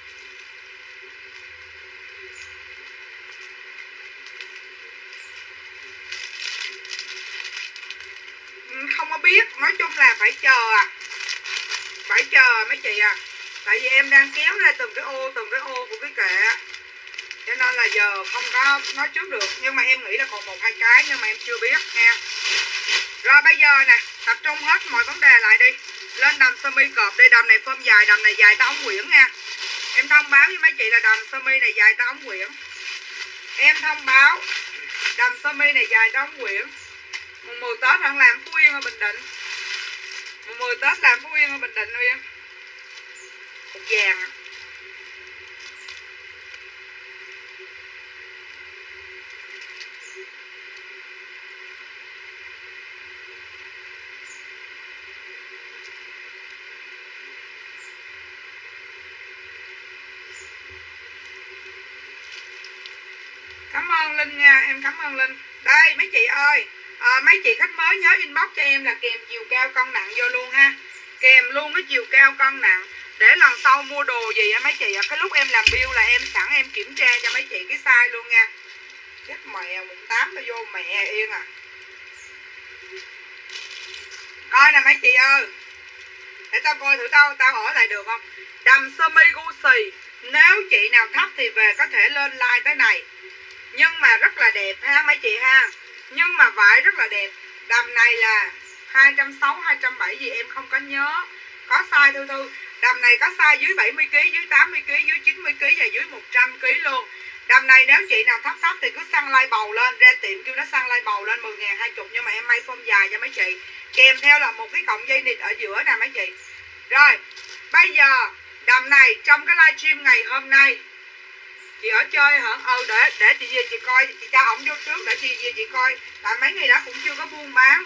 Không có biết, nói chung là phải chờ à. Phải chờ mấy chị à. Tại vì em đang kéo ra từng cái ô, từng cái ô của cái kệ. Cho nên là giờ không có nói trước được. Nhưng mà em nghĩ là còn một hai cái, nhưng mà em chưa biết nha. Rồi bây giờ nè, tập trung hết mọi vấn đề lại đi. Lên đầm sơ mi cọp đi, đầm này phơm dài, đầm này dài tới ống quyển nha. Em thông báo với mấy chị là đầm sơ mi này dài tới ống quyển. Em thông báo đầm sơ mi này dài tới ống quyển. Mùng mười Tết đang làm Phú Yên ở Bình Định. Mùng mười Tết làm Phú Yên ở Bình Định Uyên. Cục vàng à. Cảm ơn Linh nha, em cảm ơn Linh. Đây mấy chị ơi, à, mấy chị khách mới nhớ inbox cho em là kèm chiều cao cân nặng vô luôn ha. Kèm luôn cái chiều cao cân nặng. Để lần sau mua đồ gì á mấy chị ạ, cái lúc em làm bill là em sẵn em kiểm tra cho mấy chị cái size luôn nha. Chết mẹ, mùng tám nó vô mẹ yên à. Coi nè mấy chị ơi, để tao coi thử tao tao hỏi lại được không. Đầm sơ mi Gucci, nếu chị nào thấp thì về có thể lên like tới này, nhưng mà rất là đẹp ha mấy chị ha, nhưng mà vải rất là đẹp. Đầm này là hai trăm sáu mươi, hai trăm bảy mươi gì em không có nhớ, có size Thư Thư. Đầm này có size dưới bảy mươi ki lô gam, dưới tám mươi ki lô gam, dưới chín mươi ki lô gam và dưới một trăm ki lô gam luôn. Đầm này nếu chị nào thấp thấp thì cứ săn lai bầu lên, ra tiệm kêu nó săn lai bầu lên mười ngàn, hai mươi, nhưng mà em may form dài cho mấy chị. Kèm theo là một cái cọng dây nịt ở giữa nè mấy chị. Rồi, bây giờ đầm này trong cái livestream ngày hôm nay chị ở chơi hả? Ừ, để để chị về chị coi, chị cho ổng vô trước để chị về chị coi, tại mấy ngày đó cũng chưa có buôn bán.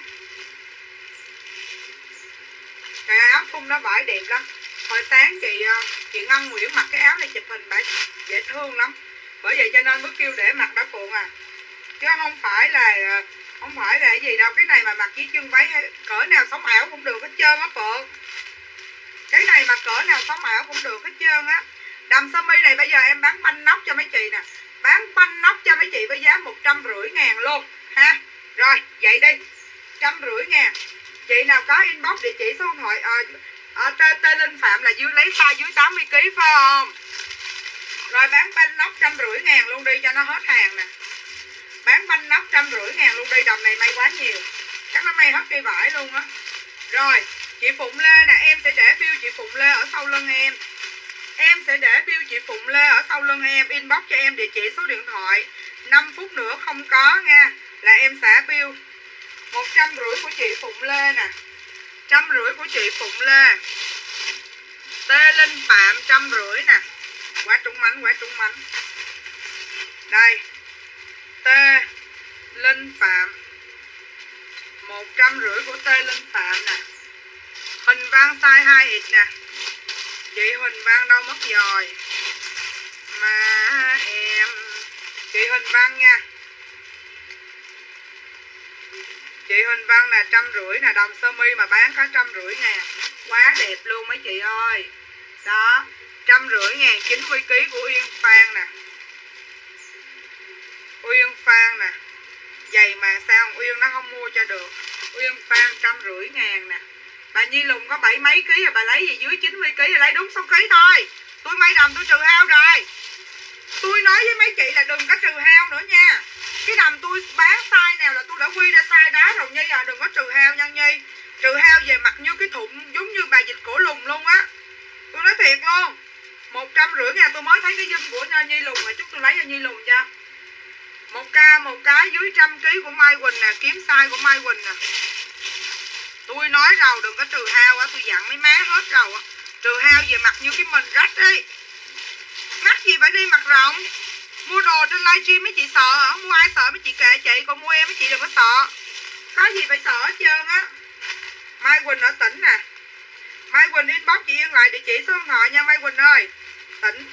Cái áo thun nó vải đẹp lắm. Hồi sáng chị chị Ngân Nguyễn mặc cái áo này chụp hình bả dễ thương lắm, bởi vậy cho nên mới kêu để mặc đã Phượng à, chứ không phải là không phải là cái gì đâu. Cái này mà mặc với chân váy hay cỡ nào sống ảo cũng được hết trơn á Phượng. Cái này mà cỡ nào sống ảo cũng được hết trơn á. Đầm sơ mi này bây giờ em bán banh nóc cho mấy chị nè, bán banh nóc cho mấy chị với giá một trăm rưỡi ngàn luôn ha. Rồi vậy đi, trăm rưỡi ngàn. Chị nào có inbox địa chỉ số điện thoại à, à, Tê, Tê Linh Phạm là dưới lấy size dưới tám mươi ki lô gam phải không? Rồi bán banh nóc trăm rưỡi ngàn luôn đi cho nó hết hàng nè. Bán banh nóc trăm rưỡi ngàn luôn đi, đầm này may quá nhiều, chắc nó may hết cây vải luôn á. Rồi chị Phụng Lê nè, em sẽ để bill chị Phụng Lê ở sau lưng em. Em sẽ để bill chị Phụng Lê ở sau lưng em, inbox cho em địa chỉ số điện thoại. Năm phút nữa không có nha, là em xả bill. Một trăm rưỡi của chị Phụng Lê nè, trăm rưỡi của chị Phụng Lê. Tê Linh Phạm trăm rưỡi nè, quá trúng mánh, quá trúng mánh. Đây, Tê Linh Phạm một trăm rưỡi của Tê Linh Phạm nè. Huỳnh Văn size hai x nè. Chị Huỳnh Văn đâu mất rồi mà em. Chị Huỳnh Văn nha, chị Huỳnh Văn là trăm rưỡi nè, đồng sơ mi mà bán có trăm rưỡi ngàn, quá đẹp luôn mấy chị ơi. Đó, trăm rưỡi ngàn, chín mươi ki lô gam của Uyên Phan nè. Uyên Phan nè, giày mà sao Uyên nó không mua cho được. Uyên Phan trăm rưỡi ngàn nè. Bà Nhi Lùng có bảy mấy ký rồi, bà lấy gì dưới chín mươi ki lô gam, lấy đúng sáu ký thôi. Tôi may đầm tôi trừ hao rồi. Tôi nói với mấy chị là đừng có trừ hao nữa nha. Cái đầm tôi bán size nào là tôi đã quy ra size đó rồi Nhi à, đừng có trừ hao nha Nhi. Trừ hao về mặt như cái thụng giống như bà dịch cổ lùng luôn á. Tôi nói thiệt luôn. Một trăm rưỡi ngàn tôi mới thấy cái dâm của Nhi Lùng mà chút tôi lấy cho Nhi Lùng cho. Một ca một cái dưới trăm ký của Mai Quỳnh nè, kiếm size của Mai Quỳnh nè. Tôi nói rồi đừng có trừ hao á, tôi dặn mấy má hết rồi á. Trừ hao về mặt như cái mình rách đi. Mắc gì phải đi mặt rộng. Mua đồ trên livestream mấy chị sợ hả? Mua ai sợ mấy chị kệ chị, còn mua em mấy chị đừng có sợ. Có gì phải sợ hết trơn á. Mai Quỳnh ở tỉnh nè. Mai Quỳnh inbox chị Yên lại địa chỉ số điện thoại nha Mai Quỳnh ơi. Tỉnh.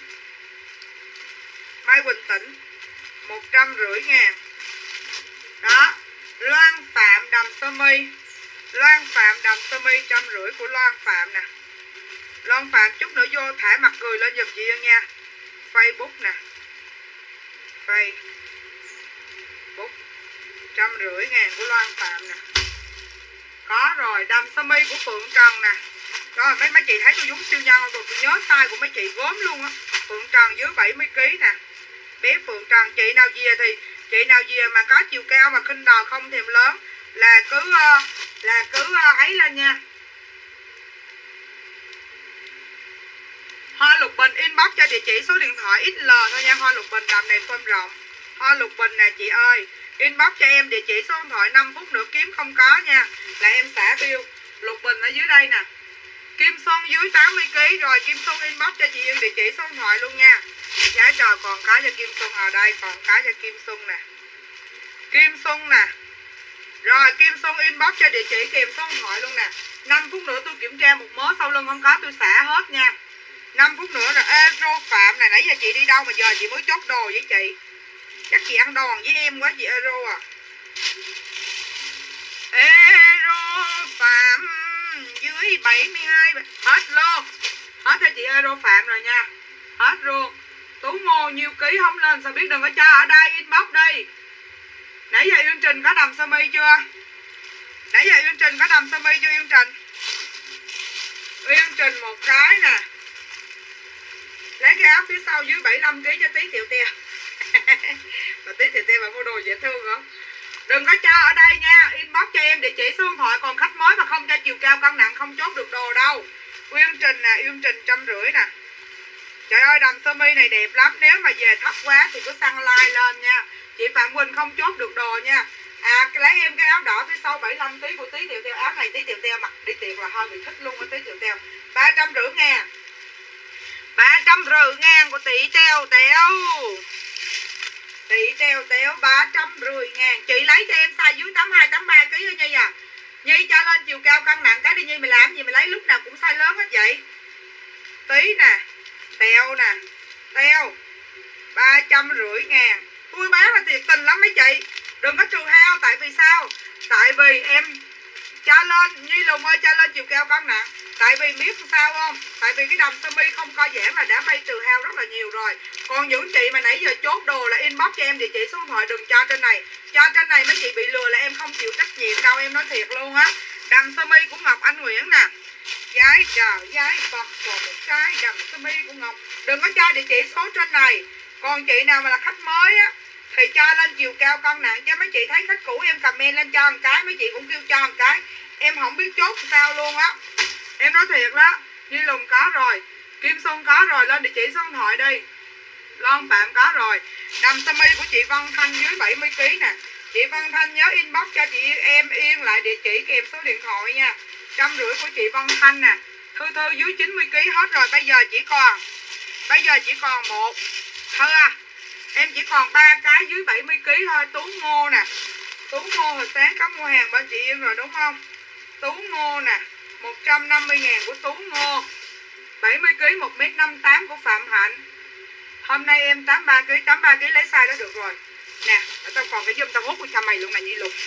Mai Quỳnh tỉnh. Một trăm rưỡi ngàn. Đó. Loan Phạm đầm sơ mi. Loan Phạm đầm sơ mi trăm rưỡi của Loan Phạm nè. Loan Phạm chút nữa vô thả mặt cười lên giùm chị Yên nha. Facebook nè. Facebook trăm rưỡi ngàn của Loan Phạm nè. Có rồi, đầm sơ mi của Phượng Trần nè. Rồi mấy mấy chị thấy tôi giống siêu nhân không? Rồi tôi nhớ size của mấy chị gốm luôn á. Phượng Trần dưới bảy mươi ki lô gam nè. Bé Phượng Trần, chị nào về thì chị nào về mà có chiều cao mà khinh đò không thèm lớn là cứ uh, là cứ uh, ấy lên nha. Hoa Lục Bình inbox cho địa chỉ số điện thoại ích lờ thôi nha. Hoa Lục Bình đầm này phơm rộng. Hoa Lục Bình nè chị ơi, inbox cho em địa chỉ số điện thoại, năm phút nữa kiếm không có nha là em xả bill. Lục Bình ở dưới đây nè. Kim Xuân dưới tám mươi ki lô gam rồi, Kim Xuân inbox cho chị Yên địa chỉ số điện thoại luôn nha. Giá trời còn cái cho Kim Xuân ở đây, còn cái cho Kim Xuân nè. Kim Xuân nè. Rồi Kim Xuân inbox cho địa chỉ kèm số điện thoại luôn nè. năm phút nữa tôi kiểm tra một mớ sau lưng không có tôi xả hết nha. năm phút nữa rồi. Ê Rô Phạm này, nãy giờ chị đi đâu mà giờ chị mới chốt đồ với chị? Chắc chị ăn đòn với em quá chị Ero à. Ero Phạm dưới bảy mươi hai hết luôn. Hết cho chị Euro Phạm rồi nha. Hết luôn. Tú Ngô nhiêu ký không lên sao biết, đừng có cho ở đây, inbox đi. Nãy giờ Uyên Trình có đầm sơ mi chưa? Nãy giờ Uyên Trình có đầm sơ mi chưa Uyên Trình? Uyên Trình một cái nè. Lấy cái áo phía sau dưới bảy mươi lăm ký cho tí tiểu teo. Mà tí tiểu teo mà mua đồ dễ thương không? Đừng có cho ở đây nha. Inbox cho em địa chỉ số điện thoại. Còn khách mới mà không cho chiều cao cân nặng không chốt được đồ đâu. Uyên Trình nè, Uyên Trình trăm rưỡi nè. Trời ơi đầm sơ mi này đẹp lắm. Nếu mà về thấp quá thì cứ săn like lên nha. Chị Phạm Quỳnh không chốt được đồ nha. À lấy em cái áo đỏ phía sau bảy mươi lăm ký của tí tiểu teo. Áo này tí tiểu teo mặc đi tiệc là hơi bị thích luôn á tí tiểu teo. Ba trăm rưỡi ngàn. Ba trăm rưỡi ngàn của tỷ teo teo. Tỷ teo teo ba trăm rưỡi ngàn. Chị lấy cho em size dưới tám mươi hai tám mươi ba ký thôi Nhi à. Nhi cho lên chiều cao cân nặng cái đi Nhi, mày làm gì mày lấy lúc nào cũng size lớn hết vậy. Tí nè. Teo nè. Teo ba trăm rưỡi ngàn. Tôi bán là thiệt tình lắm mấy chị. Đừng có trừ hao. Tại vì sao? Tại vì em cho lên Nhi Lùng ơi, cho lên chiều cao cân nặng. Tại vì biết sao không? Tại vì cái đầm sơ mi không co giãn là đã may trừ hao rất là nhiều rồi. Còn những chị mà nãy giờ chốt đồ là inbox cho em địa chỉ số điện thoại, đừng cho trên này. Cho trên này mấy chị bị lừa là em không chịu trách nhiệm đâu, em nói thiệt luôn á. Đầm sơ mi của Ngọc Anh Nguyễn nè. Gái trời gái Phật, còn một cái đầm sơ mi của Ngọc. Đừng có cho địa chỉ số trên này. Còn chị nào mà là khách mới á thì cho lên chiều cao cân nặng, chứ mấy chị thấy khách cũ em comment lên cho một cái, mấy chị cũng kêu cho một cái. Em không biết chốt sao luôn á. Em nói thiệt đó. Nhi Lùng có rồi, Kim Xuân có rồi, lên địa chỉ số điện thoại đi. Lon Phạm có rồi. Đầm sơ mi của chị Văn Thanh dưới bảy mươi ký nè. Chị Văn Thanh nhớ inbox cho chị em Yên lại địa chỉ kèm số điện thoại nha. Trăm rưỡi của chị Văn Thanh nè. Thư Thư dưới chín mươi ký hết rồi. Bây giờ chỉ còn Bây giờ chỉ còn một Thư à, em chỉ còn ba cái dưới bảy mươi ký thôi. Tú Ngô nè. Tú Ngô hồi sáng có mua hàng bên chị Yên rồi đúng không? Tú Ngô nè, một trăm năm mươi ngàn của Tú Ngô. bảy mươi ký một mét năm mươi tám của Phạm Hạnh. Hôm nay em tám mươi ba ký, tám mươi ba ký lấy size đó được rồi. Nè, tao còn cái dùm tao hút cho mày luôn này Nhi Lục.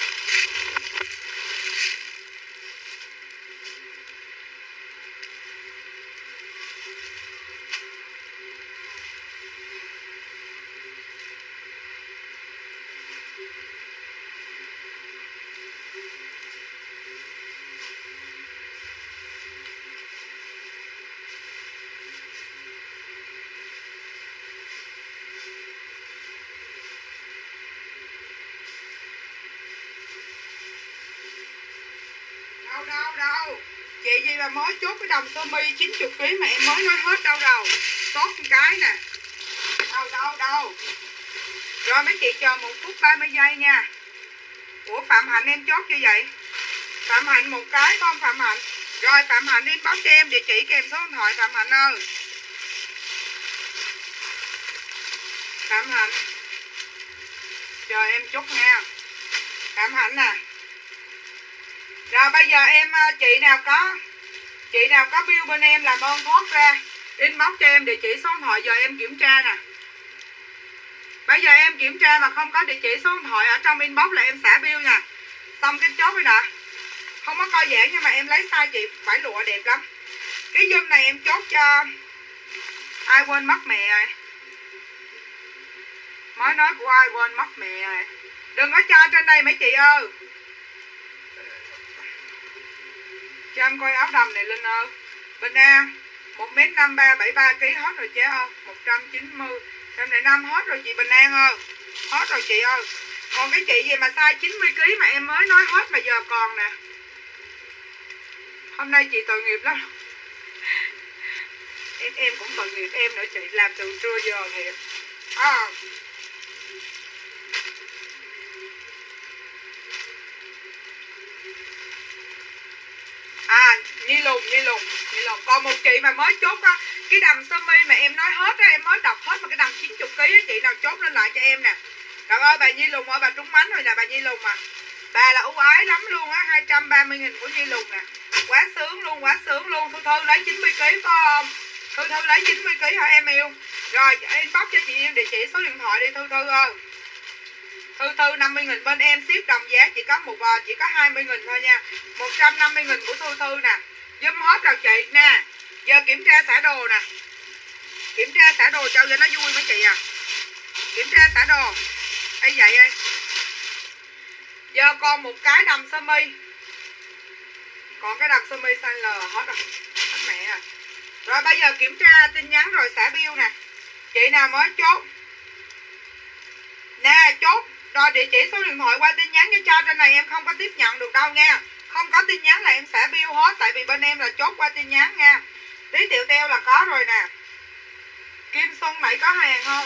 Đâu đâu đâu. Chị gì mà mới chốt cái đầm sơ mi chín mươi ký mà em mới nói hết đâu đâu. Sót một cái nè. Đâu đâu đâu. Rồi mấy chị chờ một phút ba mươi giây nha. Ủa Phạm Hạnh em chốt như vậy. Phạm Hạnh một cái con Phạm Hạnh. Rồi Phạm Hạnh inbox cho em địa chỉ kèm số điện thoại Phạm Hạnh ơi. Phạm Hạnh. Chờ em chốt nha. Phạm Hạnh nè. Rồi bây giờ em chị nào có Chị nào có bill bên em làm ơn thoát ra inbox cho em địa chỉ số điện thoại, giờ em kiểm tra nè. Bây giờ em kiểm tra mà không có địa chỉ số điện thoại ở trong inbox là em xả bill nha. Xong cái chốt rồi nè. Không có co giãn nhưng mà em lấy size chị phải lụa đẹp lắm. Cái zoom này em chốt cho ai quên mất mẹ rồi. Mới nói của ai quên mất mẹ rồi. Đừng có cho trên đây mấy chị ơi. Cho em coi áo đầm này Linh ơi. Bình An một mét năm mươi ba bảy mươi ba ký hết rồi chế ơi. một trăm chín mươi một trăm lẻ năm hết rồi chị Bình An ơi. Hết rồi chị ơi. Còn cái chị gì mà size chín mươi ký mà em mới nói hết mà giờ còn nè. Hôm nay chị tội nghiệp lắm. Em em cũng tội nghiệp em nữa chị. Làm từ trưa giờ thiệt. À. À, Nhi Lùng, Nhi Lùng, Nhi Lùng. Còn một chị mà mới chốt á, cái đầm sơ mi mà em nói hết á, em mới đọc hết mà cái đầm chín mươi ký á, chị nào chốt lên lại cho em nè. Trời ơi, bà Nhi Lùng ơi, bà trúng mánh rồi nè, bà Nhi Lùng à. Bà là ưu ái lắm luôn á, hai trăm ba mươi nghìn của Nhi Lùng nè. Quá sướng luôn, quá sướng luôn. Thư Thư lấy chín mươi ký phải không? Thư Thư lấy chín mươi ký hả em yêu? Rồi, inbox cho chị em địa chỉ số điện thoại đi Thư Thư ơi. Thư Thư năm mươi nghìn bên em ship đồng giá chỉ có một chỉ có hai mươi nghìn thôi nha. một trăm năm mươi nghìn của Thư Thư nè. Zoom hết rồi chị nè. Giờ kiểm tra xả đồ nè. Kiểm tra xả đồ cho cho nó vui mấy chị à. Kiểm tra xả đồ. Ê vậy ơi. Giờ còn một cái đầm sơ mi. Còn cái đầm sơ mi size L hết rồi. Hết mẹ rồi. Rồi bây giờ kiểm tra tin nhắn rồi xả bill nè. Chị nào mới chốt. Nè chốt. Rồi địa chỉ số điện thoại qua tin nhắn cho cho trên này em không có tiếp nhận được đâu nha. Không có tin nhắn là em xả bill hết. Tại vì bên em là chốt qua tin nhắn nha. Tí tiểu teo là có rồi nè. Kim Xuân này có hàng không?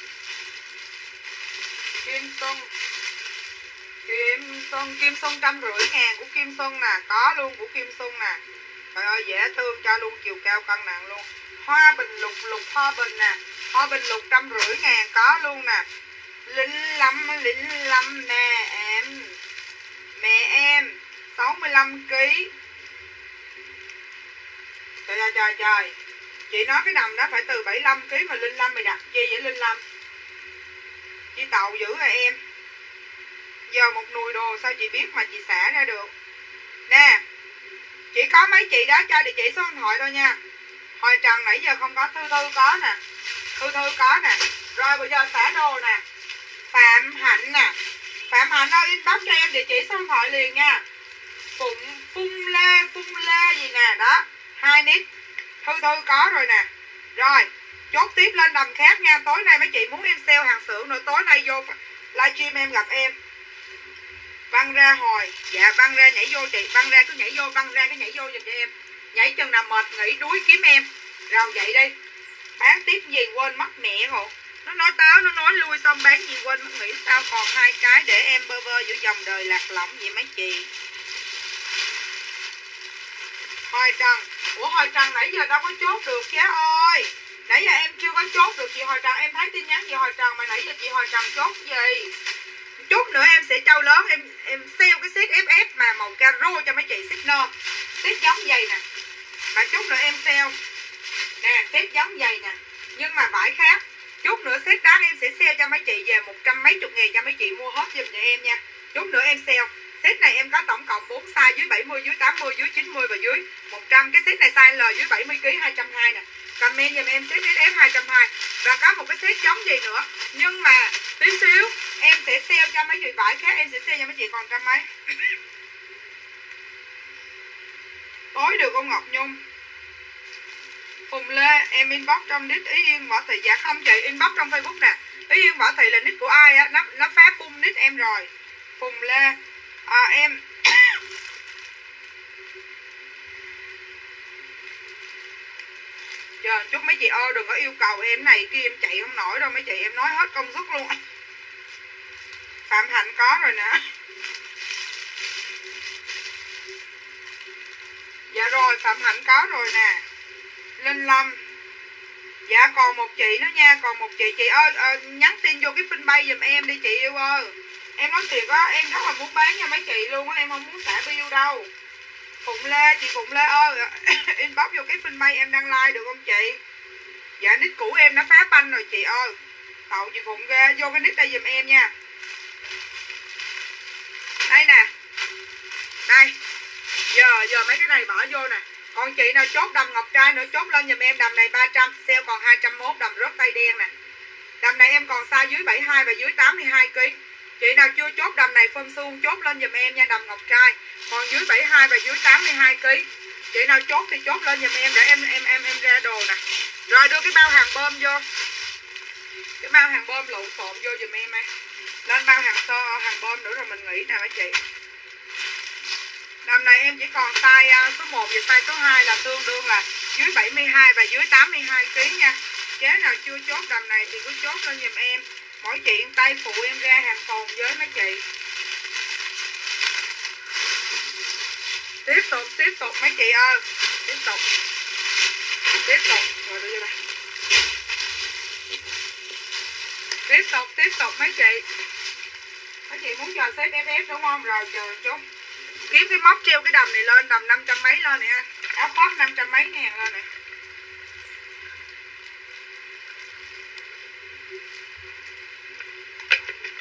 Kim Xuân Kim Xuân Kim Xuân trăm rưỡi ngàn của Kim Xuân nè. Có luôn của Kim Xuân nè. Trời ơi dễ thương cho luôn, chiều cao cân nặng luôn. Hoa bình lục lục hoa bình nè. Hoa bình lục trăm rưỡi ngàn có luôn nè. Linh lâm linh lâm nè em. Mẹ em sáu mươi lăm ki lô gam. Trời ơi trời trời. Chị nói cái đầm đó phải từ bảy mươi lăm ki lô gam mà Linh Lâm mày đặt chi vậy Linh Lâm? Chị tàu dữ rồi em. Giờ một nùi đồ sao chị biết mà chị xả ra được. Nè. Chỉ có mấy chị đó cho địa chỉ số điện thoại thôi nha. Hồi Trần nãy giờ không có. Thư Thư có nè. Thư Thư có nè. Rồi bây giờ xả đồ nè. Phạm Hạnh nè. Phạm Hạnh ơi inbox cho em địa chỉ số điện thoại liền nha. Phụng Phung Lê Phung Lê gì nè. Đó. Hai nick. Thư Thư có rồi nè. Rồi. Chốt tiếp lên đầm khác nha. Tối nay mấy chị muốn em sale hàng xưởng nữa. Tối nay vô livestream em gặp em. Văng ra hồi. Dạ văng ra nhảy vô chị. Văng ra cứ nhảy vô. Văng ra cái nhảy vô giùm cho em. Nhảy chừng nào mệt nghỉ đuối kiếm em. Rồi vậy đi. Bán tiếp gì quên mất mẹ rồi. Nó nói táo nó nói lui xong bán gì quên mất nghĩ sao còn hai cái để em bơ vơ giữa dòng đời lạc lõng vậy mấy chị. Hồi Trần. Ủa Hồi Trần nãy giờ đâu có chốt được chứ ơi. Nãy giờ em chưa có chốt được chị Hồi Trần. Em thấy tin nhắn chị Hồi Trần mà nãy giờ chị Hồi Trần chốt gì. Chút nữa em sẽ trao lớn. Em em sale cái set ép ép mà màu caro cho mấy chị set nơ. Set giống vậy nè. Mà chút nữa em sale. Nè set giống vậy nè. Nhưng mà vải khác. Chút nữa set đó em sẽ sale cho mấy chị về một trăm mấy chục ngàn cho mấy chị mua hết giùm cho em nha. Chút nữa em sale. Set này em có tổng cộng bốn size dưới bảy mươi, dưới tám mươi, dưới chín mươi và dưới một trăm. Cái set này size L dưới bảy mươi ki lô gam hai trăm hai mươi nè. Comment giùm em set ét ép hai trăm hai mươi. Và có một cái set giống gì nữa. Nhưng mà tí xíu em sẽ sale cho mấy chị vải khác. Em sẽ sale cho mấy chị còn trăm mấy. Tối được con Ngọc Nhung. Phùng Lê em inbox trong nick Ý Yên Võ Thị. Dạ không chị inbox trong Facebook nè. Ý Yên Võ Thị là nick của ai á. Nó, nó phá bung nick em rồi. Phùng Lê à, em chờ chút mấy chị ơi đừng có yêu cầu em này kia em chạy không nổi đâu mấy chị. Em nói hết công suất luôn. Phạm Hạnh có rồi nè. Dạ rồi Phạm Hạnh có rồi nè. Linh Lâm. Dạ còn một chị nữa nha. Còn một chị chị ơi à, nhắn tin vô cái fanpage giùm em đi chị yêu ơi. Em nói thiệt á. Em rất là muốn bán cho mấy chị luôn á. Em không muốn xả bill đâu. Phụng Lê. Chị Phụng Lê ơi inbox vô cái fanpage em đăng like được không chị? Dạ nick cũ em nó phá banh rồi chị ơi. Cậu chị Phụng ghê. Vô cái nick đây giùm em nha. Đây nè. Đây. Giờ giờ mấy cái này bỏ vô nè. Còn chị nào chốt đầm ngọc trai nữa chốt lên giùm em. Đầm này ba trăm. Sale còn hai trăm mốt. Đầm rớt tay đen nè. Đầm này em còn size dưới bảy mươi hai và dưới tám mươi hai ki lô gam. Chị nào chưa chốt đầm này phân suông chốt lên giùm em nha. Đầm ngọc trai còn dưới bảy mươi hai và dưới tám mươi hai ki lô gam. Chị nào chốt thì chốt lên giùm em để em em em em ra đồ nè. Rồi đưa cái bao hàng bơm vô. Cái bao hàng bơm lộn xộn vô giùm em ấy. Lên bao hàng sơ hàng bơm nữa rồi mình nghỉ nè mấy chị. Đầm này em chỉ còn size số một và size số hai là tương đương là dưới bảy mươi hai và dưới tám mươi hai ki lô gam nha. Chế nào chưa chốt đầm này thì cứ chốt lên giùm em. Mỗi chị tay phụ em ra hàng tồn với mấy chị. Tiếp tục, tiếp tục mấy chị ơi. Tiếp tục. Tiếp tục. Rồi đưa vô đây. Tiếp tục, tiếp tục mấy chị. Mấy chị muốn chờ xếp ép ép đúng không? Rồi chờ chút. Kiếm cái móc treo cái đầm này lên. Đầm năm trăm mấy lên nè. Áo khoác năm trăm mấy ngàn lên nè.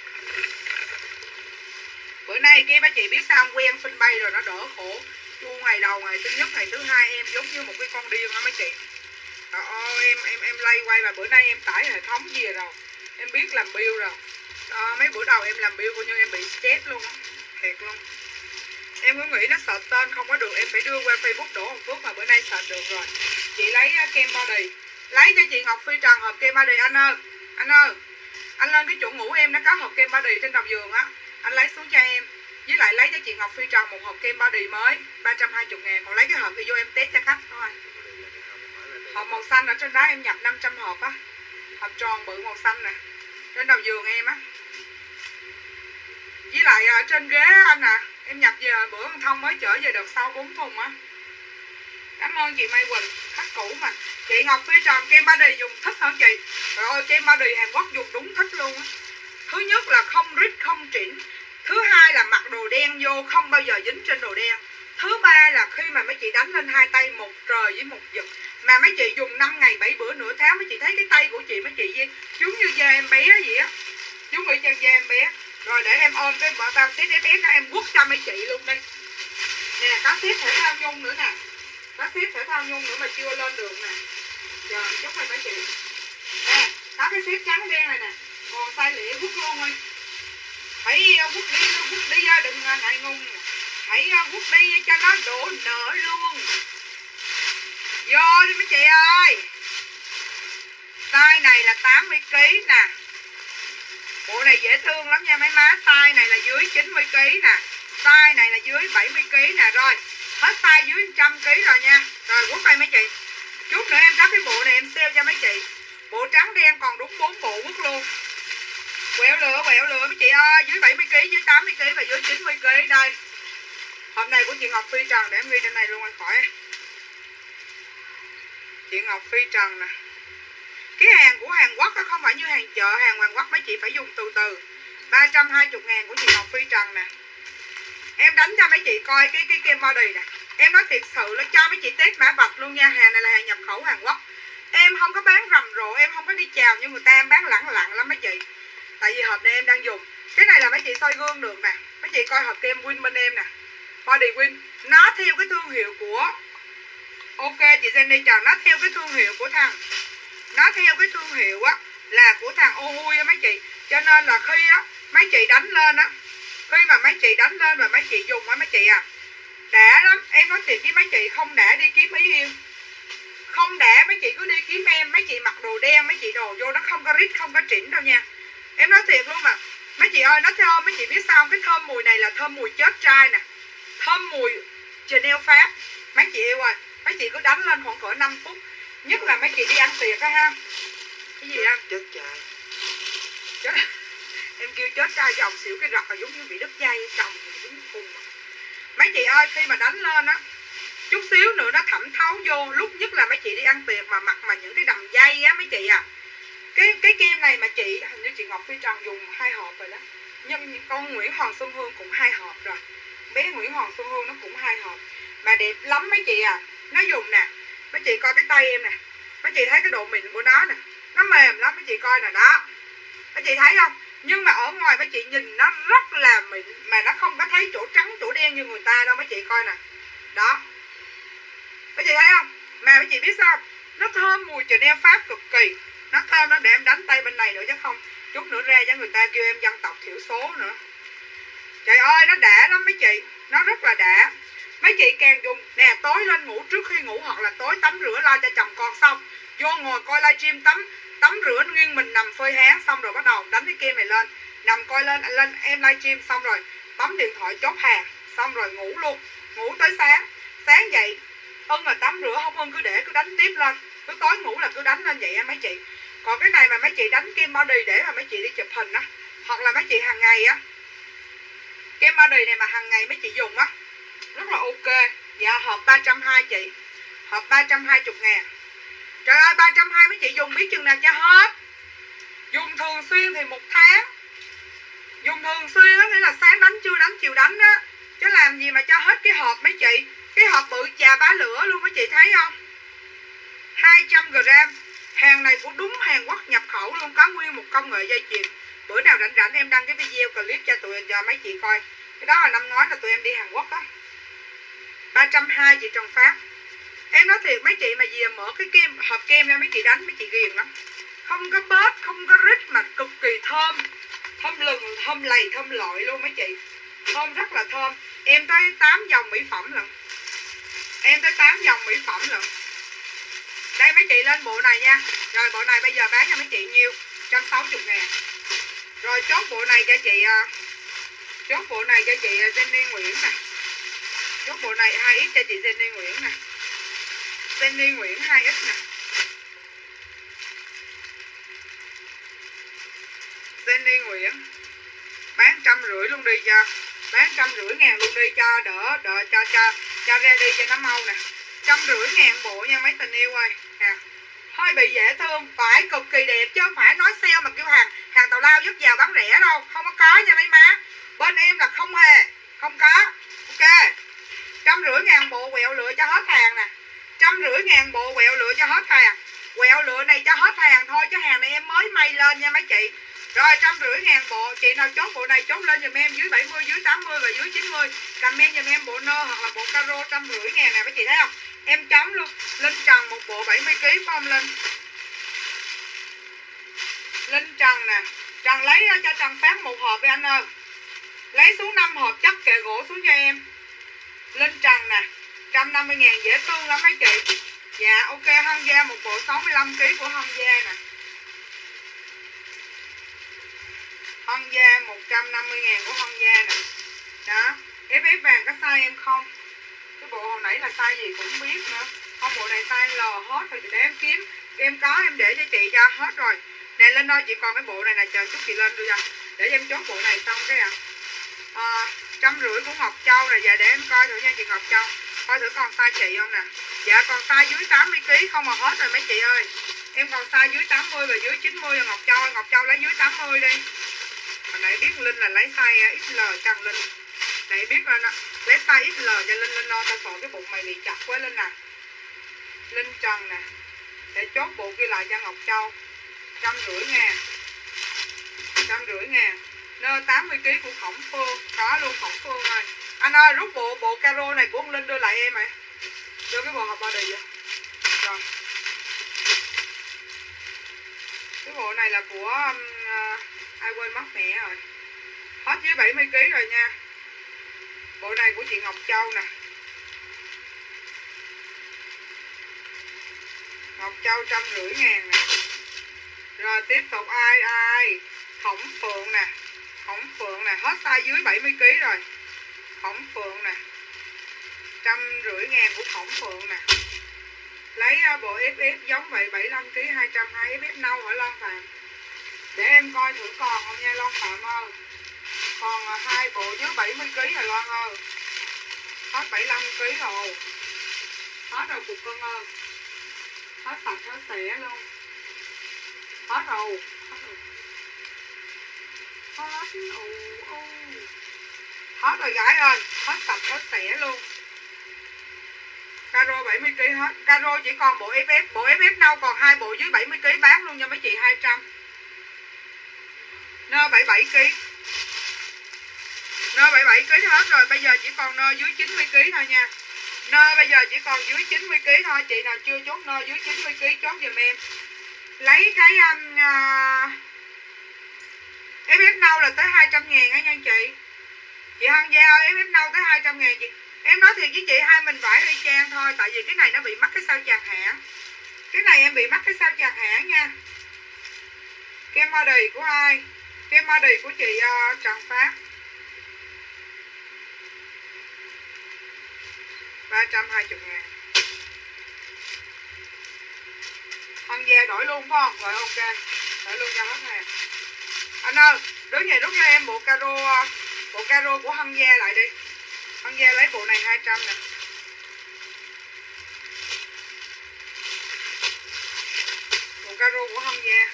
Bữa nay kia mấy chị biết sao không? Quen fanpage rồi nó đỡ khổ. Chu ngày ngày đầu, ngày thứ nhất, ngày thứ hai em giống như một cái con điên đó mấy chị. Trời ơi, em em em lay quay, và bữa nay em tải hệ thống gì rồi, em biết làm bill rồi. Đó, mấy bữa đầu em làm bill coi như em bị stress luôn á, thiệt luôn. Em cứ nghĩ nó sợ tên không có được, em phải đưa qua Facebook Đỗ Hồng Phước, mà bữa nay sợ được rồi. Chị lấy kem body, lấy cho chị Ngọc Phi Trần hộp kem body anh ơi. Anh ơi, anh lên cái chỗ ngủ em nó có hộp kem body trên đầu giường á, anh lấy xuống cho em. Với lại lấy cho chị Ngọc Phi Trần một hộp kem body mới ba trăm hai mươi ngàn. Còn lấy cái hộp thì vô em test cho khách thôi. Hộp màu xanh ở trên đó em nhập năm trăm hộp á, hộp tròn bự màu xanh nè, trên đầu giường em á. Với lại ở trên ghế anh nè, à, em nhập về bữa con Thông mới chở về đợt sau bốn thùng á. Cảm ơn chị Mai Quỳnh, khách cũ mà. Chị Ngọc Phi Trần kem body dùng thích hả chị? Trời ơi, kem body Hàn Quốc dùng đúng thích luôn á. Thứ nhất là không rít không trĩn. Thứ hai là mặc đồ đen vô không bao giờ dính trên đồ đen. Thứ ba là khi mà mấy chị đánh lên hai tay một trời với một vực, mà mấy chị dùng năm ngày bảy bữa nửa tháng, mấy chị thấy cái tay của chị mấy chị gì giống như da em bé vậy á, giống như da em bé. Rồi để em ôm cái bao set ép ép đó em quất cho mấy chị luôn đây. Nè, có set thể thao nhung nữa nè, có set thể thao nhung nữa mà chưa lên được nè. Chờ chút này mấy chị. Nè, có cái set trắng đen này nè, còn size lẻ quất luôn ơi. Hãy quất đi, quất đi đừng ngại ngùng. Hãy quất đi cho nó đổ nở luôn. Vô đi mấy chị ơi. Size này là tám mươi ki lô gam nè. Bộ này dễ thương lắm nha mấy má. Size này là dưới chín mươi ki lô gam nè. Size này là dưới bảy mươi ki lô gam nè. Rồi, hết size dưới một trăm ki lô gam rồi nha. Rồi quất đây mấy chị. Chút nữa em đắp cái bộ này em sale cho mấy chị. Bộ trắng đen còn đúng bốn bộ quất luôn. Quẹo lửa, quẹo lửa mấy chị ơi. Dưới bảy mươi ki lô gam, dưới tám mươi ki lô gam và dưới chín mươi ki lô gam. Đây. Hộp này của chị Ngọc Phi Trần, để em ghi trên này luôn anh khỏi. Chị Ngọc Phi Trần nè. Cái hàng của Hàn Quốc đó không phải như hàng chợ, hàng Hàn Quốc mấy chị phải dùng từ từ. Ba trăm hai mươi ngàn của chị Ngọc Phi Trần nè. Em đánh cho mấy chị coi cái cái kem body nè. Em nói thiệt sự là cho mấy chị test mã vạch luôn nha. Hàng này là hàng nhập khẩu Hàn Quốc. Em không có bán rầm rộ, em không có đi chào như người ta, em bán lẳng lặng lắm mấy chị. Tại vì hộp này em đang dùng. Cái này là mấy chị soi gương được nè. Mấy chị coi hộp kem Win bên em nè, body Win. Nó theo cái thương hiệu của, ok chị Jenny chào, nó theo cái thương hiệu của thằng, nó theo cái thương hiệu á là của thằng ô hui á mấy chị. Cho nên là khi á mấy chị đánh lên á, khi mà mấy chị đánh lên và mấy chị dùng á mấy chị à, đã lắm. Em nói thiệt với mấy chị, không đã đi kiếm Ý Yên, không đã mấy chị cứ đi kiếm em. Mấy chị mặc đồ đen, mấy chị đồ vô nó không có rít không có trĩn đâu nha. Em nói thiệt luôn mà mấy chị ơi, nó thơm. Mấy chị biết sao không? Cái thơm mùi này là thơm mùi chết trai nè, thơm mùi Chanel Pháp. Mấy chị yêu ơi, mấy chị cứ đánh lên khoảng cỡ năm phút. Nhất là mấy chị đi ăn tiệc á ha. Cái gì anh? Chết trai. Chết. Em kêu chết trai chồng xỉu cái rật là giống như bị đứt dây chồng đúng cùng. Mấy chị ơi, khi mà đánh lên á, chút xíu nữa nó thẩm thấu vô. Lúc nhất là mấy chị đi ăn tiệc mà mặc mà những cái đầm dây á mấy chị à. Cái cái kem này mà chị, hình như chị Ngọc Phi Trần dùng hai hộp rồi đó. Nhưng con Nguyễn Hoàng Xuân Hương cũng hai hộp rồi. Bé Nguyễn Hoàng Xuân Hương nó cũng hai hộp. Mà đẹp lắm mấy chị à. Nó dùng nè, mấy chị coi cái tay em nè, mấy chị thấy cái độ mịn của nó nè, nó mềm lắm mấy chị coi nè. Đó, mấy chị thấy không? Nhưng mà ở ngoài mấy chị nhìn nó rất là mịn, mà nó không có thấy chỗ trắng chỗ đen như người ta đâu mấy chị coi nè. Đó, mấy chị thấy không? Mà mấy chị biết sao? Nó thơm mùi Chanel Pháp cực kỳ. Nó thơm nó, để em đánh tay bên này nữa chứ không chút nữa ra cho người ta kêu em dân tộc thiểu số nữa. Trời ơi nó đã lắm mấy chị, nó rất là đã. Mấy chị càng dùng nè, tối lên ngủ, trước khi ngủ hoặc là tối tắm rửa lo cho chồng con xong, vô ngồi coi livestream tắm tắm rửa nghiêng mình nằm phơi háng xong rồi bắt đầu đánh cái kem này lên, nằm coi lên lên em livestream xong rồi bấm điện thoại chốt hàng xong rồi ngủ luôn, ngủ tới sáng. Sáng dậy ưng là tắm rửa, không ưng cứ để cứ đánh tiếp lên, cứ tối ngủ là cứ đánh lên vậy á mấy chị. Còn cái này mà mấy chị đánh kem body để mà mấy chị đi chụp hình á, hoặc là mấy chị hàng ngày á, kem body này mà hàng ngày mấy chị dùng á rất là ok. Dạ hộp ba trăm hai mươi chị, hộp ba trăm hai mươi ngàn. Trời ơi ba trăm hai mươi mấy chị dùng biết chừng nào cho hết. Dùng thường xuyên thì một tháng, dùng thường xuyên á, nghĩa là sáng đánh trưa đánh chiều đánh á, chứ làm gì mà cho hết cái hộp mấy chị. Cái hộp bự chà bá lửa luôn mấy chị thấy không, hai trăm gam. Hàng này cũng đúng Hàn Quốc nhập khẩu luôn, có nguyên một công nghệ dây chuyền. Bữa nào rảnh rảnh em đăng cái video clip cho tụi cho mấy chị coi. Cái đó là năm ngoái là tụi em đi Hàn Quốc á. ba trăm hai mươi chị Trần Phát. Em nói thiệt mấy chị mà về mở cái kem hộp kem ra mấy chị đánh mấy chị ghiền lắm. Không có bớt, không có rít mà cực kỳ thơm. Thơm lừng, thơm lầy, thơm lội luôn mấy chị. Thơm rất là thơm. Em tới tám dòng mỹ phẩm lận. Em tới tám dòng mỹ phẩm lận. Đây mấy chị lên bộ này nha. Rồi bộ này bây giờ bán cho mấy chị nhiêu? một trăm sáu mươi ngàn. Rồi chốt bộ này cho chị chốt bộ này cho chị Jenny Nguyễn nè. Chốt bộ này hai x cho chị Jenny Nguyễn nè. Jenny Nguyễn hai x nè. Jenny Nguyễn bán trăm rưỡi luôn đi cho. Bán trăm rưỡi ngàn luôn đi cho đỡ đỡ cho cho cho ra đi cho nó mau nè. Trăm rưỡi ngàn bộ nha mấy tình yêu ơi. À, hơi bị dễ thương, phải cực kỳ đẹp chứ không phải nói sale mà kêu hàng hàng tào lao giúp vào bán rẻ đâu, không có có nha mấy má. Bên em là không hề, không có. Ok. Trăm rưỡi ngàn bộ quẹo lựa cho hết hàng nè. Trăm rưỡi ngàn bộ quẹo lựa cho hết hàng. Quẹo lựa này cho hết hàng thôi chứ hàng này em mới may lên nha mấy chị. Rồi trăm rưỡi ngàn bộ, chị nào chốt bộ này chốt lên giùm em dưới bảy mươi, dưới tám mươi và dưới chín mươi. Comment giùm em bộ nơ hoặc là bộ caro trăm rưỡi ngàn này mấy chị thấy không? Em chấm luôn. Linh Trần một bộ bảy mươi ký phải không Linh? Linh Trần nè. Trần lấy cho Trần Phát một hộp đi anh ơi. Lấy xuống năm hộp chất kệ gỗ xuống cho em. Linh Trần nè. một trăm năm mươi ngàn dễ thương lắm mấy chị. Dạ ok, Hân Gia một bộ sáu mươi lăm ký của Hân Gia nè. Hân Gia một trăm năm mươi ngàn của Hân Gia nè. Đó. ép ép vàng có size em không? Cái bộ hồi nãy là size gì cũng biết nữa. Không, bộ này size L hết rồi, để em kiếm. Em có em để cho chị cho hết rồi. Nè Linh ơi, chị còn cái bộ này nè, chờ chút chị lên đưa cho. Để em chốt bộ này xong cái à. À, trăm rưỡi của Ngọc Châu này. Dạ để em coi thử nha chị Ngọc Châu. Coi thử còn size chị không nè. Dạ còn size dưới tám mươi ký không mà hết rồi mấy chị ơi. Em còn size dưới tám mươi và dưới chín mươi rồi Ngọc Châu. Ngọc Châu lấy dưới tám mươi đi. Hồi nãy biết Linh là lấy size ích lờ cho Linh. Nãy biết lên đó. Lấy size ích lờ cho Linh. Linh lo tao sợ cái bụng mày bị chặt quá Linh nè. Linh Trần nè. Để chốt bộ kia lại cho Ngọc Châu. Trăm rưỡi ngàn. Trăm rưỡi ngàn. Nơ tám mươi ký của Khổng Phương. Có luôn Khổng Phương ơi. Anh ơi rút bộ bộ caro này của ông Linh đưa lại em ạ. Đưa cái bộ hộp body vô. Rồi. Cái bộ này là của um, uh, ai quên mất mẹ rồi. Hết dưới bảy mươi ký rồi nha. Bộ này của chị Ngọc Châu nè. Ngọc Châu trăm rưỡi ngàn nè. Rồi tiếp tục ai ai. Khổng Phượng nè. Khổng Phượng nè. Hết size dưới bảy mươi ký rồi. Khổng Phượng nè. Trăm rưỡi ngàn của Khổng Phượng nè. Lấy uh, bộ ép ép giống vậy bảy mươi lăm ký hai trăm hai mươi ép ép nâu hả Loan Phạm? Để em coi thử còn không nha Loan Phạm ơi. Còn uh, hai bộ dưới bảy mươi ký rồi Loan ơi. Hết bảy mươi lăm ký rồi. Hết rồi cục cưng ơi. Hết sạch hết xẻ luôn. Hết rồi. Hết rồi. Hết ù ù. Hết rồi gái ơi. Hết sạch hết xẻ luôn. Caro bảy mươi ký hết. Caro chỉ còn bộ ép ép. Bộ ép ép nâu còn hai bộ dưới bảy mươi ký bán luôn nha mấy chị hai trăm. Nơ bảy mươi bảy ký. Nơ bảy mươi bảy ký hết rồi. Bây giờ chỉ còn nơ dưới chín mươi ký thôi nha. Nơ bây giờ chỉ còn dưới chín mươi ký thôi. Chị nào chưa chốt nơ dưới chín mươi ký chốt giùm em. Lấy cái um, uh, ép ép nâu là tới hai trăm ngàn á nha chị. Chị Hân Gia ơi, ép ép nâu tới hai trăm ngàn chị. Em nói thiệt với chị, hai mình vải y chang thôi. Tại vì cái này nó bị mắc cái sao chằng hãng. Cái này em bị mắc cái sao chằng hãng nha. Kem body của ai? Kem body của chị uh, Trần Phát. Ba trăm hai mươi ngàn. Hân Gia đổi luôn phải không? Rồi ok. Đổi luôn cho hết hàng. Anh ơi, đứng vậy rút cho em bộ caro. Bộ caro của Hân Gia lại đi. Hân Gia lấy bộ này hai trăm nè. Bộ caro của Hân Gia.